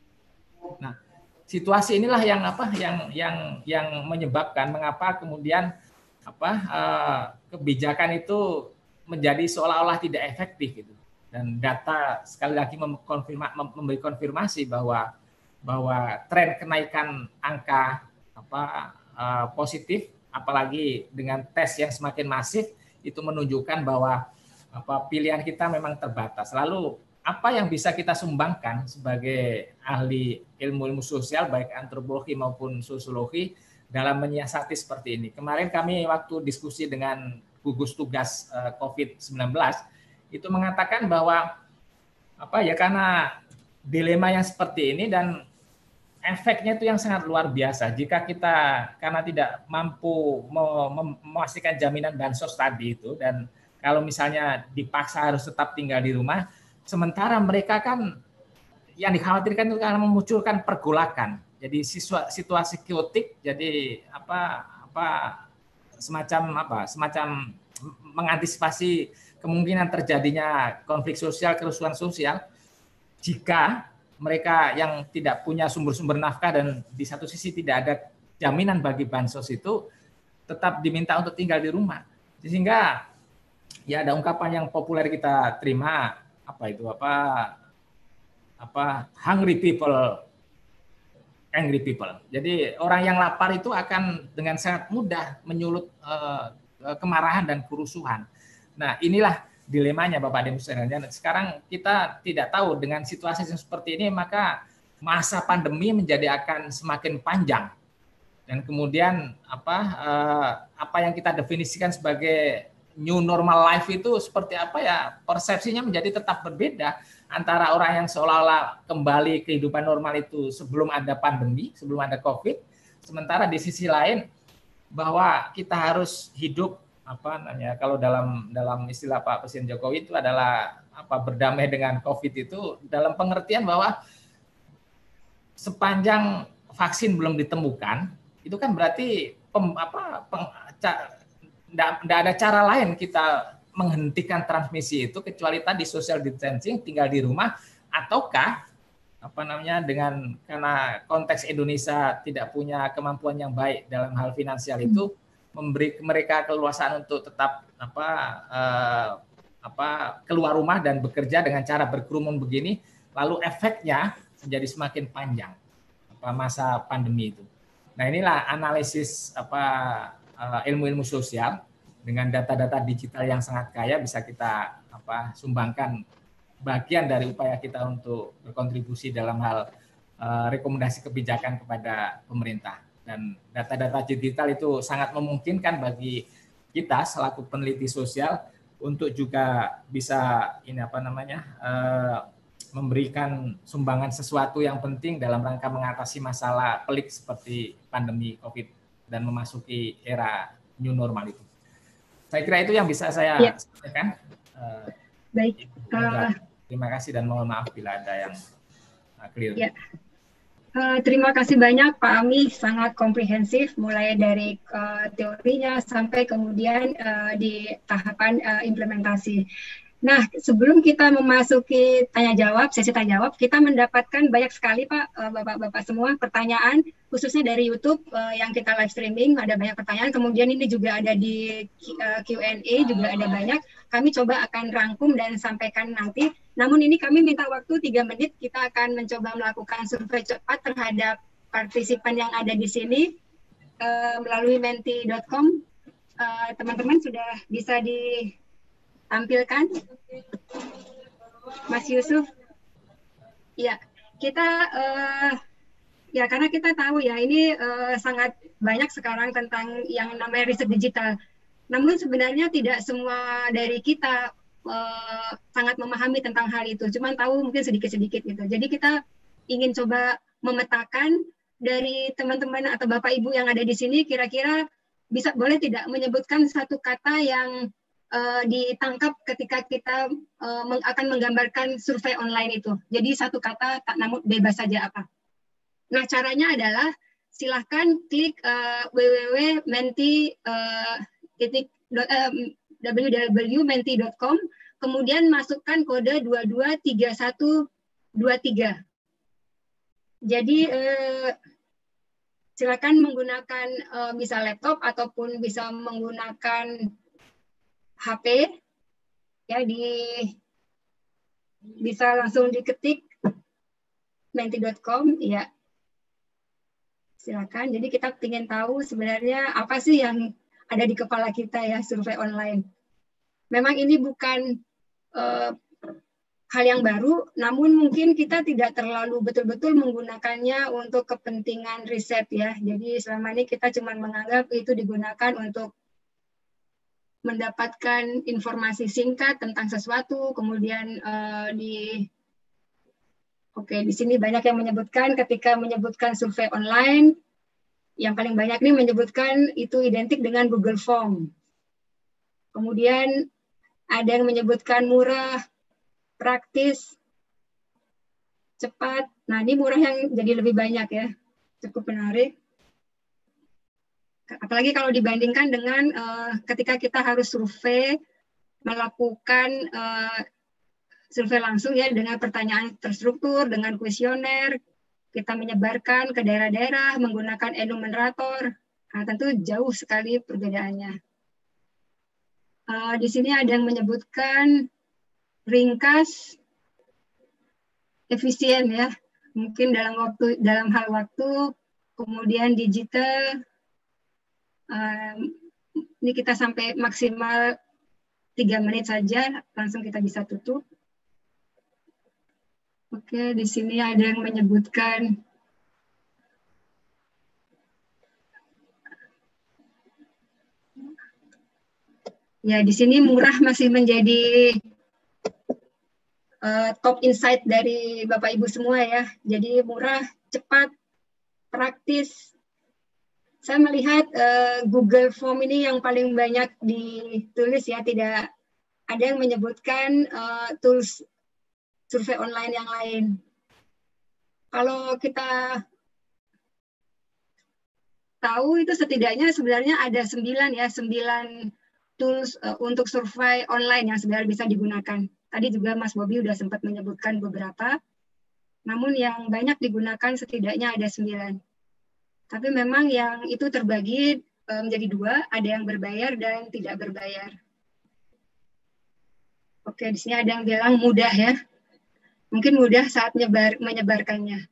Nah, situasi inilah yang apa yang yang yang menyebabkan mengapa kemudian apa uh, kebijakan itu menjadi seolah-olah tidak efektif gitu. Dan data sekali lagi mengkonfirma, memberi konfirmasi bahwa bahwa tren kenaikan angka apa uh, positif apalagi dengan tes yang semakin masif itu menunjukkan bahwa apa pilihan kita memang terbatas. Lalu apa yang bisa kita sumbangkan sebagai ahli ilmu-ilmu sosial baik antropologi maupun sosiologi dalam menyiasati seperti ini. Kemarin kami waktu diskusi dengan gugus tugas uh, COVID sembilan belas itu mengatakan bahwa apa ya karena dilema yang seperti ini dan efeknya itu yang sangat luar biasa jika kita karena tidak mampu memastikan jaminan bansos tadi itu dan kalau misalnya dipaksa harus tetap tinggal di rumah sementara mereka kan yang dikhawatirkan itu karena memunculkan pergolakan jadi situasi chaotic jadi apa apa semacam apa semacam mengantisipasi kemungkinan terjadinya konflik sosial, kerusuhan sosial jika mereka yang tidak punya sumber-sumber nafkah dan di satu sisi tidak ada jaminan bagi bansos itu tetap diminta untuk tinggal di rumah. Sehingga ya ada ungkapan yang populer kita terima apa itu apa apa hungry people angry people. Jadi orang yang lapar itu akan dengan sangat mudah menyulut uh, kemarahan dan kerusuhan. Nah, inilah dilemanya Bapak dan Ibu sekalian. Sekarang kita tidak tahu dengan situasi yang seperti ini maka masa pandemi menjadi akan semakin panjang. Dan kemudian apa eh, apa yang kita definisikan sebagai new normal life itu seperti apa ya persepsinya menjadi tetap berbeda antara orang yang seolah-olah kembali kehidupan normal itu sebelum ada pandemi, sebelum ada Covid, sementara di sisi lain bahwa kita harus hidup apa namanya kalau dalam dalam istilah Pak Presiden Jokowi itu adalah apa berdamai dengan Covid itu dalam pengertian bahwa sepanjang vaksin belum ditemukan itu kan berarti pem, apa tidak ada cara lain kita menghentikan transmisi itu kecuali tadi social distancing tinggal di rumah ataukah apa namanya dengan karena konteks Indonesia tidak punya kemampuan yang baik dalam hal finansial itu memberi mereka keleluasaan untuk tetap apa eh, apa keluar rumah dan bekerja dengan cara berkerumun begini lalu efeknya menjadi semakin panjang apa masa pandemi itu. Nah, inilah analisis apa eh, ilmu-ilmu sosial dengan data-data digital yang sangat kaya bisa kita apa sumbangkan bagian dari upaya kita untuk berkontribusi dalam hal eh, rekomendasi kebijakan kepada pemerintah. Dan data-data digital itu sangat memungkinkan bagi kita selaku peneliti sosial untuk juga bisa ini apa namanya eh, memberikan sumbangan sesuatu yang penting dalam rangka mengatasi masalah pelik seperti pandemi Covid dan memasuki era new normal itu. Saya kira itu yang bisa saya ya. sampaikan. Eh, Baik. Uh, terima kasih dan mohon maaf bila ada yang uh, keliru. Ya. Uh, terima kasih banyak Pak Ami, sangat komprehensif mulai dari uh, teorinya sampai kemudian uh, di tahapan uh, implementasi. Nah, sebelum kita memasuki tanya jawab, sesi tanya jawab, kita mendapatkan banyak sekali Pak, uh, Bapak-Bapak semua pertanyaan, khususnya dari YouTube uh, yang kita live streaming, ada banyak pertanyaan, kemudian ini juga ada di uh, Q and A, juga ada banyak, kami coba akan rangkum dan sampaikan nanti. Namun ini kami minta waktu tiga menit, kita akan mencoba melakukan survei cepat terhadap partisipan yang ada di sini uh, melalui menti dot com. Uh, teman-teman sudah bisa ditampilkan, Mas Yusuf. Ya, kita uh, ya karena kita tahu ya ini uh, sangat banyak sekarang tentang yang namanya riset digital. Namun sebenarnya tidak semua dari kita Uh, sangat memahami tentang hal itu, cuman tahu mungkin sedikit-sedikit gitu. Jadi kita ingin coba memetakan dari teman-teman atau Bapak Ibu yang ada di sini, kira-kira bisa boleh tidak menyebutkan satu kata yang uh, ditangkap ketika kita uh, meng akan menggambarkan survei online itu. Jadi satu kata, tak namun bebas saja apa. Nah caranya adalah silahkan klik uh, w w w titik menti titik w w w titik menti titik com, kemudian masukkan kode dua dua tiga satu dua tiga. Jadi eh, silakan menggunakan eh, bisa laptop ataupun bisa menggunakan H P ya, di bisa langsung diketik menti titik com ya. Silakan. Jadi kita ingin tahu sebenarnya apa sih yang ada di kepala kita ya, survei online. Memang ini bukan uh, hal yang baru, namun mungkin kita tidak terlalu betul-betul menggunakannya untuk kepentingan riset ya. Jadi selama ini kita cuma menganggap itu digunakan untuk mendapatkan informasi singkat tentang sesuatu, kemudian uh, di oke di sini banyak yang menyebutkan ketika menyebutkan survei online, yang paling banyak nih menyebutkan itu identik dengan Google Form. Kemudian ada yang menyebutkan murah, praktis, cepat. Nah, ini murah yang jadi lebih banyak ya, cukup menarik. Apalagi kalau dibandingkan dengan uh, ketika kita harus survei, melakukan uh, survei langsung ya dengan pertanyaan terstruktur, dengan kuesioner, kita menyebarkan ke daerah-daerah menggunakan enumerator. Nah, tentu jauh sekali perbedaannya. Uh, di sini ada yang menyebutkan ringkas, efisien ya, mungkin dalam waktu dalam hal waktu, kemudian digital. Um, ini kita sampai maksimal tiga menit saja, langsung kita bisa tutup. Oke, di sini ada yang menyebutkan ya, di sini murah masih menjadi uh, top insight dari Bapak Ibu semua ya. Jadi murah, cepat, praktis. Saya melihat uh, Google Form ini yang paling banyak ditulis ya, tidak ada yang menyebutkan uh, tools survei online yang lain. Kalau kita tahu itu setidaknya sebenarnya ada sembilan ya, sembilan tools uh, untuk survei online yang sebenarnya bisa digunakan. Tadi juga Mas Bobi sudah sempat menyebutkan beberapa, namun yang banyak digunakan setidaknya ada sembilan. Tapi memang yang itu terbagi menjadi dua, ada yang berbayar dan tidak berbayar. Oke, di sini ada yang bilang mudah ya. Mungkin mudah saat menyebar, menyebarkannya.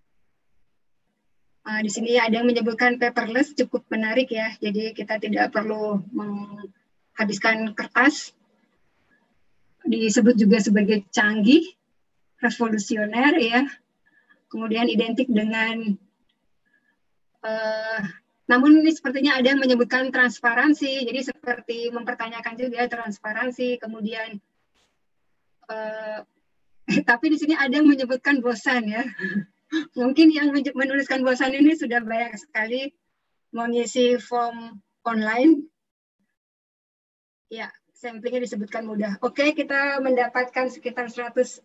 Uh, di sini ada yang menyebutkan paperless, cukup menarik ya. Jadi kita tidak perlu menghabiskan kertas. Disebut juga sebagai canggih, revolusioner ya. Kemudian identik dengan Uh, namun ini sepertinya ada yang menyebutkan transparansi, jadi seperti mempertanyakan juga transparansi, kemudian uh, tapi di sini ada yang menyebutkan bosan ya. Mungkin yang menuliskan bosan ini sudah banyak sekali mengisi form online. Ya, samplingnya disebutkan mudah. Oke, kita mendapatkan sekitar seratus,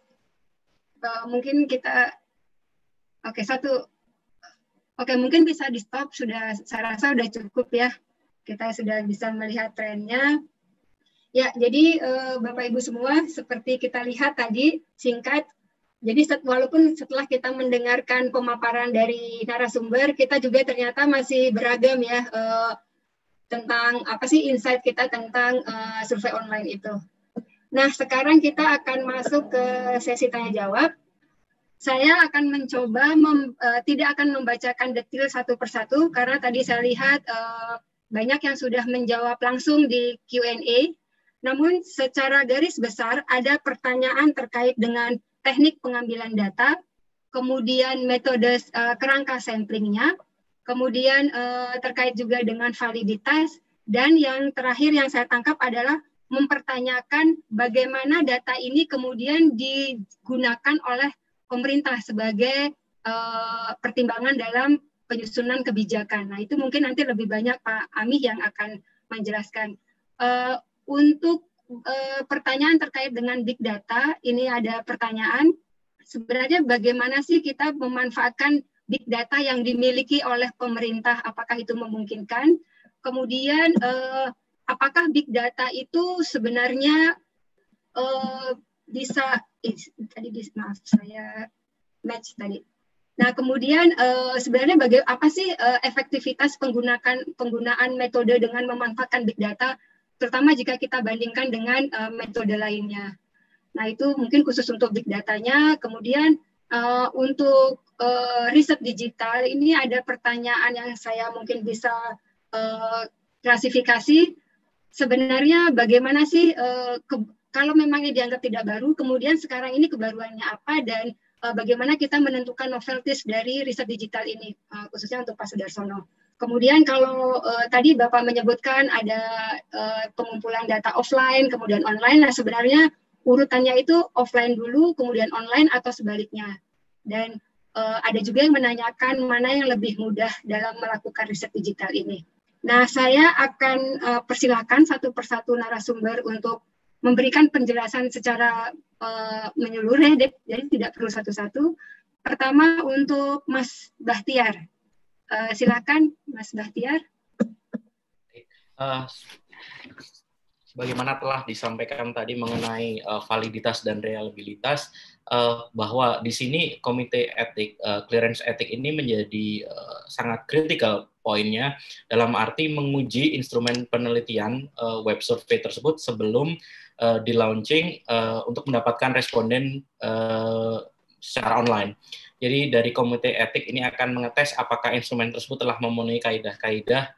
uh, mungkin kita, oke satu. Oke, mungkin bisa di stop, sudah saya rasa sudah cukup ya. Kita sudah bisa melihat trennya. Ya, jadi eh, Bapak Ibu semua, seperti kita lihat tadi, singkat. Jadi set, walaupun setelah kita mendengarkan pemaparan dari narasumber, kita juga ternyata masih beragam ya eh, tentang apa sih insight kita tentang eh, survei online itu. Nah, sekarang kita akan masuk ke sesi tanya-jawab. Saya akan mencoba mem, uh, tidak akan membacakan detail satu persatu karena tadi saya lihat uh, banyak yang sudah menjawab langsung di Q and A. Namun secara garis besar ada pertanyaan terkait dengan teknik pengambilan data, kemudian metode uh, kerangka samplingnya, kemudian uh, terkait juga dengan validitas, dan yang terakhir yang saya tangkap adalah mempertanyakan bagaimana data ini kemudian digunakan oleh pemerintah sebagai uh, pertimbangan dalam penyusunan kebijakan. Nah, itu mungkin nanti lebih banyak Pak Amih yang akan menjelaskan. Uh, untuk uh, pertanyaan terkait dengan big data, ini ada pertanyaan, sebenarnya bagaimana sih kita memanfaatkan big data yang dimiliki oleh pemerintah, apakah itu memungkinkan? Kemudian, uh, apakah big data itu sebenarnya uh, bisa Eh, tadi di, maaf saya match tadi. Nah, kemudian uh, sebenarnya baga- apa sih uh, efektivitas penggunaan penggunaan metode dengan memanfaatkan big data, terutama jika kita bandingkan dengan uh, metode lainnya. Nah, itu mungkin khusus untuk big datanya. Kemudian uh, untuk uh, riset digital ini ada pertanyaan yang saya mungkin bisa uh, klasifikasi. Sebenarnya bagaimana sih uh, ke, kalau memang ini dianggap tidak baru, kemudian sekarang ini kebaruannya apa dan uh, bagaimana kita menentukan novelties dari riset digital ini, uh, khususnya untuk Pak Sudarsono. kemudian kalau uh, tadi Bapak menyebutkan ada uh, pengumpulan data offline, kemudian online. Nah, sebenarnya urutannya itu offline dulu, kemudian online atau sebaliknya. Dan uh, ada juga yang menanyakan mana yang lebih mudah dalam melakukan riset digital ini. Nah, saya akan uh, persilakan satu persatu narasumber untuk memberikan penjelasan secara uh, menyeluruh, jadi tidak perlu satu-satu. Pertama untuk Mas Bahtiar. Uh, silakan Mas Bahtiar. Uh, sebagaimana telah disampaikan tadi mengenai uh, validitas dan reliabilitas, uh, bahwa di sini komite etik, uh, clearance etik ini menjadi uh, sangat kritikal poinnya, dalam arti menguji instrumen penelitian uh, web survei tersebut sebelum uh, di launching uh, untuk mendapatkan responden uh, secara online. Jadi dari komite etik ini akan mengetes apakah instrumen tersebut telah memenuhi kaidah-kaidah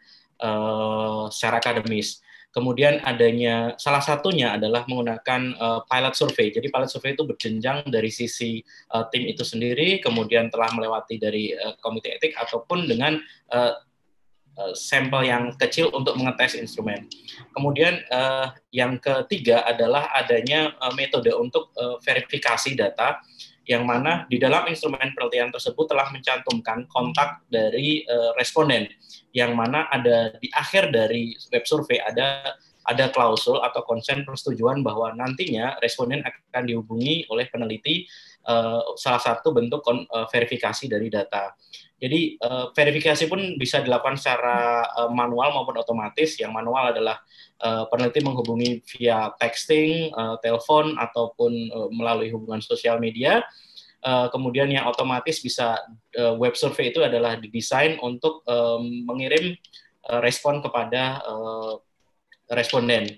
uh, secara akademis. Kemudian adanya, salah satunya adalah menggunakan uh, pilot survey. Jadi pilot survey itu berjenjang dari sisi uh, tim itu sendiri, kemudian telah melewati dari uh, komite etik, ataupun dengan uh, uh, sampel yang kecil untuk mengetes instrumen. Kemudian uh, yang ketiga adalah adanya uh, metode untuk uh, verifikasi data, yang mana di dalam instrumen penelitian tersebut telah mencantumkan kontak dari uh, responden, yang mana ada di akhir dari web survei ada ada klausul atau konsen persetujuan bahwa nantinya responden akan dihubungi oleh peneliti, uh, salah satu bentuk kon, uh, verifikasi dari data. Jadi uh, verifikasi pun bisa dilakukan secara uh, manual maupun otomatis. Yang manual adalah uh, peneliti menghubungi via texting, uh, telepon, ataupun uh, melalui hubungan sosial media. Uh, kemudian yang otomatis bisa uh, web survei itu adalah didesain untuk um, mengirim uh, respon kepada uh, responden.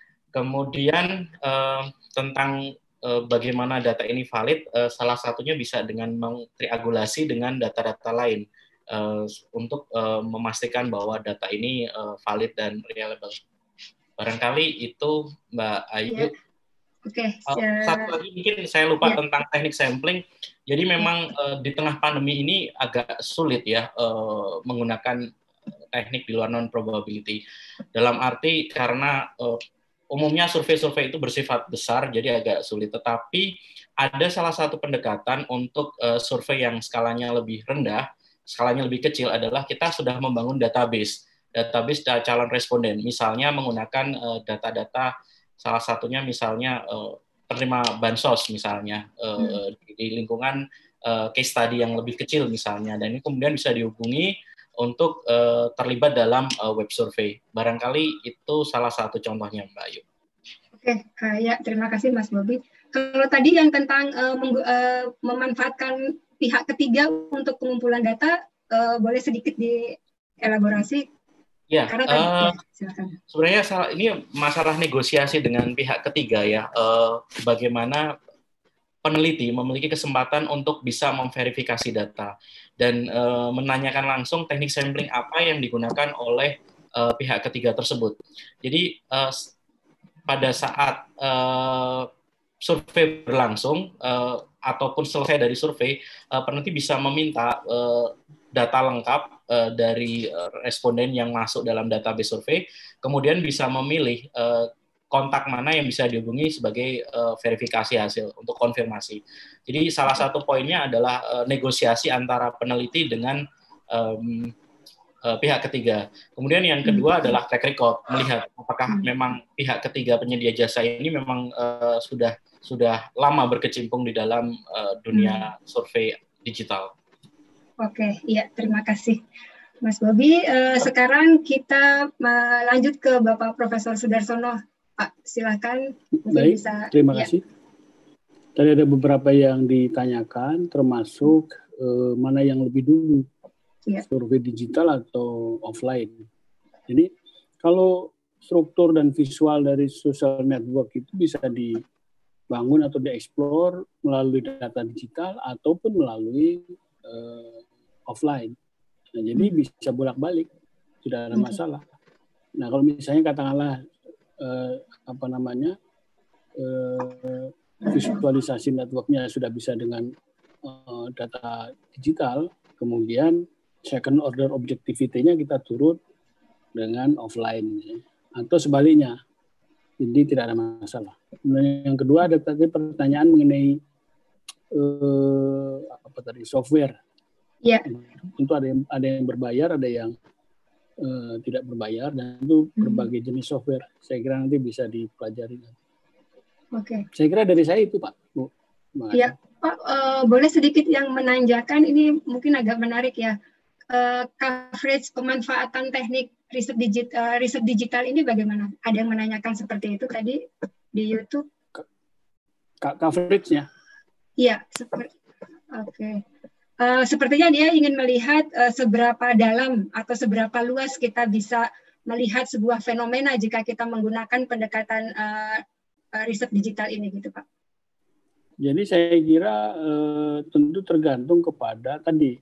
Kemudian uh, tentang uh, bagaimana data ini valid, uh, salah satunya bisa dengan mengtriangulasi dengan data-data lain uh, untuk uh, memastikan bahwa data ini uh, valid dan reliable. Barangkali itu Mbak Ayu. Yeah. Oke. Okay, uh, uh, satu lagi mungkin saya lupa yeah. tentang teknik sampling. Jadi memang uh, di tengah pandemi ini agak sulit ya uh, menggunakan teknik di luar non probability. Dalam arti karena uh, umumnya survei-survei itu bersifat besar, jadi agak sulit. Tetapi ada salah satu pendekatan untuk uh, survei yang skalanya lebih rendah, skalanya lebih kecil, adalah kita sudah membangun database, database calon responden. Misalnya menggunakan uh, data-data, salah satunya misalnya uh, penerima bansos misalnya uh, hmm. di, di lingkungan uh, case study yang lebih kecil misalnya, dan ini kemudian bisa dihubungi untuk uh, terlibat dalam uh, web survey. Barangkali itu salah satu contohnya, Mbak Ayu. Oke, uh, ya terima kasih Mas Bobi. Kalau tadi yang tentang uh, uh, memanfaatkan pihak ketiga untuk pengumpulan data, uh, boleh sedikit dielaborasi? Ya, Karena tadi, uh, ya, silakan. Sebenarnya salah, ini masalah negosiasi dengan pihak ketiga ya. Uh, bagaimana peneliti memiliki kesempatan untuk bisa memverifikasi data dan uh, menanyakan langsung teknik sampling apa yang digunakan oleh uh, pihak ketiga tersebut. Jadi uh, pada saat uh, survei berlangsung uh, ataupun selesai dari survei, uh, peneliti bisa meminta uh, data lengkap uh, dari uh, responden yang masuk dalam database survei, kemudian bisa memilih uh, kontak mana yang bisa dihubungi sebagai uh, verifikasi hasil untuk konfirmasi. Jadi salah satu poinnya adalah uh, negosiasi antara peneliti dengan um, uh, pihak ketiga. Kemudian yang kedua adalah track record, melihat apakah memang pihak ketiga penyedia jasa ini memang uh, sudah sudah lama berkecimpung di dalam uh, dunia survei digital. Oke, iya terima kasih Mas Bobi. Uh, sekarang kita uh, lanjut ke Bapak Profesor Sudarsono. Pak, silakan. Baik, bisa, terima ya. kasih. Tadi ada beberapa yang ditanyakan, termasuk uh, mana yang lebih dulu, ya. Survei digital atau offline. Jadi kalau struktur dan visual dari social network itu bisa dibangun atau dieksplor melalui data digital ataupun melalui uh, offline. Nah, jadi bisa bolak-balik, tidak ada masalah. Nah, kalau misalnya katakanlah eh, apa namanya eh, visualisasi networknya sudah bisa dengan eh, data digital, kemudian second order objectivity-nya kita turut dengan offline atau sebaliknya. Jadi tidak ada masalah. Kemudian yang kedua ada tadi pertanyaan mengenai eh, apa tadi software. Iya. Tentu ada yang ada yang berbayar, ada yang eh, tidak berbayar, dan itu berbagai jenis software. Saya kira nanti bisa dipelajari. Oke. Okay. Saya kira dari saya itu, Pak. Bu. Iya, Pak. Uh, boleh sedikit yang menanjakan, ini mungkin agak menarik ya. Uh, coverage pemanfaatan teknik riset digital, uh, riset digital ini bagaimana? Ada yang menanyakan seperti itu tadi di YouTube. Coverage-nya? Iya, seperti. Oke. Okay. Uh, sepertinya dia ingin melihat uh, seberapa dalam atau seberapa luas kita bisa melihat sebuah fenomena jika kita menggunakan pendekatan uh, uh, riset digital ini, gitu, Pak. Jadi saya kira uh, tentu tergantung kepada tadi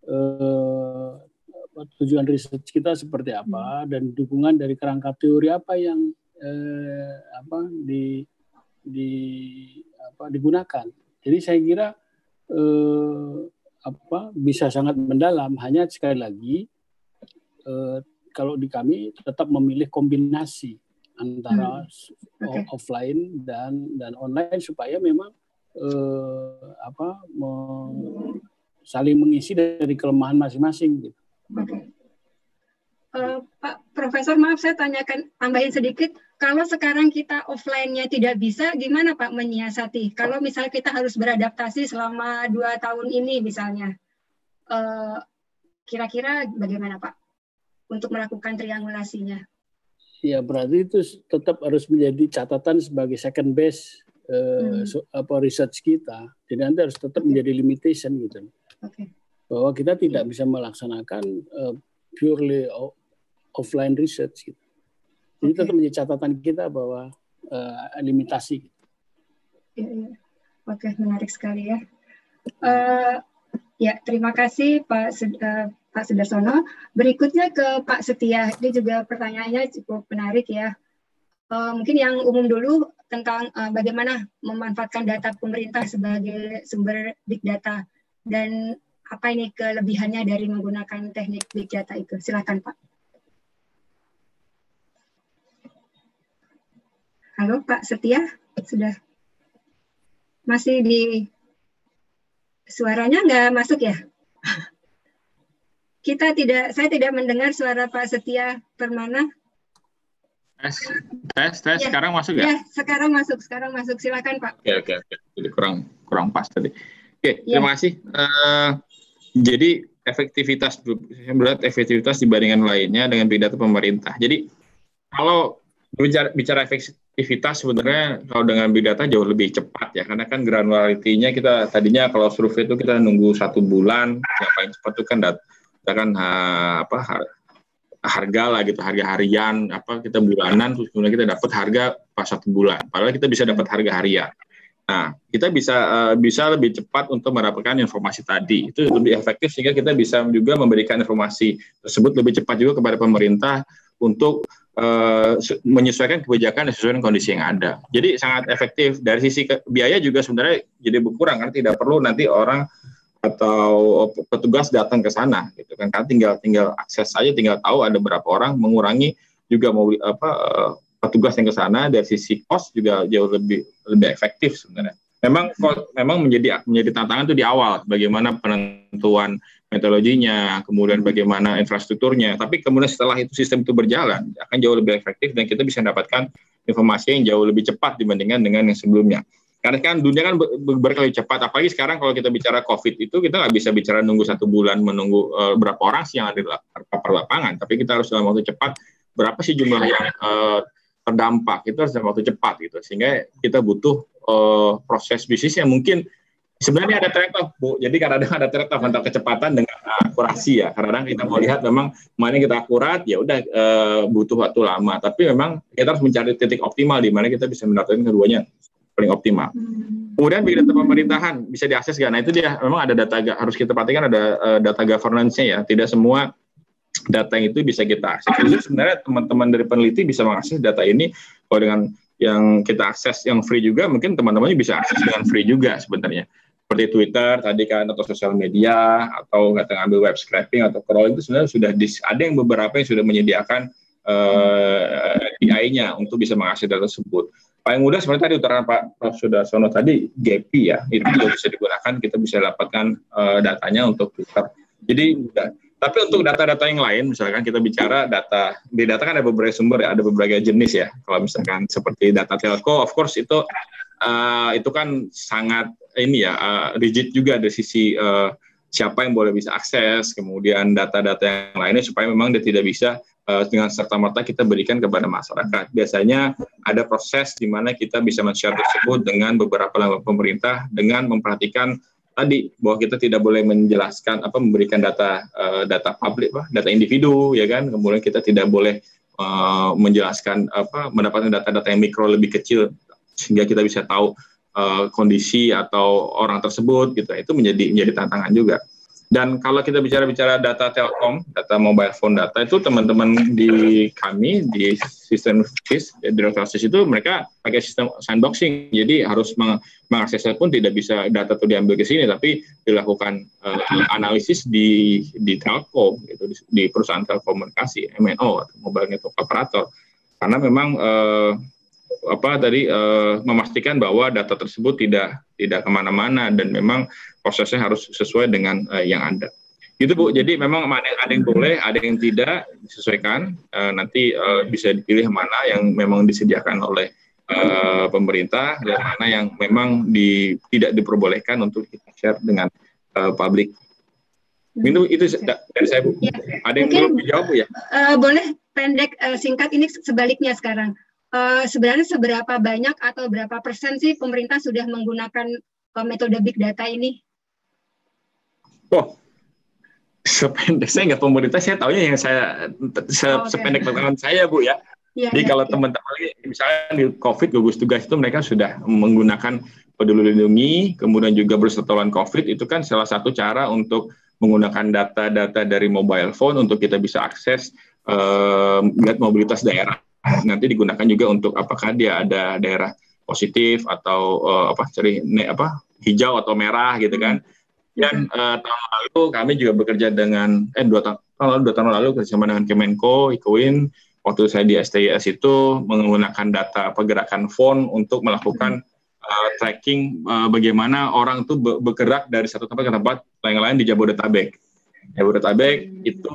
uh, tujuan riset kita seperti apa, hmm. dan dukungan dari kerangka teori apa yang uh, apa di di apa digunakan. Jadi saya kira uh, apa bisa sangat mendalam, hanya sekali lagi eh, kalau di kami tetap memilih kombinasi antara hmm. okay. offline dan dan online supaya memang eh, apa me, saling mengisi dari kelemahan masing-masing gitu. Okay. Uh, Pak Profesor, maaf saya tanyakan, tambahin sedikit. Kalau sekarang kita offline-nya tidak bisa, gimana Pak menyiasati? Kalau misalnya kita harus beradaptasi selama dua tahun ini misalnya, uh, kira-kira bagaimana Pak untuk melakukan triangulasinya? Ya berarti itu tetap harus menjadi catatan sebagai second base uh, hmm. so, apa research kita. Jadi nanti harus tetap okay. menjadi limitation gitu. Okay. Bahwa kita tidak bisa melaksanakan uh, purely offline research gitu. Jadi okay. tetap menjadi catatan kita bahwa uh, limitasi. Ya, ya. Oke, menarik sekali ya. Uh, ya, terima kasih Pak uh, Pak Sudarsono. Berikutnya ke Pak Setia. Ini juga pertanyaannya cukup menarik ya. Uh, mungkin yang umum dulu tentang uh, bagaimana memanfaatkan data pemerintah sebagai sumber big data dan apa ini kelebihannya dari menggunakan teknik big data itu. Silakan Pak. Halo Pak Setia, sudah masih di suaranya nggak masuk ya? Kita tidak, saya tidak mendengar suara Pak Setia Permana. Tes, tes, tes. Ya, sekarang masuk ya? Ya, sekarang masuk, sekarang masuk. Silakan Pak. Oke, oke, oke. Jadi kurang kurang pas tadi. Oke, ya. Terima kasih. Uh, jadi efektivitas, saya melihat efektivitas dibandingkan lainnya dengan big data pemerintah. Jadi kalau bicara, bicara efektivitas sebenarnya kalau dengan big data jauh lebih cepat ya, karena kan granularity-nya kita tadinya kalau survei itu kita nunggu satu bulan, yang paling cepat itu kan dat, kan ha, apa harga lah gitu, harga harian, apa kita bulanan, terus kemudian kita dapat harga pas satu bulan. Padahal kita bisa dapat harga harian. Nah, kita bisa uh, bisa lebih cepat untuk mendapatkan informasi tadi. Itu lebih efektif sehingga kita bisa juga memberikan informasi tersebut lebih cepat juga kepada pemerintah untuk uh, menyesuaikan kebijakan sesuai dengan kondisi yang ada. Jadi sangat efektif. Dari sisi ke, biaya juga sebenarnya jadi berkurang karena tidak perlu nanti orang atau petugas datang ke sana gitu kan. Karena tinggal tinggal akses saja, tinggal tahu ada berapa orang, mengurangi juga mobil apa uh, petugas yang ke sana. Dari sisi cost juga jauh lebih lebih efektif sebenarnya. Memang memang menjadi menjadi tantangan itu di awal, bagaimana penentuan metodologinya, kemudian bagaimana infrastrukturnya. Tapi kemudian setelah itu sistem itu berjalan akan jauh lebih efektif dan kita bisa mendapatkan informasi yang jauh lebih cepat dibandingkan dengan yang sebelumnya. Karena kan dunia kan ber berkali cepat, apalagi sekarang kalau kita bicara COVID itu kita nggak bisa bicara nunggu satu bulan menunggu uh, berapa orang sih yang ada di lapangan, tapi kita harus dalam waktu cepat berapa sih jumlah yang uh, terdampak, itu harus dalam waktu cepat gitu, sehingga kita butuh uh, proses bisnis yang mungkin sebenarnya ada trade-off Bu, jadi kadang-kadang ada trade-off antara kecepatan dengan akurasi ya, kadang-kadang kita mau lihat memang mana kita akurat ya udah uh, butuh waktu lama, tapi memang kita harus mencari titik optimal di mana kita bisa mendapatkan keduanya paling optimal. Kemudian big data pemerintahan bisa diakses nggak? Nah itu dia, memang ada data, harus kita perhatikan ada uh, data governance-nya ya, tidak semua data itu bisa kita akses. Jadi sebenarnya teman-teman dari peneliti bisa mengakses data ini, kalau dengan yang kita akses yang free juga, mungkin teman-temannya bisa akses dengan free juga sebenarnya. seperti Twitter tadi kan, atau sosial media, atau nggak ngambil web scraping atau crawling, itu sebenarnya sudah dis, ada yang beberapa yang sudah menyediakan uh, A P I-nya untuk bisa mengakses data tersebut. Paling mudah sebenarnya tadi utarakan Pak Prof Sudarsono tadi, G P ya, itu juga bisa digunakan, kita bisa dapatkan uh, datanya untuk Twitter. Jadi mudah. Tapi untuk data-data yang lain, misalkan kita bicara data, di data kan ada beberapa sumber ya, ada beberapa jenis ya. Kalau misalkan seperti data telco, of course itu uh, itu kan sangat ini ya uh, rigid juga dari sisi uh, siapa yang boleh bisa akses, kemudian data-data yang lainnya supaya memang dia tidak bisa uh, dengan serta-merta kita berikan kepada masyarakat. Biasanya ada proses di mana kita bisa men-share tersebut dengan beberapa lembaga pemerintah dengan memperhatikan tadi bahwa kita tidak boleh menjelaskan apa memberikan data uh, data publik, apa, data individu ya kan, kemudian kita tidak boleh uh, menjelaskan apa mendapatkan data-data yang mikro lebih kecil sehingga kita bisa tahu uh, kondisi atau orang tersebut gitu. Itu menjadi menjadi tantangan juga. Dan kalau kita bicara-bicara data telkom, data mobile phone data, itu teman-teman di kami di sistem F I S, di Direktorat itu mereka pakai sistem sandboxing. Jadi harus meng mengaksesnya pun tidak bisa data itu diambil ke sini, tapi dilakukan uh, analisis di di telkom, gitu, di, di perusahaan telekomunikasi, M N O atau mobile network operator. Karena memang uh, apa tadi uh, memastikan bahwa data tersebut tidak tidak kemana-mana dan memang prosesnya harus sesuai dengan uh, yang ada. Gitu Bu. Jadi memang ada yang, ada yang boleh, ada yang tidak disesuaikan. Uh, nanti uh, bisa dipilih mana yang memang disediakan oleh uh, pemerintah dan mana yang memang di, tidak diperbolehkan untuk kita share dengan uh, publik. Itu itu dari saya Bu. Ya. Ada yang Mungkin, belum dijawab Bu ya? Uh, boleh pendek uh, singkat ini sebaliknya sekarang. Uh, sebenarnya seberapa banyak atau berapa persen sih pemerintah sudah menggunakan uh, metode big data ini? Oh, sependek saya nggak pemerintah, saya tahunya yang saya se oh, okay. sependek pengalaman saya Bu ya. Ya, Jadi ya, kalau ya. teman-teman misalnya di COVID gugus tugas itu mereka sudah menggunakan Peduli Lindungi, kemudian juga bersentuhan COVID, itu kan salah satu cara untuk menggunakan data-data dari mobile phone untuk kita bisa akses uh, lihat mobilitas daerah. Nanti digunakan juga untuk apakah dia ada daerah positif atau uh, apa cari apa hijau atau merah gitu kan. Dan uh, tahun lalu kami juga bekerja dengan eh dua tahun lalu dua tahun lalu bersama dengan Kemenko, Ikuin, waktu saya di S T I S itu menggunakan data pergerakan phone untuk melakukan uh, tracking uh, bagaimana orang itu be bergerak dari satu tempat ke tempat yang lain di Jabodetabek. Jabodetabek itu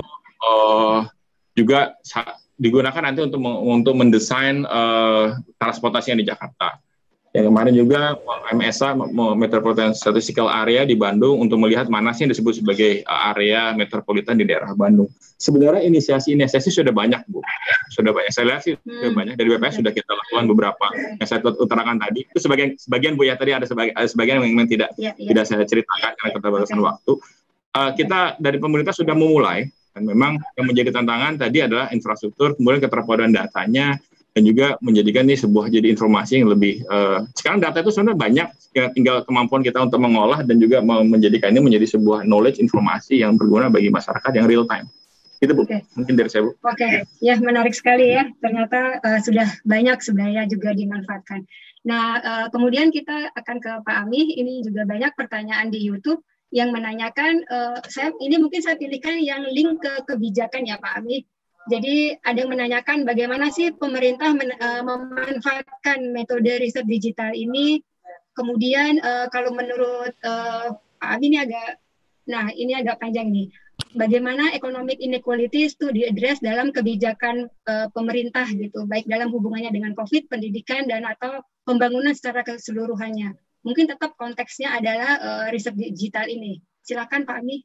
uh, juga digunakan nanti untuk untuk mendesain uh, transportasi yang di Jakarta. Yang kemarin juga M S A Metropolitan Statistical Area di Bandung untuk melihat mana sih yang disebut sebagai area metropolitan di daerah Bandung. Sebenarnya inisiasi-inisiasi sudah banyak Bu, sudah banyak. Saya lihat sih hmm. sudah banyak dari B P S sudah kita lakukan beberapa yang saya utarakan tadi. Itu sebagian sebagian Bu ya tadi ada sebagian ada sebagian yang memang tidak ya, ya. tidak saya ceritakan karena keterbatasan okay. waktu. Uh, kita dari pemerintah sudah memulai. Dan memang yang menjadi tantangan tadi adalah infrastruktur, kemudian keterpaudan datanya, dan juga menjadikan ini sebuah jadi informasi yang lebih, uh, sekarang data itu sebenarnya banyak, ya, tinggal kemampuan kita untuk mengolah dan juga menjadikan ini menjadi sebuah knowledge, informasi yang berguna bagi masyarakat yang real time. Itu Bu, okay. mungkin dari saya Bu. Oke, okay. Ya menarik sekali ya, ternyata uh, sudah banyak sebenarnya juga dimanfaatkan. Nah, uh, kemudian kita akan ke Pak Ami, ini juga banyak pertanyaan di YouTube, yang menanyakan, uh, saya ini mungkin saya pilihkan yang link ke kebijakan ya Pak Ami. Jadi ada yang menanyakan bagaimana sih pemerintah men, uh, memanfaatkan metode riset digital ini. Kemudian uh, kalau menurut uh, Pak Ami ini agak, nah ini agak panjang nih. Bagaimana economic inequalities itu diadres dalam kebijakan uh, pemerintah gitu, baik dalam hubungannya dengan COVID, pendidikan dan atau pembangunan secara keseluruhannya. Mungkin tetap konteksnya adalah uh, riset digital ini. Silakan Pak Ami.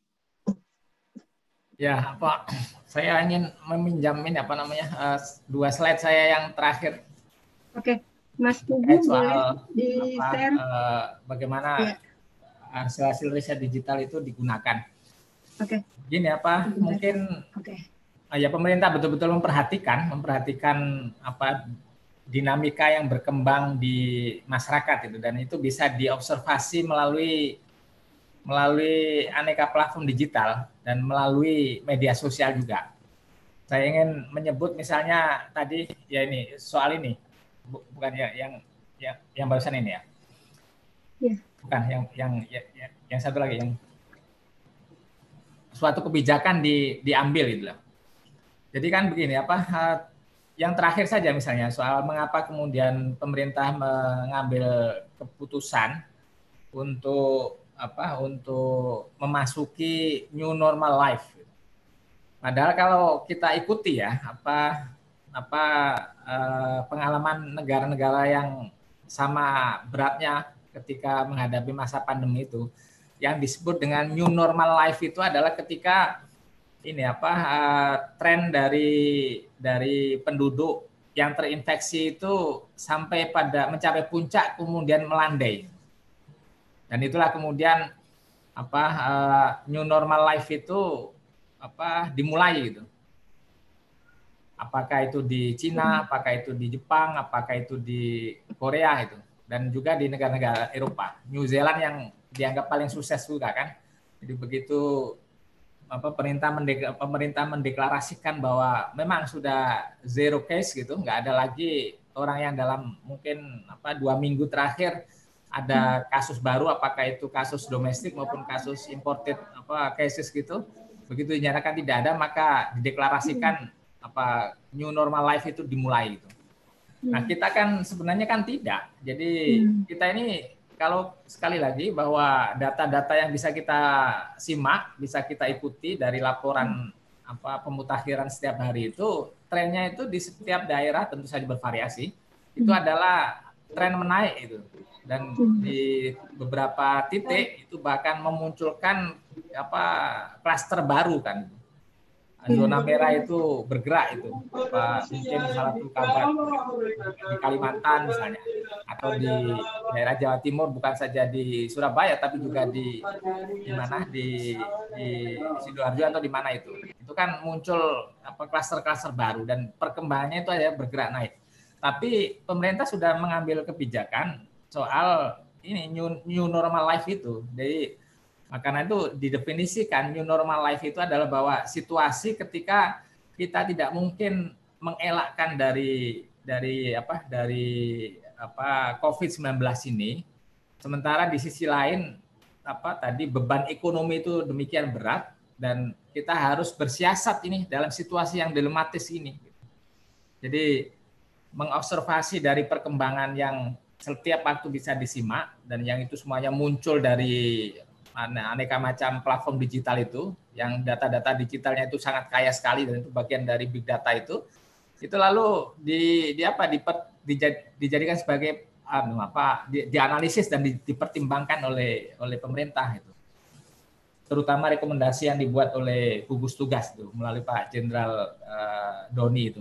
Ya, Pak. Saya ingin meminjamin apa namanya uh, dua slide saya yang terakhir. Oke, Mas Pugu boleh di share. Uh, bagaimana ya. hasil-hasil riset digital itu digunakan. Oke. Gini apa? Mungkin Oke. Uh, ya pemerintah betul-betul memperhatikan, memperhatikan apa dinamika yang berkembang di masyarakat itu, dan itu bisa diobservasi melalui melalui aneka platform digital dan melalui media sosial juga. Saya ingin menyebut misalnya tadi ya ini soal ini bukan ya yang yang yang barusan ini ya. Yeah. bukan yang yang yang, yang satu lagi yang suatu kebijakan di, diambil gitu loh. Jadi kan begini apa yang terakhir saja misalnya soal mengapa kemudian pemerintah mengambil keputusan untuk apa untuk memasuki new normal life. Padahal kalau kita ikuti ya apa apa eh, pengalaman negara-negara yang sama beratnya ketika menghadapi masa pandemi itu, yang disebut dengan new normal life itu adalah ketika ini apa uh, tren dari dari penduduk yang terinfeksi itu sampai pada mencapai puncak kemudian melandai. Dan itulah kemudian apa uh, new normal life itu apa dimulai gitu. Apakah itu di Cina, apakah itu di Jepang, apakah itu di Korea itu, dan juga di negara-negara Eropa. New Zealand yang dianggap paling sukses juga kan. Jadi begitu apa pemerintah mendek, pemerintah mendeklarasikan bahwa memang sudah zero case gitu, nggak ada lagi orang yang dalam mungkin apa dua minggu terakhir ada kasus baru, apakah itu kasus domestik maupun kasus imported apa cases gitu. Begitu dinyatakan tidak ada, maka dideklarasikan apa new normal life itu dimulai itu. Nah, kita kan sebenarnya kan tidak. Jadi kita ini kalau sekali lagi bahwa data-data yang bisa kita simak, bisa kita ikuti dari laporan apa pemutakhiran setiap hari itu, trennya itu di setiap daerah tentu saja bervariasi. Itu adalah tren menaik itu. Dan di beberapa titik itu bahkan memunculkan apa klaster baru kan. Zona merah itu bergerak itu, apa mungkin salah satu kabar di Kalimantan misalnya, atau di daerah Jawa Timur, bukan saja di Surabaya tapi juga di di mana di di Sidoarjo atau di mana itu, itu kan muncul apa klaster-klaster baru dan perkembangannya itu ya bergerak naik. Tapi pemerintah sudah mengambil kebijakan soal ini new, new normal life itu, jadi karena itu didefinisikan new normal life itu adalah bahwa situasi ketika kita tidak mungkin mengelakkan dari dari apa dari apa covid sembilan belas ini, sementara di sisi lain apa tadi beban ekonomi itu demikian berat dan kita harus bersiasat ini dalam situasi yang dilematis ini. Jadi mengobservasi dari perkembangan yang setiap waktu bisa disimak dan yang itu semuanya muncul dari aneka macam platform digital itu, yang data-data digitalnya itu sangat kaya sekali dan itu bagian dari big data itu, itu lalu di, di apa di, dijadikan sebagai anu, apa di, dianalisis dan di, dipertimbangkan oleh oleh pemerintah itu, terutama rekomendasi yang dibuat oleh gugus tugas itu melalui Pak Jenderal uh, Doni itu.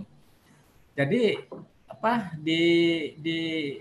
Jadi apa di di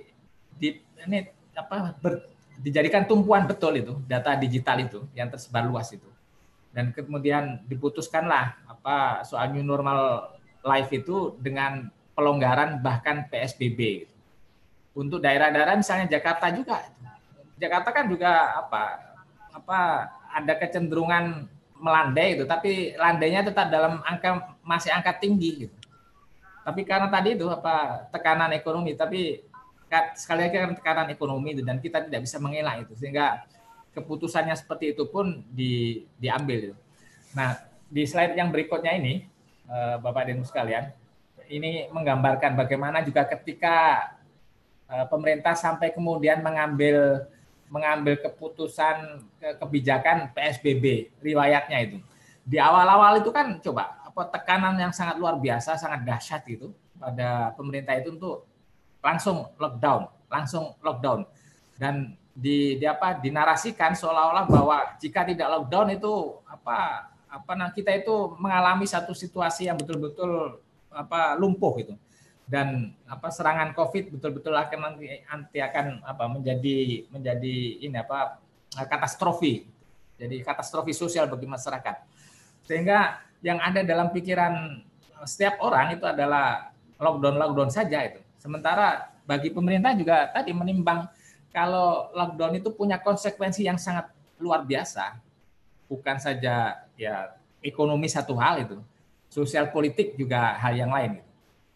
di ini apa ber, dijadikan tumpuan betul itu data digital itu yang tersebar luas itu, dan kemudian diputuskanlah apa soal new normal life itu dengan pelonggaran bahkan P S B B gitu. Untuk daerah-daerah misalnya Jakarta juga, Jakarta kan juga apa apa ada kecenderungan melandai itu, tapi landainya tetap dalam angka masih angka tinggi gitu. Tapi karena tadi itu apa tekanan ekonomi, tapi sekali lagi kan tekanan ekonomi itu dan kita tidak bisa mengelak itu, sehingga keputusannya seperti itu pun di, diambil itu. Nah, di slide yang berikutnya ini Bapak dan Ibu sekalian, ini menggambarkan bagaimana juga ketika pemerintah sampai kemudian mengambil mengambil keputusan kebijakan P S B B, riwayatnya itu. Di awal-awal itu kan coba apa tekanan yang sangat luar biasa, sangat dahsyat itu pada pemerintah itu untuk langsung lockdown, langsung lockdown, dan di, di apa dinarasikan seolah-olah bahwa jika tidak lockdown itu apa apa nah kita itu mengalami satu situasi yang betul-betul apa lumpuh itu, dan apa serangan COVID betul-betul akan nanti, nanti akan apa menjadi menjadi ini apa katastrofi, jadi katastrofi sosial bagi masyarakat, sehingga yang ada dalam pikiran setiap orang itu adalah lockdown lockdown saja itu. Sementara bagi pemerintah juga tadi menimbang kalau lockdown itu punya konsekuensi yang sangat luar biasa, bukan saja ya ekonomi satu hal itu, sosial politik juga hal yang lain.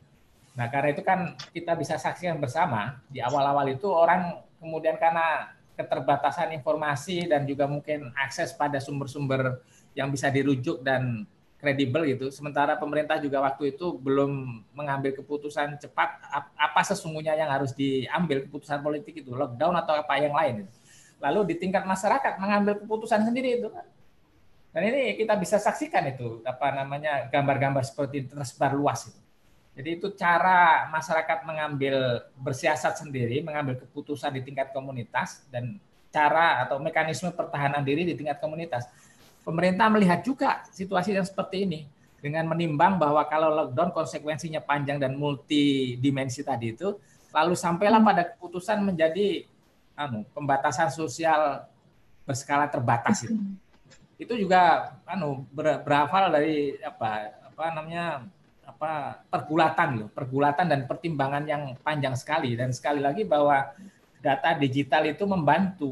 Nah karena itu kan kita bisa saksikan bersama di awal-awal itu orang kemudian karena keterbatasan informasi dan juga mungkin akses pada sumber-sumber yang bisa dirujuk dan kredibel gitu. Sementara pemerintah juga waktu itu belum mengambil keputusan cepat apa sesungguhnya yang harus diambil keputusan politik itu, lockdown atau apa yang lain. Lalu di tingkat masyarakat mengambil keputusan sendiri itu kan. Dan ini kita bisa saksikan itu apa namanya gambar-gambar seperti itu tersebar luas itu. Jadi itu cara masyarakat mengambil bersiasat sendiri, mengambil keputusan di tingkat komunitas dan cara atau mekanisme pertahanan diri di tingkat komunitas. Pemerintah melihat juga situasi yang seperti ini dengan menimbang bahwa kalau lockdown konsekuensinya panjang dan multidimensi tadi itu, lalu sampailah pada keputusan menjadi anu, pembatasan sosial berskala terbatas itu. Itu juga anu ber, berasal dari apa apa namanya apa pergulatan loh, pergulatan dan pertimbangan yang panjang sekali dan sekali lagi bahwa data digital itu membantu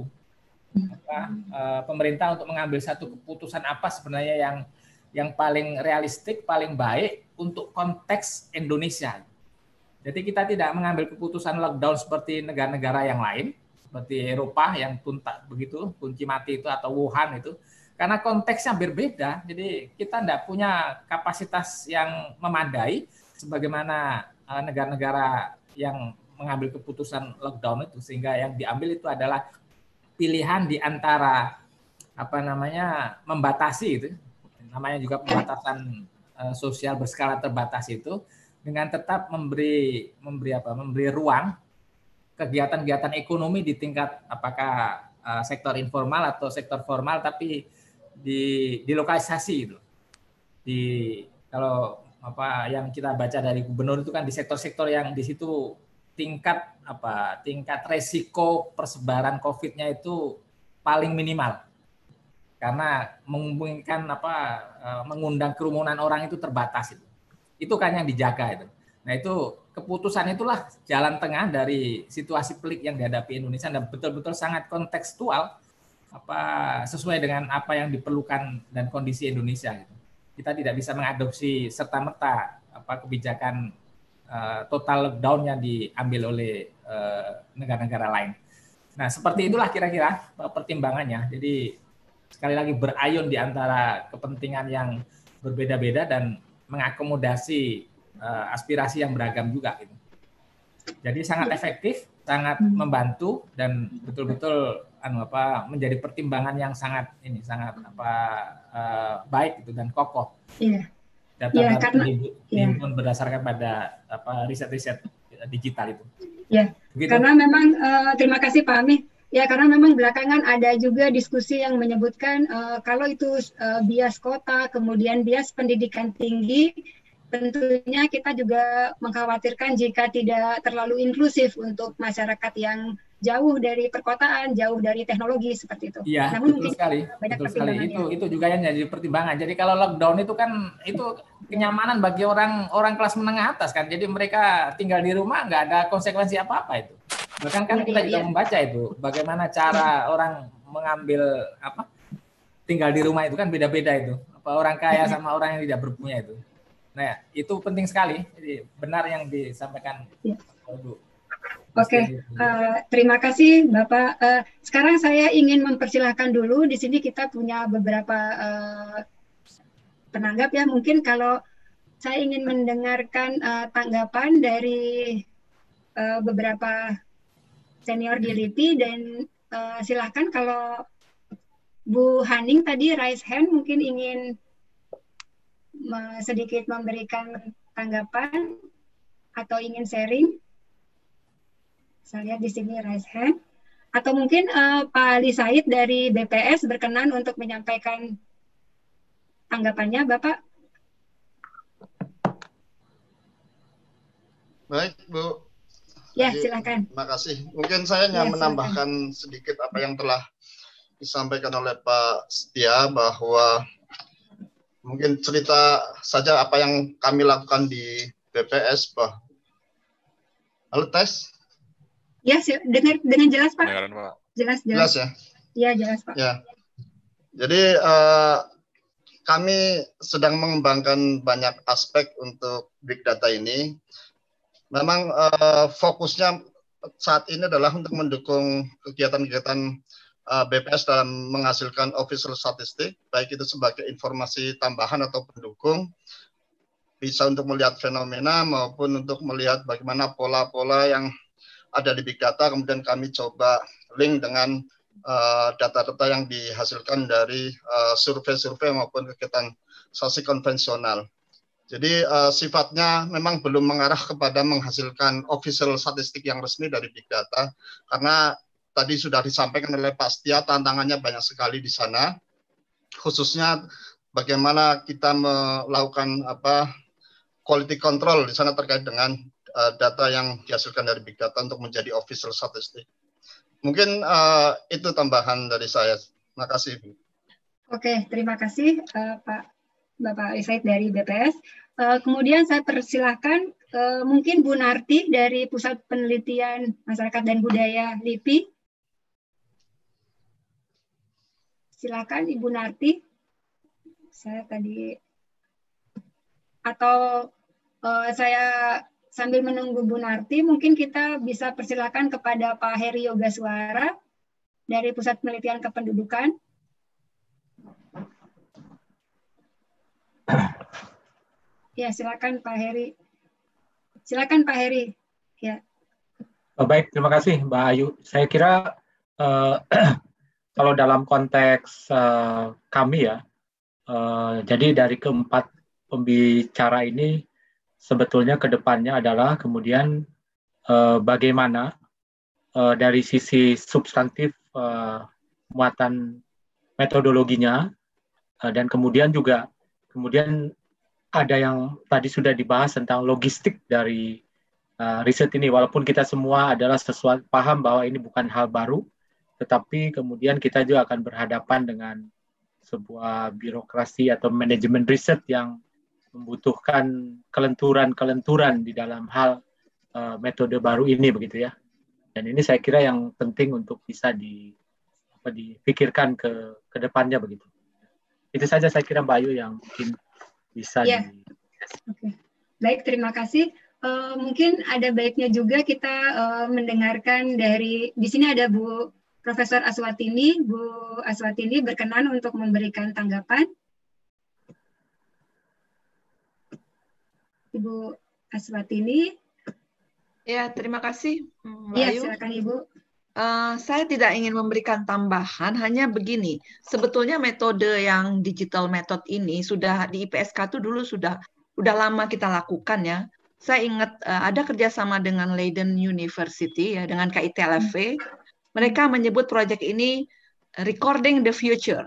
apa, uh, pemerintah untuk mengambil satu keputusan apa sebenarnya yang yang paling realistik, paling baik untuk konteks Indonesia. Jadi kita tidak mengambil keputusan lockdown seperti negara-negara yang lain, seperti Eropa yang tuntak begitu, kunci mati itu atau Wuhan itu, karena konteksnya berbeda. Jadi kita tidak punya kapasitas yang memadai sebagaimana uh, negara-negara yang mengambil keputusan lockdown itu, sehingga yang diambil itu adalah pilihan di antara apa namanya membatasi itu, namanya juga pembatasan uh, sosial berskala terbatas itu, dengan tetap memberi memberi apa memberi ruang kegiatan-kegiatan ekonomi di tingkat apakah uh, sektor informal atau sektor formal, tapi di dilokalisasi itu. Di kalau apa yang kita baca dari gubernur itu kan di sektor-sektor yang di situ tingkat apa tingkat resiko persebaran COVID-nya itu paling minimal karena memungkinkan apa mengundang kerumunan orang itu terbatas itu itu kan yang dijaga itu. Nah itu keputusan itulah jalan tengah dari situasi pelik yang dihadapi Indonesia dan betul-betul sangat kontekstual apa sesuai dengan apa yang diperlukan dan kondisi Indonesia gitu. Kita tidak bisa mengadopsi serta-merta apa kebijakan Uh, total lockdown yang diambil oleh uh, negara-negara lain. Nah, seperti itulah kira-kira pertimbangannya. Jadi sekali lagi berayun di antara kepentingan yang berbeda-beda dan mengakomodasi uh, aspirasi yang beragam juga. Gitu. Jadi sangat efektif, sangat membantu dan betul-betul anu apa menjadi pertimbangan yang sangat ini sangat apa uh, baik gitu dan kokoh. Iya. Data ya, karena, dihimpun ya. berdasarkan pada apa riset-riset digital itu. Ya, Begitu. Karena memang uh, terima kasih Pak Amih. Ya, karena memang belakangan ada juga diskusi yang menyebutkan uh, kalau itu uh, bias kota, kemudian bias pendidikan tinggi, tentunya kita juga mengkhawatirkan jika tidak terlalu inklusif untuk masyarakat yang jauh dari perkotaan, jauh dari teknologi seperti itu. Iya, Namun betul sekali. Betul sekali. Itu itu juga yang jadi pertimbangan. Jadi kalau lockdown itu kan itu kenyamanan bagi orang orang kelas menengah atas kan. Jadi mereka tinggal di rumah nggak ada konsekuensi apa-apa itu. Bahkan kan kita juga membaca itu bagaimana cara orang mengambil apa tinggal di rumah itu kan beda-beda itu. Apa orang kaya sama orang yang tidak berpunya itu. Nah, itu penting sekali. Jadi benar yang disampaikan Bu. Oke, okay. uh, terima kasih Bapak. Uh, sekarang saya ingin mempersilahkan dulu, di sini kita punya beberapa uh, penanggap ya. Mungkin kalau saya ingin mendengarkan uh, tanggapan dari uh, beberapa senior di L I P I dan uh, silahkan kalau Bu Haning tadi raise hand mungkin ingin uh, sedikit memberikan tanggapan atau ingin sharing. Saya lihat di sini raise hand. Atau mungkin uh, Pak Ali Said dari B P S berkenan untuk menyampaikan tanggapannya, Bapak. Baik, Bu. Ya, Jadi, silakan. Terima kasih. Mungkin saya hanya ya, menambahkan silakan. sedikit apa yang telah disampaikan oleh Pak Setia, bahwa mungkin cerita saja apa yang kami lakukan di B P S, Pak. Halo, tes? Ya, dengar dengan jelas Pak. Dengaran, Pak. Jelas, jelas. Jelas ya? Iya, jelas Pak. Ya. Jadi uh, kami sedang mengembangkan banyak aspek untuk big data ini. Memang uh, fokusnya saat ini adalah untuk mendukung kegiatan-kegiatan uh, B P S dalam menghasilkan official statistik, baik itu sebagai informasi tambahan atau pendukung, bisa untuk melihat fenomena maupun untuk melihat bagaimana pola-pola yang ada di Big Data, kemudian kami coba link dengan data-data uh, yang dihasilkan dari uh, survei-survei maupun kegiatan sosial konvensional. Jadi uh, sifatnya memang belum mengarah kepada menghasilkan official statistik yang resmi dari Big Data, karena tadi sudah disampaikan oleh Pak Setia, tantangannya banyak sekali di sana, khususnya bagaimana kita melakukan apa quality control di sana terkait dengan uh, data yang dihasilkan dari Big Data untuk menjadi official statistik. Mungkin uh, itu tambahan dari saya. Terima kasih. Oke, terima kasih uh, Pak Bapak Ali Said dari B P S. Uh, kemudian saya persilahkan uh, mungkin Bu Narti dari Pusat Penelitian Masyarakat dan Budaya LIPI. Silakan Ibu Narti. Saya tadi atau uh, saya sambil menunggu Bu Narti, mungkin kita bisa persilakan kepada Pak Heri Yogaswara dari Pusat Penelitian Kependudukan. Ya, silakan Pak Heri. Silakan Pak Heri. Ya. Oh, baik, terima kasih Mbak Ayu. Saya kira uh, kalau dalam konteks uh, kami ya, uh, jadi dari keempat pembicara ini sebetulnya ke depannya adalah kemudian uh, bagaimana uh, dari sisi substantif uh, muatan metodologinya uh, dan kemudian juga kemudian ada yang tadi sudah dibahas tentang logistik dari uh, riset ini, walaupun kita semua adalah sesuatu paham bahwa ini bukan hal baru, tetapi kemudian kita juga akan berhadapan dengan sebuah birokrasi atau manajemen riset yang membutuhkan kelenturan-kelenturan di dalam hal uh, metode baru ini begitu ya. Dan ini saya kira yang penting untuk bisa di apa dipikirkan ke ke depannya begitu. Itu saja saya kira Mbak Ayu yang mungkin bisa ya. di Oke. Baik, terima kasih. Uh, mungkin ada baiknya juga kita uh, mendengarkan dari di sini ada Bu Profesor Aswatini. Bu Aswatini berkenan untuk memberikan tanggapan. Ibu Aswatini. Ya, terima kasih Mbak Ya, Ayu. silakan Ibu. Uh, saya tidak ingin memberikan tambahan, hanya begini. Sebetulnya metode yang digital method ini sudah di I P S K itu dulu sudah udah lama kita lakukan ya. Saya ingat uh, ada kerjasama dengan Leiden University ya, dengan K I T L F V. Mereka menyebut proyek ini Recording the Future.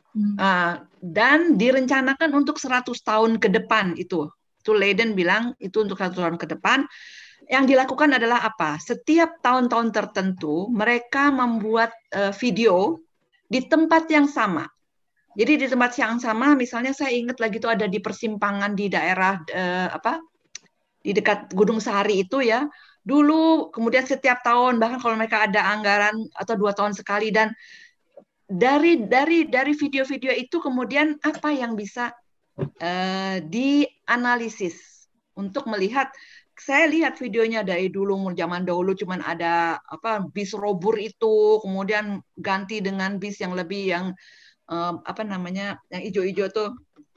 Uh, dan direncanakan untuk seratus tahun ke depan itu. Itu Leiden bilang itu untuk satu tahun ke depan. Yang dilakukan adalah apa? Setiap tahun-tahun tertentu mereka membuat uh, video di tempat yang sama. Jadi di tempat yang sama, misalnya saya ingat lagi itu ada di persimpangan di daerah uh, apa? Di dekat Gunung Sahari itu ya. Dulu kemudian setiap tahun bahkan kalau mereka ada anggaran atau dua tahun sekali, dan dari dari dari video-video itu kemudian apa yang bisa uh, dianalisis untuk melihat. Saya lihat videonya dari dulu, zaman dahulu cuman ada apa bis robur itu, kemudian ganti dengan bis yang lebih yang um, apa namanya yang hijau-hijau tuh,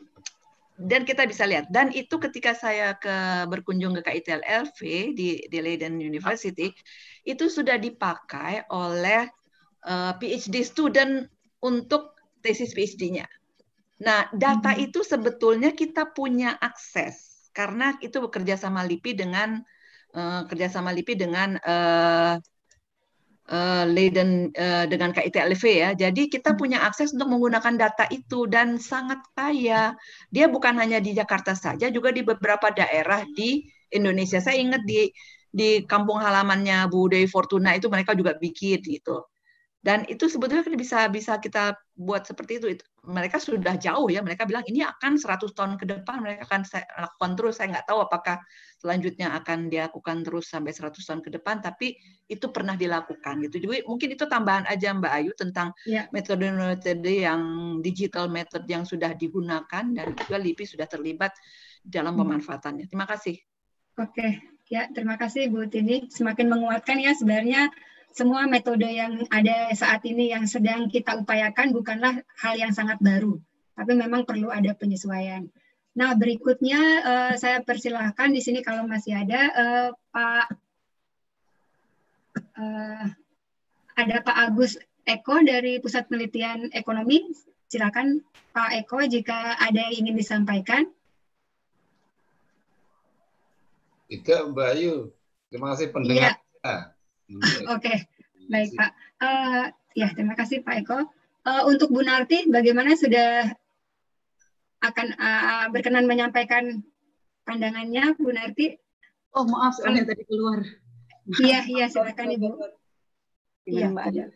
dan kita bisa lihat. Dan itu ketika saya ke berkunjung ke K I T L F V di, di Leiden University, itu sudah dipakai oleh uh, PhD student untuk tesis PhD-nya. Nah, data hmm. itu sebetulnya kita punya akses. Karena itu bekerja sama LIPI dengan uh, kerjasama LIPI dengan uh, uh, Leiden uh, dengan K I T L V ya. Jadi kita punya akses untuk menggunakan data itu dan sangat kaya. Dia bukan hanya di Jakarta saja, juga di beberapa daerah di Indonesia. Saya ingat di di kampung halamannya Bu Dewi Fortuna itu mereka juga bikin gitu. Dan itu sebetulnya bisa bisa kita buat seperti itu. Mereka sudah jauh ya, mereka bilang ini akan seratus tahun ke depan mereka akan lakukan terus. Saya nggak tahu apakah selanjutnya akan dilakukan terus sampai seratus tahun ke depan, tapi itu pernah dilakukan gitu. Jadi mungkin itu tambahan aja Mbak Ayu tentang metode-metode ya. yang digital method yang sudah digunakan dan juga LIPI sudah terlibat dalam pemanfaatannya. Terima kasih. Oke, Ya, terima kasih Bu Tini. Semakin menguatkan ya sebenarnya semua metode yang ada saat ini yang sedang kita upayakan bukanlah hal yang sangat baru, tapi memang perlu ada penyesuaian. Nah, berikutnya uh, saya persilahkan di sini kalau masih ada uh, Pak uh, ada Pak Agus Eko dari Pusat Penelitian Ekonomi. Silakan Pak Eko jika ada yang ingin disampaikan. Tidak, Mbak Ayu. Terima kasih pendengar. Ya. Oke, okay. Baik Pak. Uh, ya, terima kasih Pak Eko. Uh, untuk Bu Narti, bagaimana sudah akan uh, berkenan menyampaikan pandangannya, Bu Narti? Oh maaf, soalnya tadi keluar. Iya, iya, silakan Ibu. Iya, Mbak ada.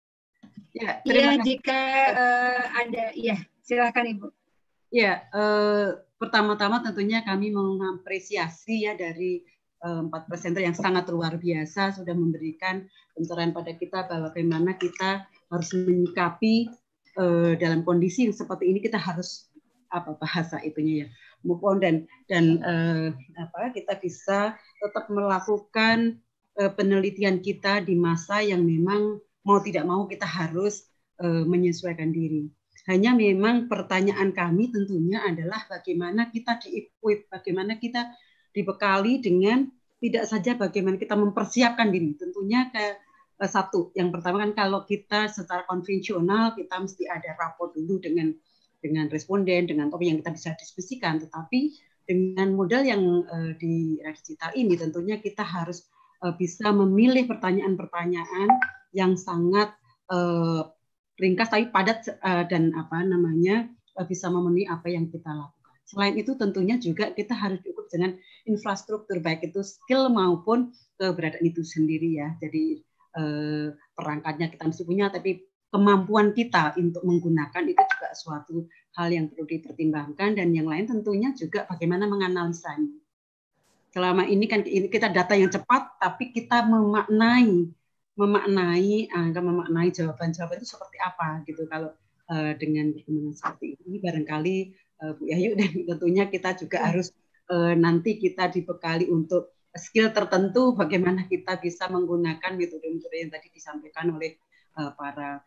Ya, terima kasih. Jika uh, ada, iya, silakan Ibu. Ya, uh, pertama-tama tentunya kami mengapresiasi ya dari empat presenter yang sangat luar biasa sudah memberikan pencerahan pada kita bahwa bagaimana kita harus menyikapi uh, dalam kondisi yang seperti ini, kita harus apa bahasa itunya ya move on dan dan uh, apa kita bisa tetap melakukan uh, penelitian kita di masa yang memang mau tidak mau kita harus uh, menyesuaikan diri. Hanya memang pertanyaan kami tentunya adalah bagaimana kita di-equip, bagaimana kita dibekali dengan tidak saja bagaimana kita mempersiapkan diri. Tentunya ke eh, satu, yang pertama kan kalau kita secara konvensional kita mesti ada rapor dulu dengan dengan responden, dengan topik yang kita bisa diskusikan. Tetapi dengan modal yang eh, di digital ini tentunya kita harus eh, bisa memilih pertanyaan-pertanyaan yang sangat eh, ringkas tapi padat uh, dan apa namanya uh, bisa memenuhi apa yang kita lakukan. Selain itu tentunya juga kita harus cukup dengan infrastruktur baik itu skill maupun keberadaan itu sendiri ya. Jadi uh, perangkatnya kita mesti punya, tapi kemampuan kita untuk menggunakan itu juga suatu hal yang perlu dipertimbangkan, dan yang lain tentunya juga bagaimana menganalisanya. Selama ini kan kita data yang cepat, tapi kita memaknai memaknai, angka memaknai jawaban-jawaban itu seperti apa gitu. Kalau uh, dengan perkembangan seperti ini, barangkali uh, Bu Yayu dan tentunya kita juga harus uh, nanti kita dibekali untuk skill tertentu, bagaimana kita bisa menggunakan metode-metode yang tadi disampaikan oleh uh, para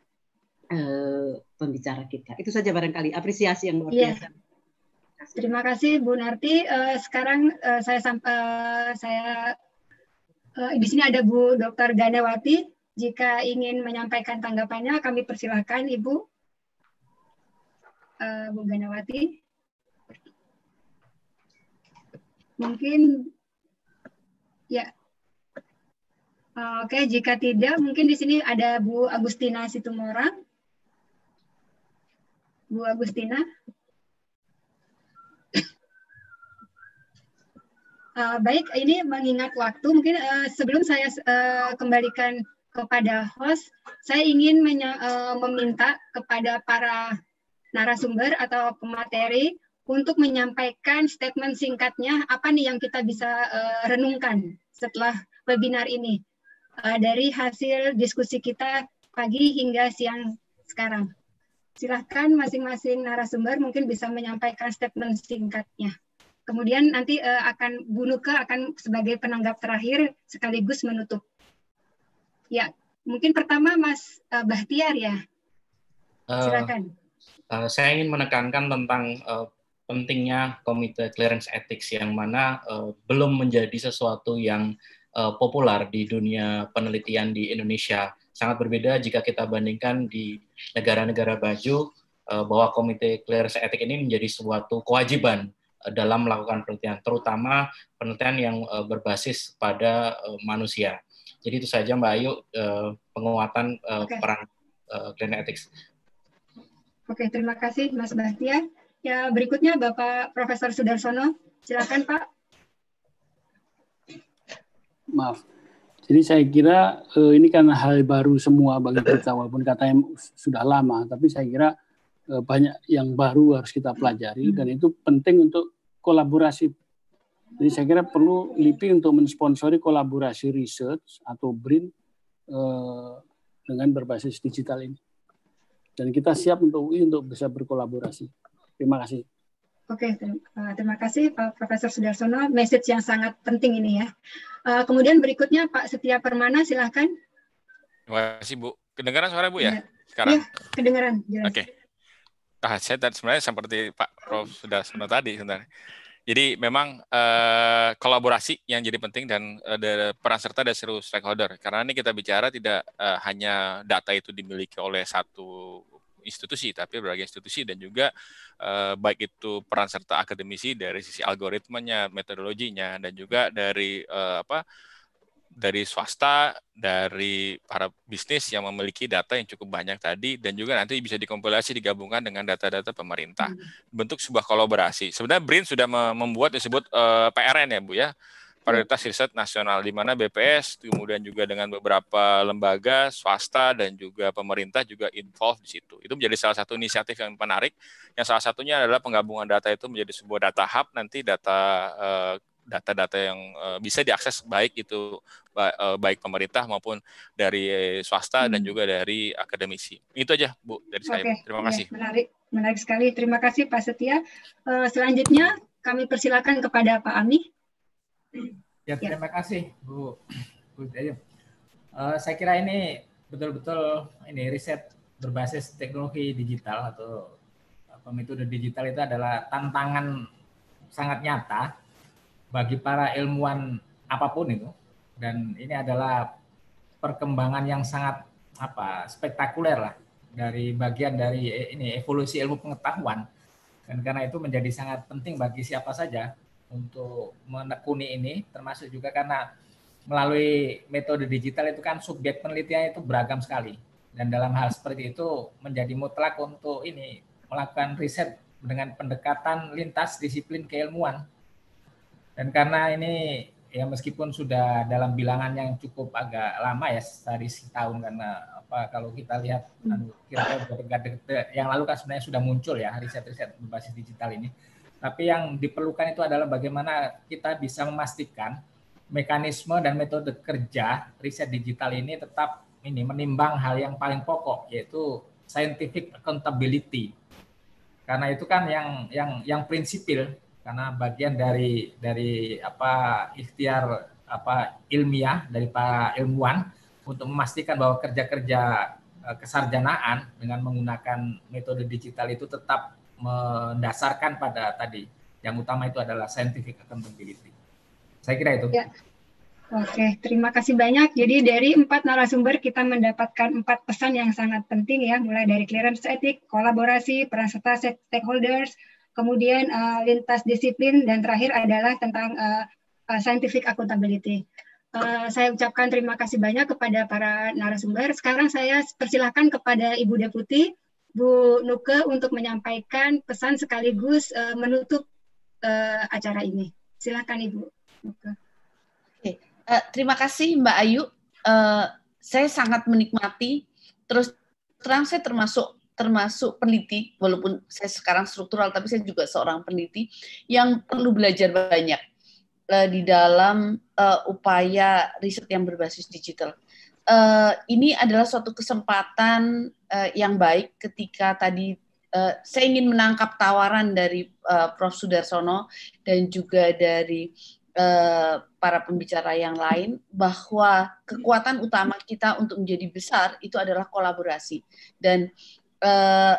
uh, pembicara kita. Itu saja barangkali apresiasi yang luar biasa. Yeah. Terima kasih Bu Narti. Uh, sekarang uh, saya uh, saya Uh, di sini ada Bu Doktor Ganawati. Jika ingin menyampaikan tanggapannya, kami persilahkan Ibu. Uh, Bu Ganawati. Mungkin, ya. Uh, Oke, okay. Jika tidak, mungkin di sini ada Bu Agustina Situmorang. Bu Agustina. Uh, baik, ini mengingat waktu, mungkin uh, sebelum saya uh, kembalikan kepada host, saya ingin menya, uh, meminta kepada para narasumber atau pemateri untuk menyampaikan statement singkatnya apa nih yang kita bisa uh, renungkan setelah webinar ini uh, dari hasil diskusi kita pagi hingga siang sekarang. Silahkan masing-masing narasumber mungkin bisa menyampaikan statement singkatnya. Kemudian nanti uh, akan Bu Nuke akan sebagai penanggap terakhir sekaligus menutup. Ya, mungkin pertama Mas uh, Bahtiar ya. Silakan. Uh, uh, saya ingin menekankan tentang uh, pentingnya Komite Clearance Ethics yang mana uh, belum menjadi sesuatu yang uh, populer di dunia penelitian di Indonesia. Sangat berbeda jika kita bandingkan di negara-negara maju uh, bahwa Komite Clearance Ethics ini menjadi suatu kewajiban dalam melakukan penelitian, terutama penelitian yang uh, berbasis pada uh, manusia. Jadi itu saja Mbak Ayu, uh, penguatan uh, okay. peran uh, Clearance Ethics. Oke, okay, terima kasih Mas Bahtiar. Ya, berikutnya Bapak Profesor Sudarsono, silakan Pak. Maaf. Jadi saya kira uh, ini kan hal baru semua bagi kita, walaupun katanya sudah lama, tapi saya kira banyak yang baru harus kita pelajari, dan itu penting untuk kolaborasi. Jadi saya kira perlu L I P I untuk mensponsori kolaborasi research atau B R I N eh, dengan berbasis digital ini. Dan kita siap untuk U I untuk bisa berkolaborasi. Terima kasih. Oke, terima, terima kasih Pak Profesor Sudarsono. Message yang sangat penting ini ya. Uh, kemudian berikutnya Pak Setia Permana, silahkan. Terima kasih Bu. Kedengaran suara Bu ya? Ya. Sekarang? Ya, kedengaran. Jelas. Oke. Nah, saya tadi sebenarnya seperti Pak Prof Sudarsono tadi sebenarnya. Jadi memang eh, kolaborasi yang jadi penting dan ada peran serta dari seluruh stakeholder. Karena ini kita bicara tidak eh, hanya data itu dimiliki oleh satu institusi, tapi berbagai institusi dan juga eh, baik itu peran serta akademisi dari sisi algoritmanya, metodologinya, dan juga dari eh, apa dari swasta, dari para bisnis yang memiliki data yang cukup banyak tadi, dan juga nanti bisa dikompilasi digabungkan dengan data-data pemerintah. Bentuk sebuah kolaborasi. Sebenarnya B R I N sudah membuat disebut uh, P R N ya Bu ya, Prioritas Riset Nasional, di mana B P S, kemudian juga dengan beberapa lembaga, swasta, dan juga pemerintah juga involved di situ. Itu menjadi salah satu inisiatif yang menarik, yang salah satunya adalah penggabungan data itu menjadi sebuah data hub, nanti data uh, data-data yang uh, bisa diakses baik itu uh, baik pemerintah maupun dari swasta hmm. dan juga dari akademisi. Itu aja Bu dari saya. Oke, Terima ya, kasih. Menarik, menarik sekali. Terima kasih Pak Setia. Uh, selanjutnya kami persilakan kepada Pak Ami. Ya, terima ya. kasih Bu. Bu uh, saya kira ini betul-betul ini riset berbasis teknologi digital atau apa, metode digital itu adalah tantangan sangat nyata bagi para ilmuwan apapun itu, dan ini adalah perkembangan yang sangat apa spektakuler lah dari bagian dari ini evolusi ilmu pengetahuan, dan karena itu menjadi sangat penting bagi siapa saja untuk menekuni ini, termasuk juga karena melalui metode digital itu kan subjek penelitian itu beragam sekali, dan dalam hal seperti itu menjadi mutlak untuk ini melakukan riset dengan pendekatan lintas disiplin keilmuan. Dan karena ini ya meskipun sudah dalam bilangan yang cukup agak lama ya, dari setahun, karena apa kalau kita lihat kira-kira yang lalu kan sebenarnya sudah muncul ya riset-riset berbasis digital ini. Tapi yang diperlukan itu adalah bagaimana kita bisa memastikan mekanisme dan metode kerja riset digital ini tetap ini menimbang hal yang paling pokok, yaitu scientific accountability. Karena itu kan yang yang yang prinsipil, karena bagian dari dari apa ikhtiar apa ilmiah dari para ilmuwan untuk memastikan bahwa kerja-kerja kesarjanaan dengan menggunakan metode digital itu tetap mendasarkan pada tadi yang utama itu adalah scientific accountability. Saya kira itu. Ya. Oke, terima kasih banyak. Jadi dari empat narasumber kita mendapatkan empat pesan yang sangat penting ya, mulai dari clearance etik, kolaborasi, peran serta stakeholders, kemudian uh, lintas disiplin, dan terakhir adalah tentang uh, uh, scientific accountability. Uh, saya ucapkan terima kasih banyak kepada para narasumber. Sekarang saya persilahkan kepada Ibu Deputi, Bu Nuke, untuk menyampaikan pesan sekaligus uh, menutup uh, acara ini. Silakan Ibu Nuke. Oke, uh, terima kasih Mbak Ayu. Uh, saya sangat menikmati. Terus terang saya termasuk termasuk peneliti, walaupun saya sekarang struktural, tapi saya juga seorang peneliti yang perlu belajar banyak uh, di dalam uh, upaya riset yang berbasis digital. Uh, ini adalah suatu kesempatan uh, yang baik ketika tadi uh, saya ingin menangkap tawaran dari uh, Profesor Sudarsono dan juga dari uh, para pembicara yang lain, bahwa kekuatan utama kita untuk menjadi besar itu adalah kolaborasi. Dan Uh,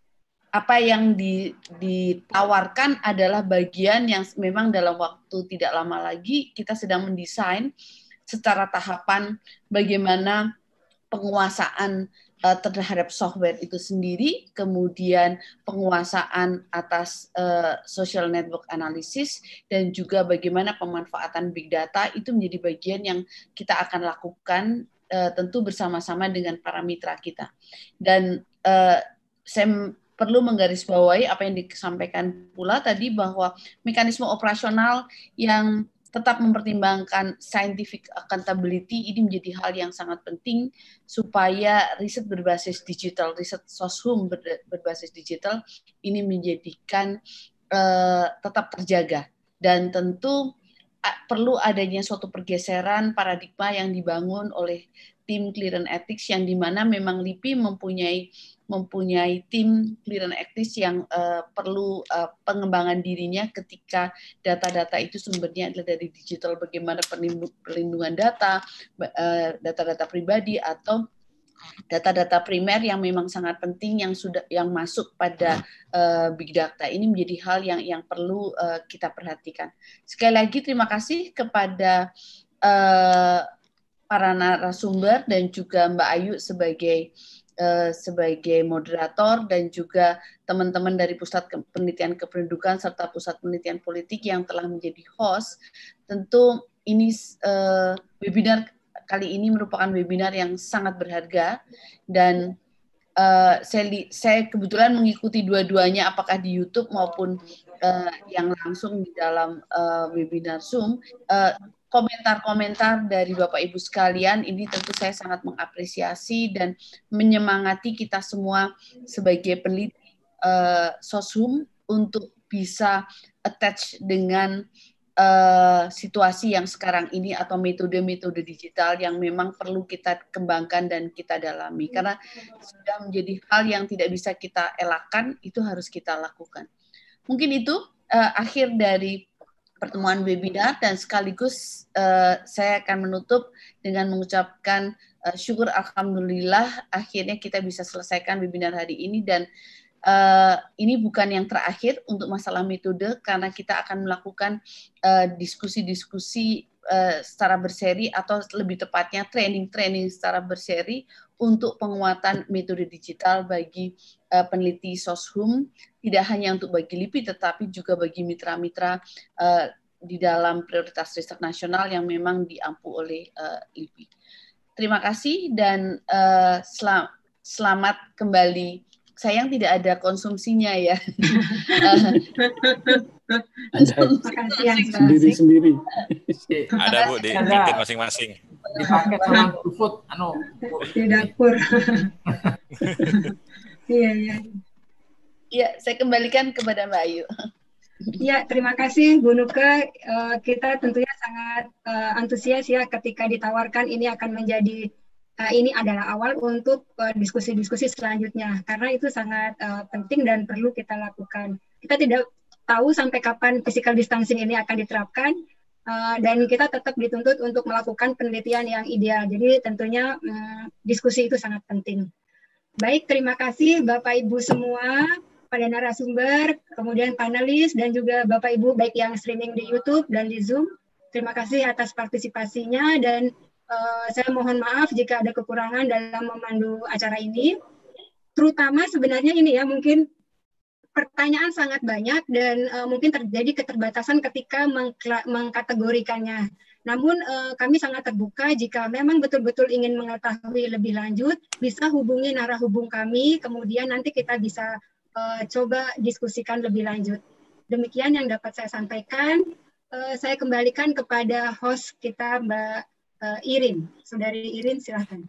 apa yang di, ditawarkan adalah bagian yang memang dalam waktu tidak lama lagi kita sedang mendesain secara tahapan bagaimana penguasaan uh, terhadap software itu sendiri, kemudian penguasaan atas uh, social network analysis, dan juga bagaimana pemanfaatan big data itu menjadi bagian yang kita akan lakukan uh, tentu bersama-sama dengan para mitra kita. Dan Uh, saya perlu menggarisbawahi apa yang disampaikan pula tadi, bahwa mekanisme operasional yang tetap mempertimbangkan scientific accountability ini menjadi hal yang sangat penting supaya riset berbasis digital, riset soshum berbasis digital ini menjadikan uh, tetap terjaga. Dan tentu uh, perlu adanya suatu pergeseran paradigma yang dibangun oleh tim clearance ethics yang dimana memang L I P I mempunyai mempunyai tim clearance ethics yang uh, perlu uh, pengembangan dirinya ketika data-data itu sumbernya adalah dari digital, bagaimana perlindungan data, uh, data-data pribadi atau data-data primer yang memang sangat penting yang sudah yang masuk pada uh, big data. Ini menjadi hal yang yang perlu uh, kita perhatikan. Sekali lagi terima kasih kepada uh, para narasumber dan juga Mbak Ayu sebagai uh, sebagai moderator dan juga teman-teman dari Pusat Penelitian Kependudukan serta Pusat Penelitian Politik yang telah menjadi host. Tentu ini uh, webinar kali ini merupakan webinar yang sangat berharga dan uh, saya, saya kebetulan mengikuti dua-duanya apakah di YouTube maupun uh, yang langsung di dalam uh, webinar Zoom. Uh, komentar-komentar dari Bapak Ibu sekalian ini tentu saya sangat mengapresiasi dan menyemangati kita semua sebagai peneliti uh, Soshum untuk bisa attach dengan Uh, situasi yang sekarang ini atau metode-metode digital yang memang perlu kita kembangkan dan kita dalami karena sudah menjadi hal yang tidak bisa kita elakkan, itu harus kita lakukan. Mungkin itu uh, akhir dari pertemuan webinar dan sekaligus uh, saya akan menutup dengan mengucapkan uh, syukur alhamdulillah akhirnya kita bisa selesaikan webinar hari ini dan Uh, ini bukan yang terakhir untuk masalah metode karena kita akan melakukan diskusi-diskusi uh, uh, secara berseri atau lebih tepatnya training-training secara berseri untuk penguatan metode digital bagi uh, peneliti Soshum, tidak hanya untuk bagi L I P I tetapi juga bagi mitra-mitra uh, di dalam prioritas riset nasional yang memang diampu oleh uh, L I P I. Terima kasih dan uh, selam, selamat kembali. Sayang tidak ada konsumsinya ya. Sendiri-sendiri. Ada Bu di tiket masing-masing. Dipakai sama food, anu di dapur. Iya iya. Iya, saya kembalikan kepada Mbak Ayu. Ya, terima kasih Bu Nuke. Uh, kita tentunya sangat uh, antusias ya ketika ditawarkan ini akan menjadi Uh, ini adalah awal untuk diskusi-diskusi uh, selanjutnya, karena itu sangat uh, penting dan perlu kita lakukan. Kita tidak tahu sampai kapan physical distancing ini akan diterapkan, uh, dan kita tetap dituntut untuk melakukan penelitian yang ideal. Jadi tentunya uh, diskusi itu sangat penting. Baik, terima kasih Bapak Ibu semua, pada narasumber, kemudian panelis, dan juga Bapak Ibu baik yang streaming di YouTube dan di Zoom. Terima kasih atas partisipasinya dan Uh, saya mohon maaf jika ada kekurangan dalam memandu acara ini. Terutama sebenarnya ini ya, mungkin pertanyaan sangat banyak dan uh, mungkin terjadi keterbatasan ketika mengkategorikannya. Namun uh, kami sangat terbuka jika memang betul-betul ingin mengetahui lebih lanjut, bisa hubungi narahubung kami, kemudian nanti kita bisa uh, coba diskusikan lebih lanjut. Demikian yang dapat saya sampaikan. Uh, saya kembalikan kepada host kita, Mbak Uh, Irin, Saudari Irin, silahkan.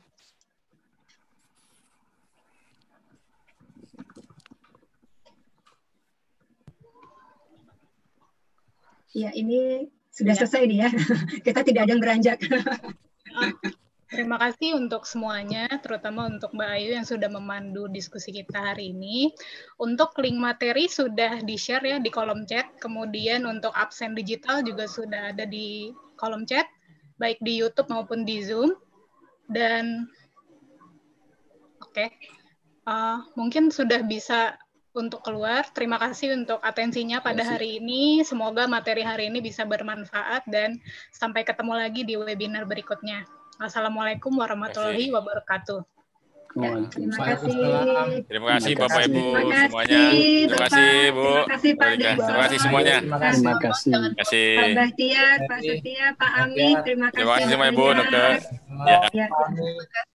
Ya, ini sudah ya. Selesai nih ya. Kita tidak ada yang beranjak. Terima kasih untuk semuanya, terutama untuk Mbak Ayu yang sudah memandu diskusi kita hari ini. Untuk link materi sudah di-share ya di kolom chat, kemudian untuk absen digital juga sudah ada di kolom chat, baik di YouTube maupun di Zoom. Dan oke, okay, uh, mungkin sudah bisa untuk keluar. Terima kasih untuk atensinya pada hari ini. Semoga materi hari ini bisa bermanfaat dan sampai ketemu lagi di webinar berikutnya. Assalamualaikum warahmatullahi wabarakatuh. Ya, terima kasih. Terima kasih Bapak Ibu semuanya. Terima kasih Bu. Terima kasih Pak Dewa. Terima kasih semuanya. Terima kasih. Terima kasih. Pak Bahtiar, Pak Setia, Pak Ami. Terima kasih. Terima kasih semua Ibu. Ya.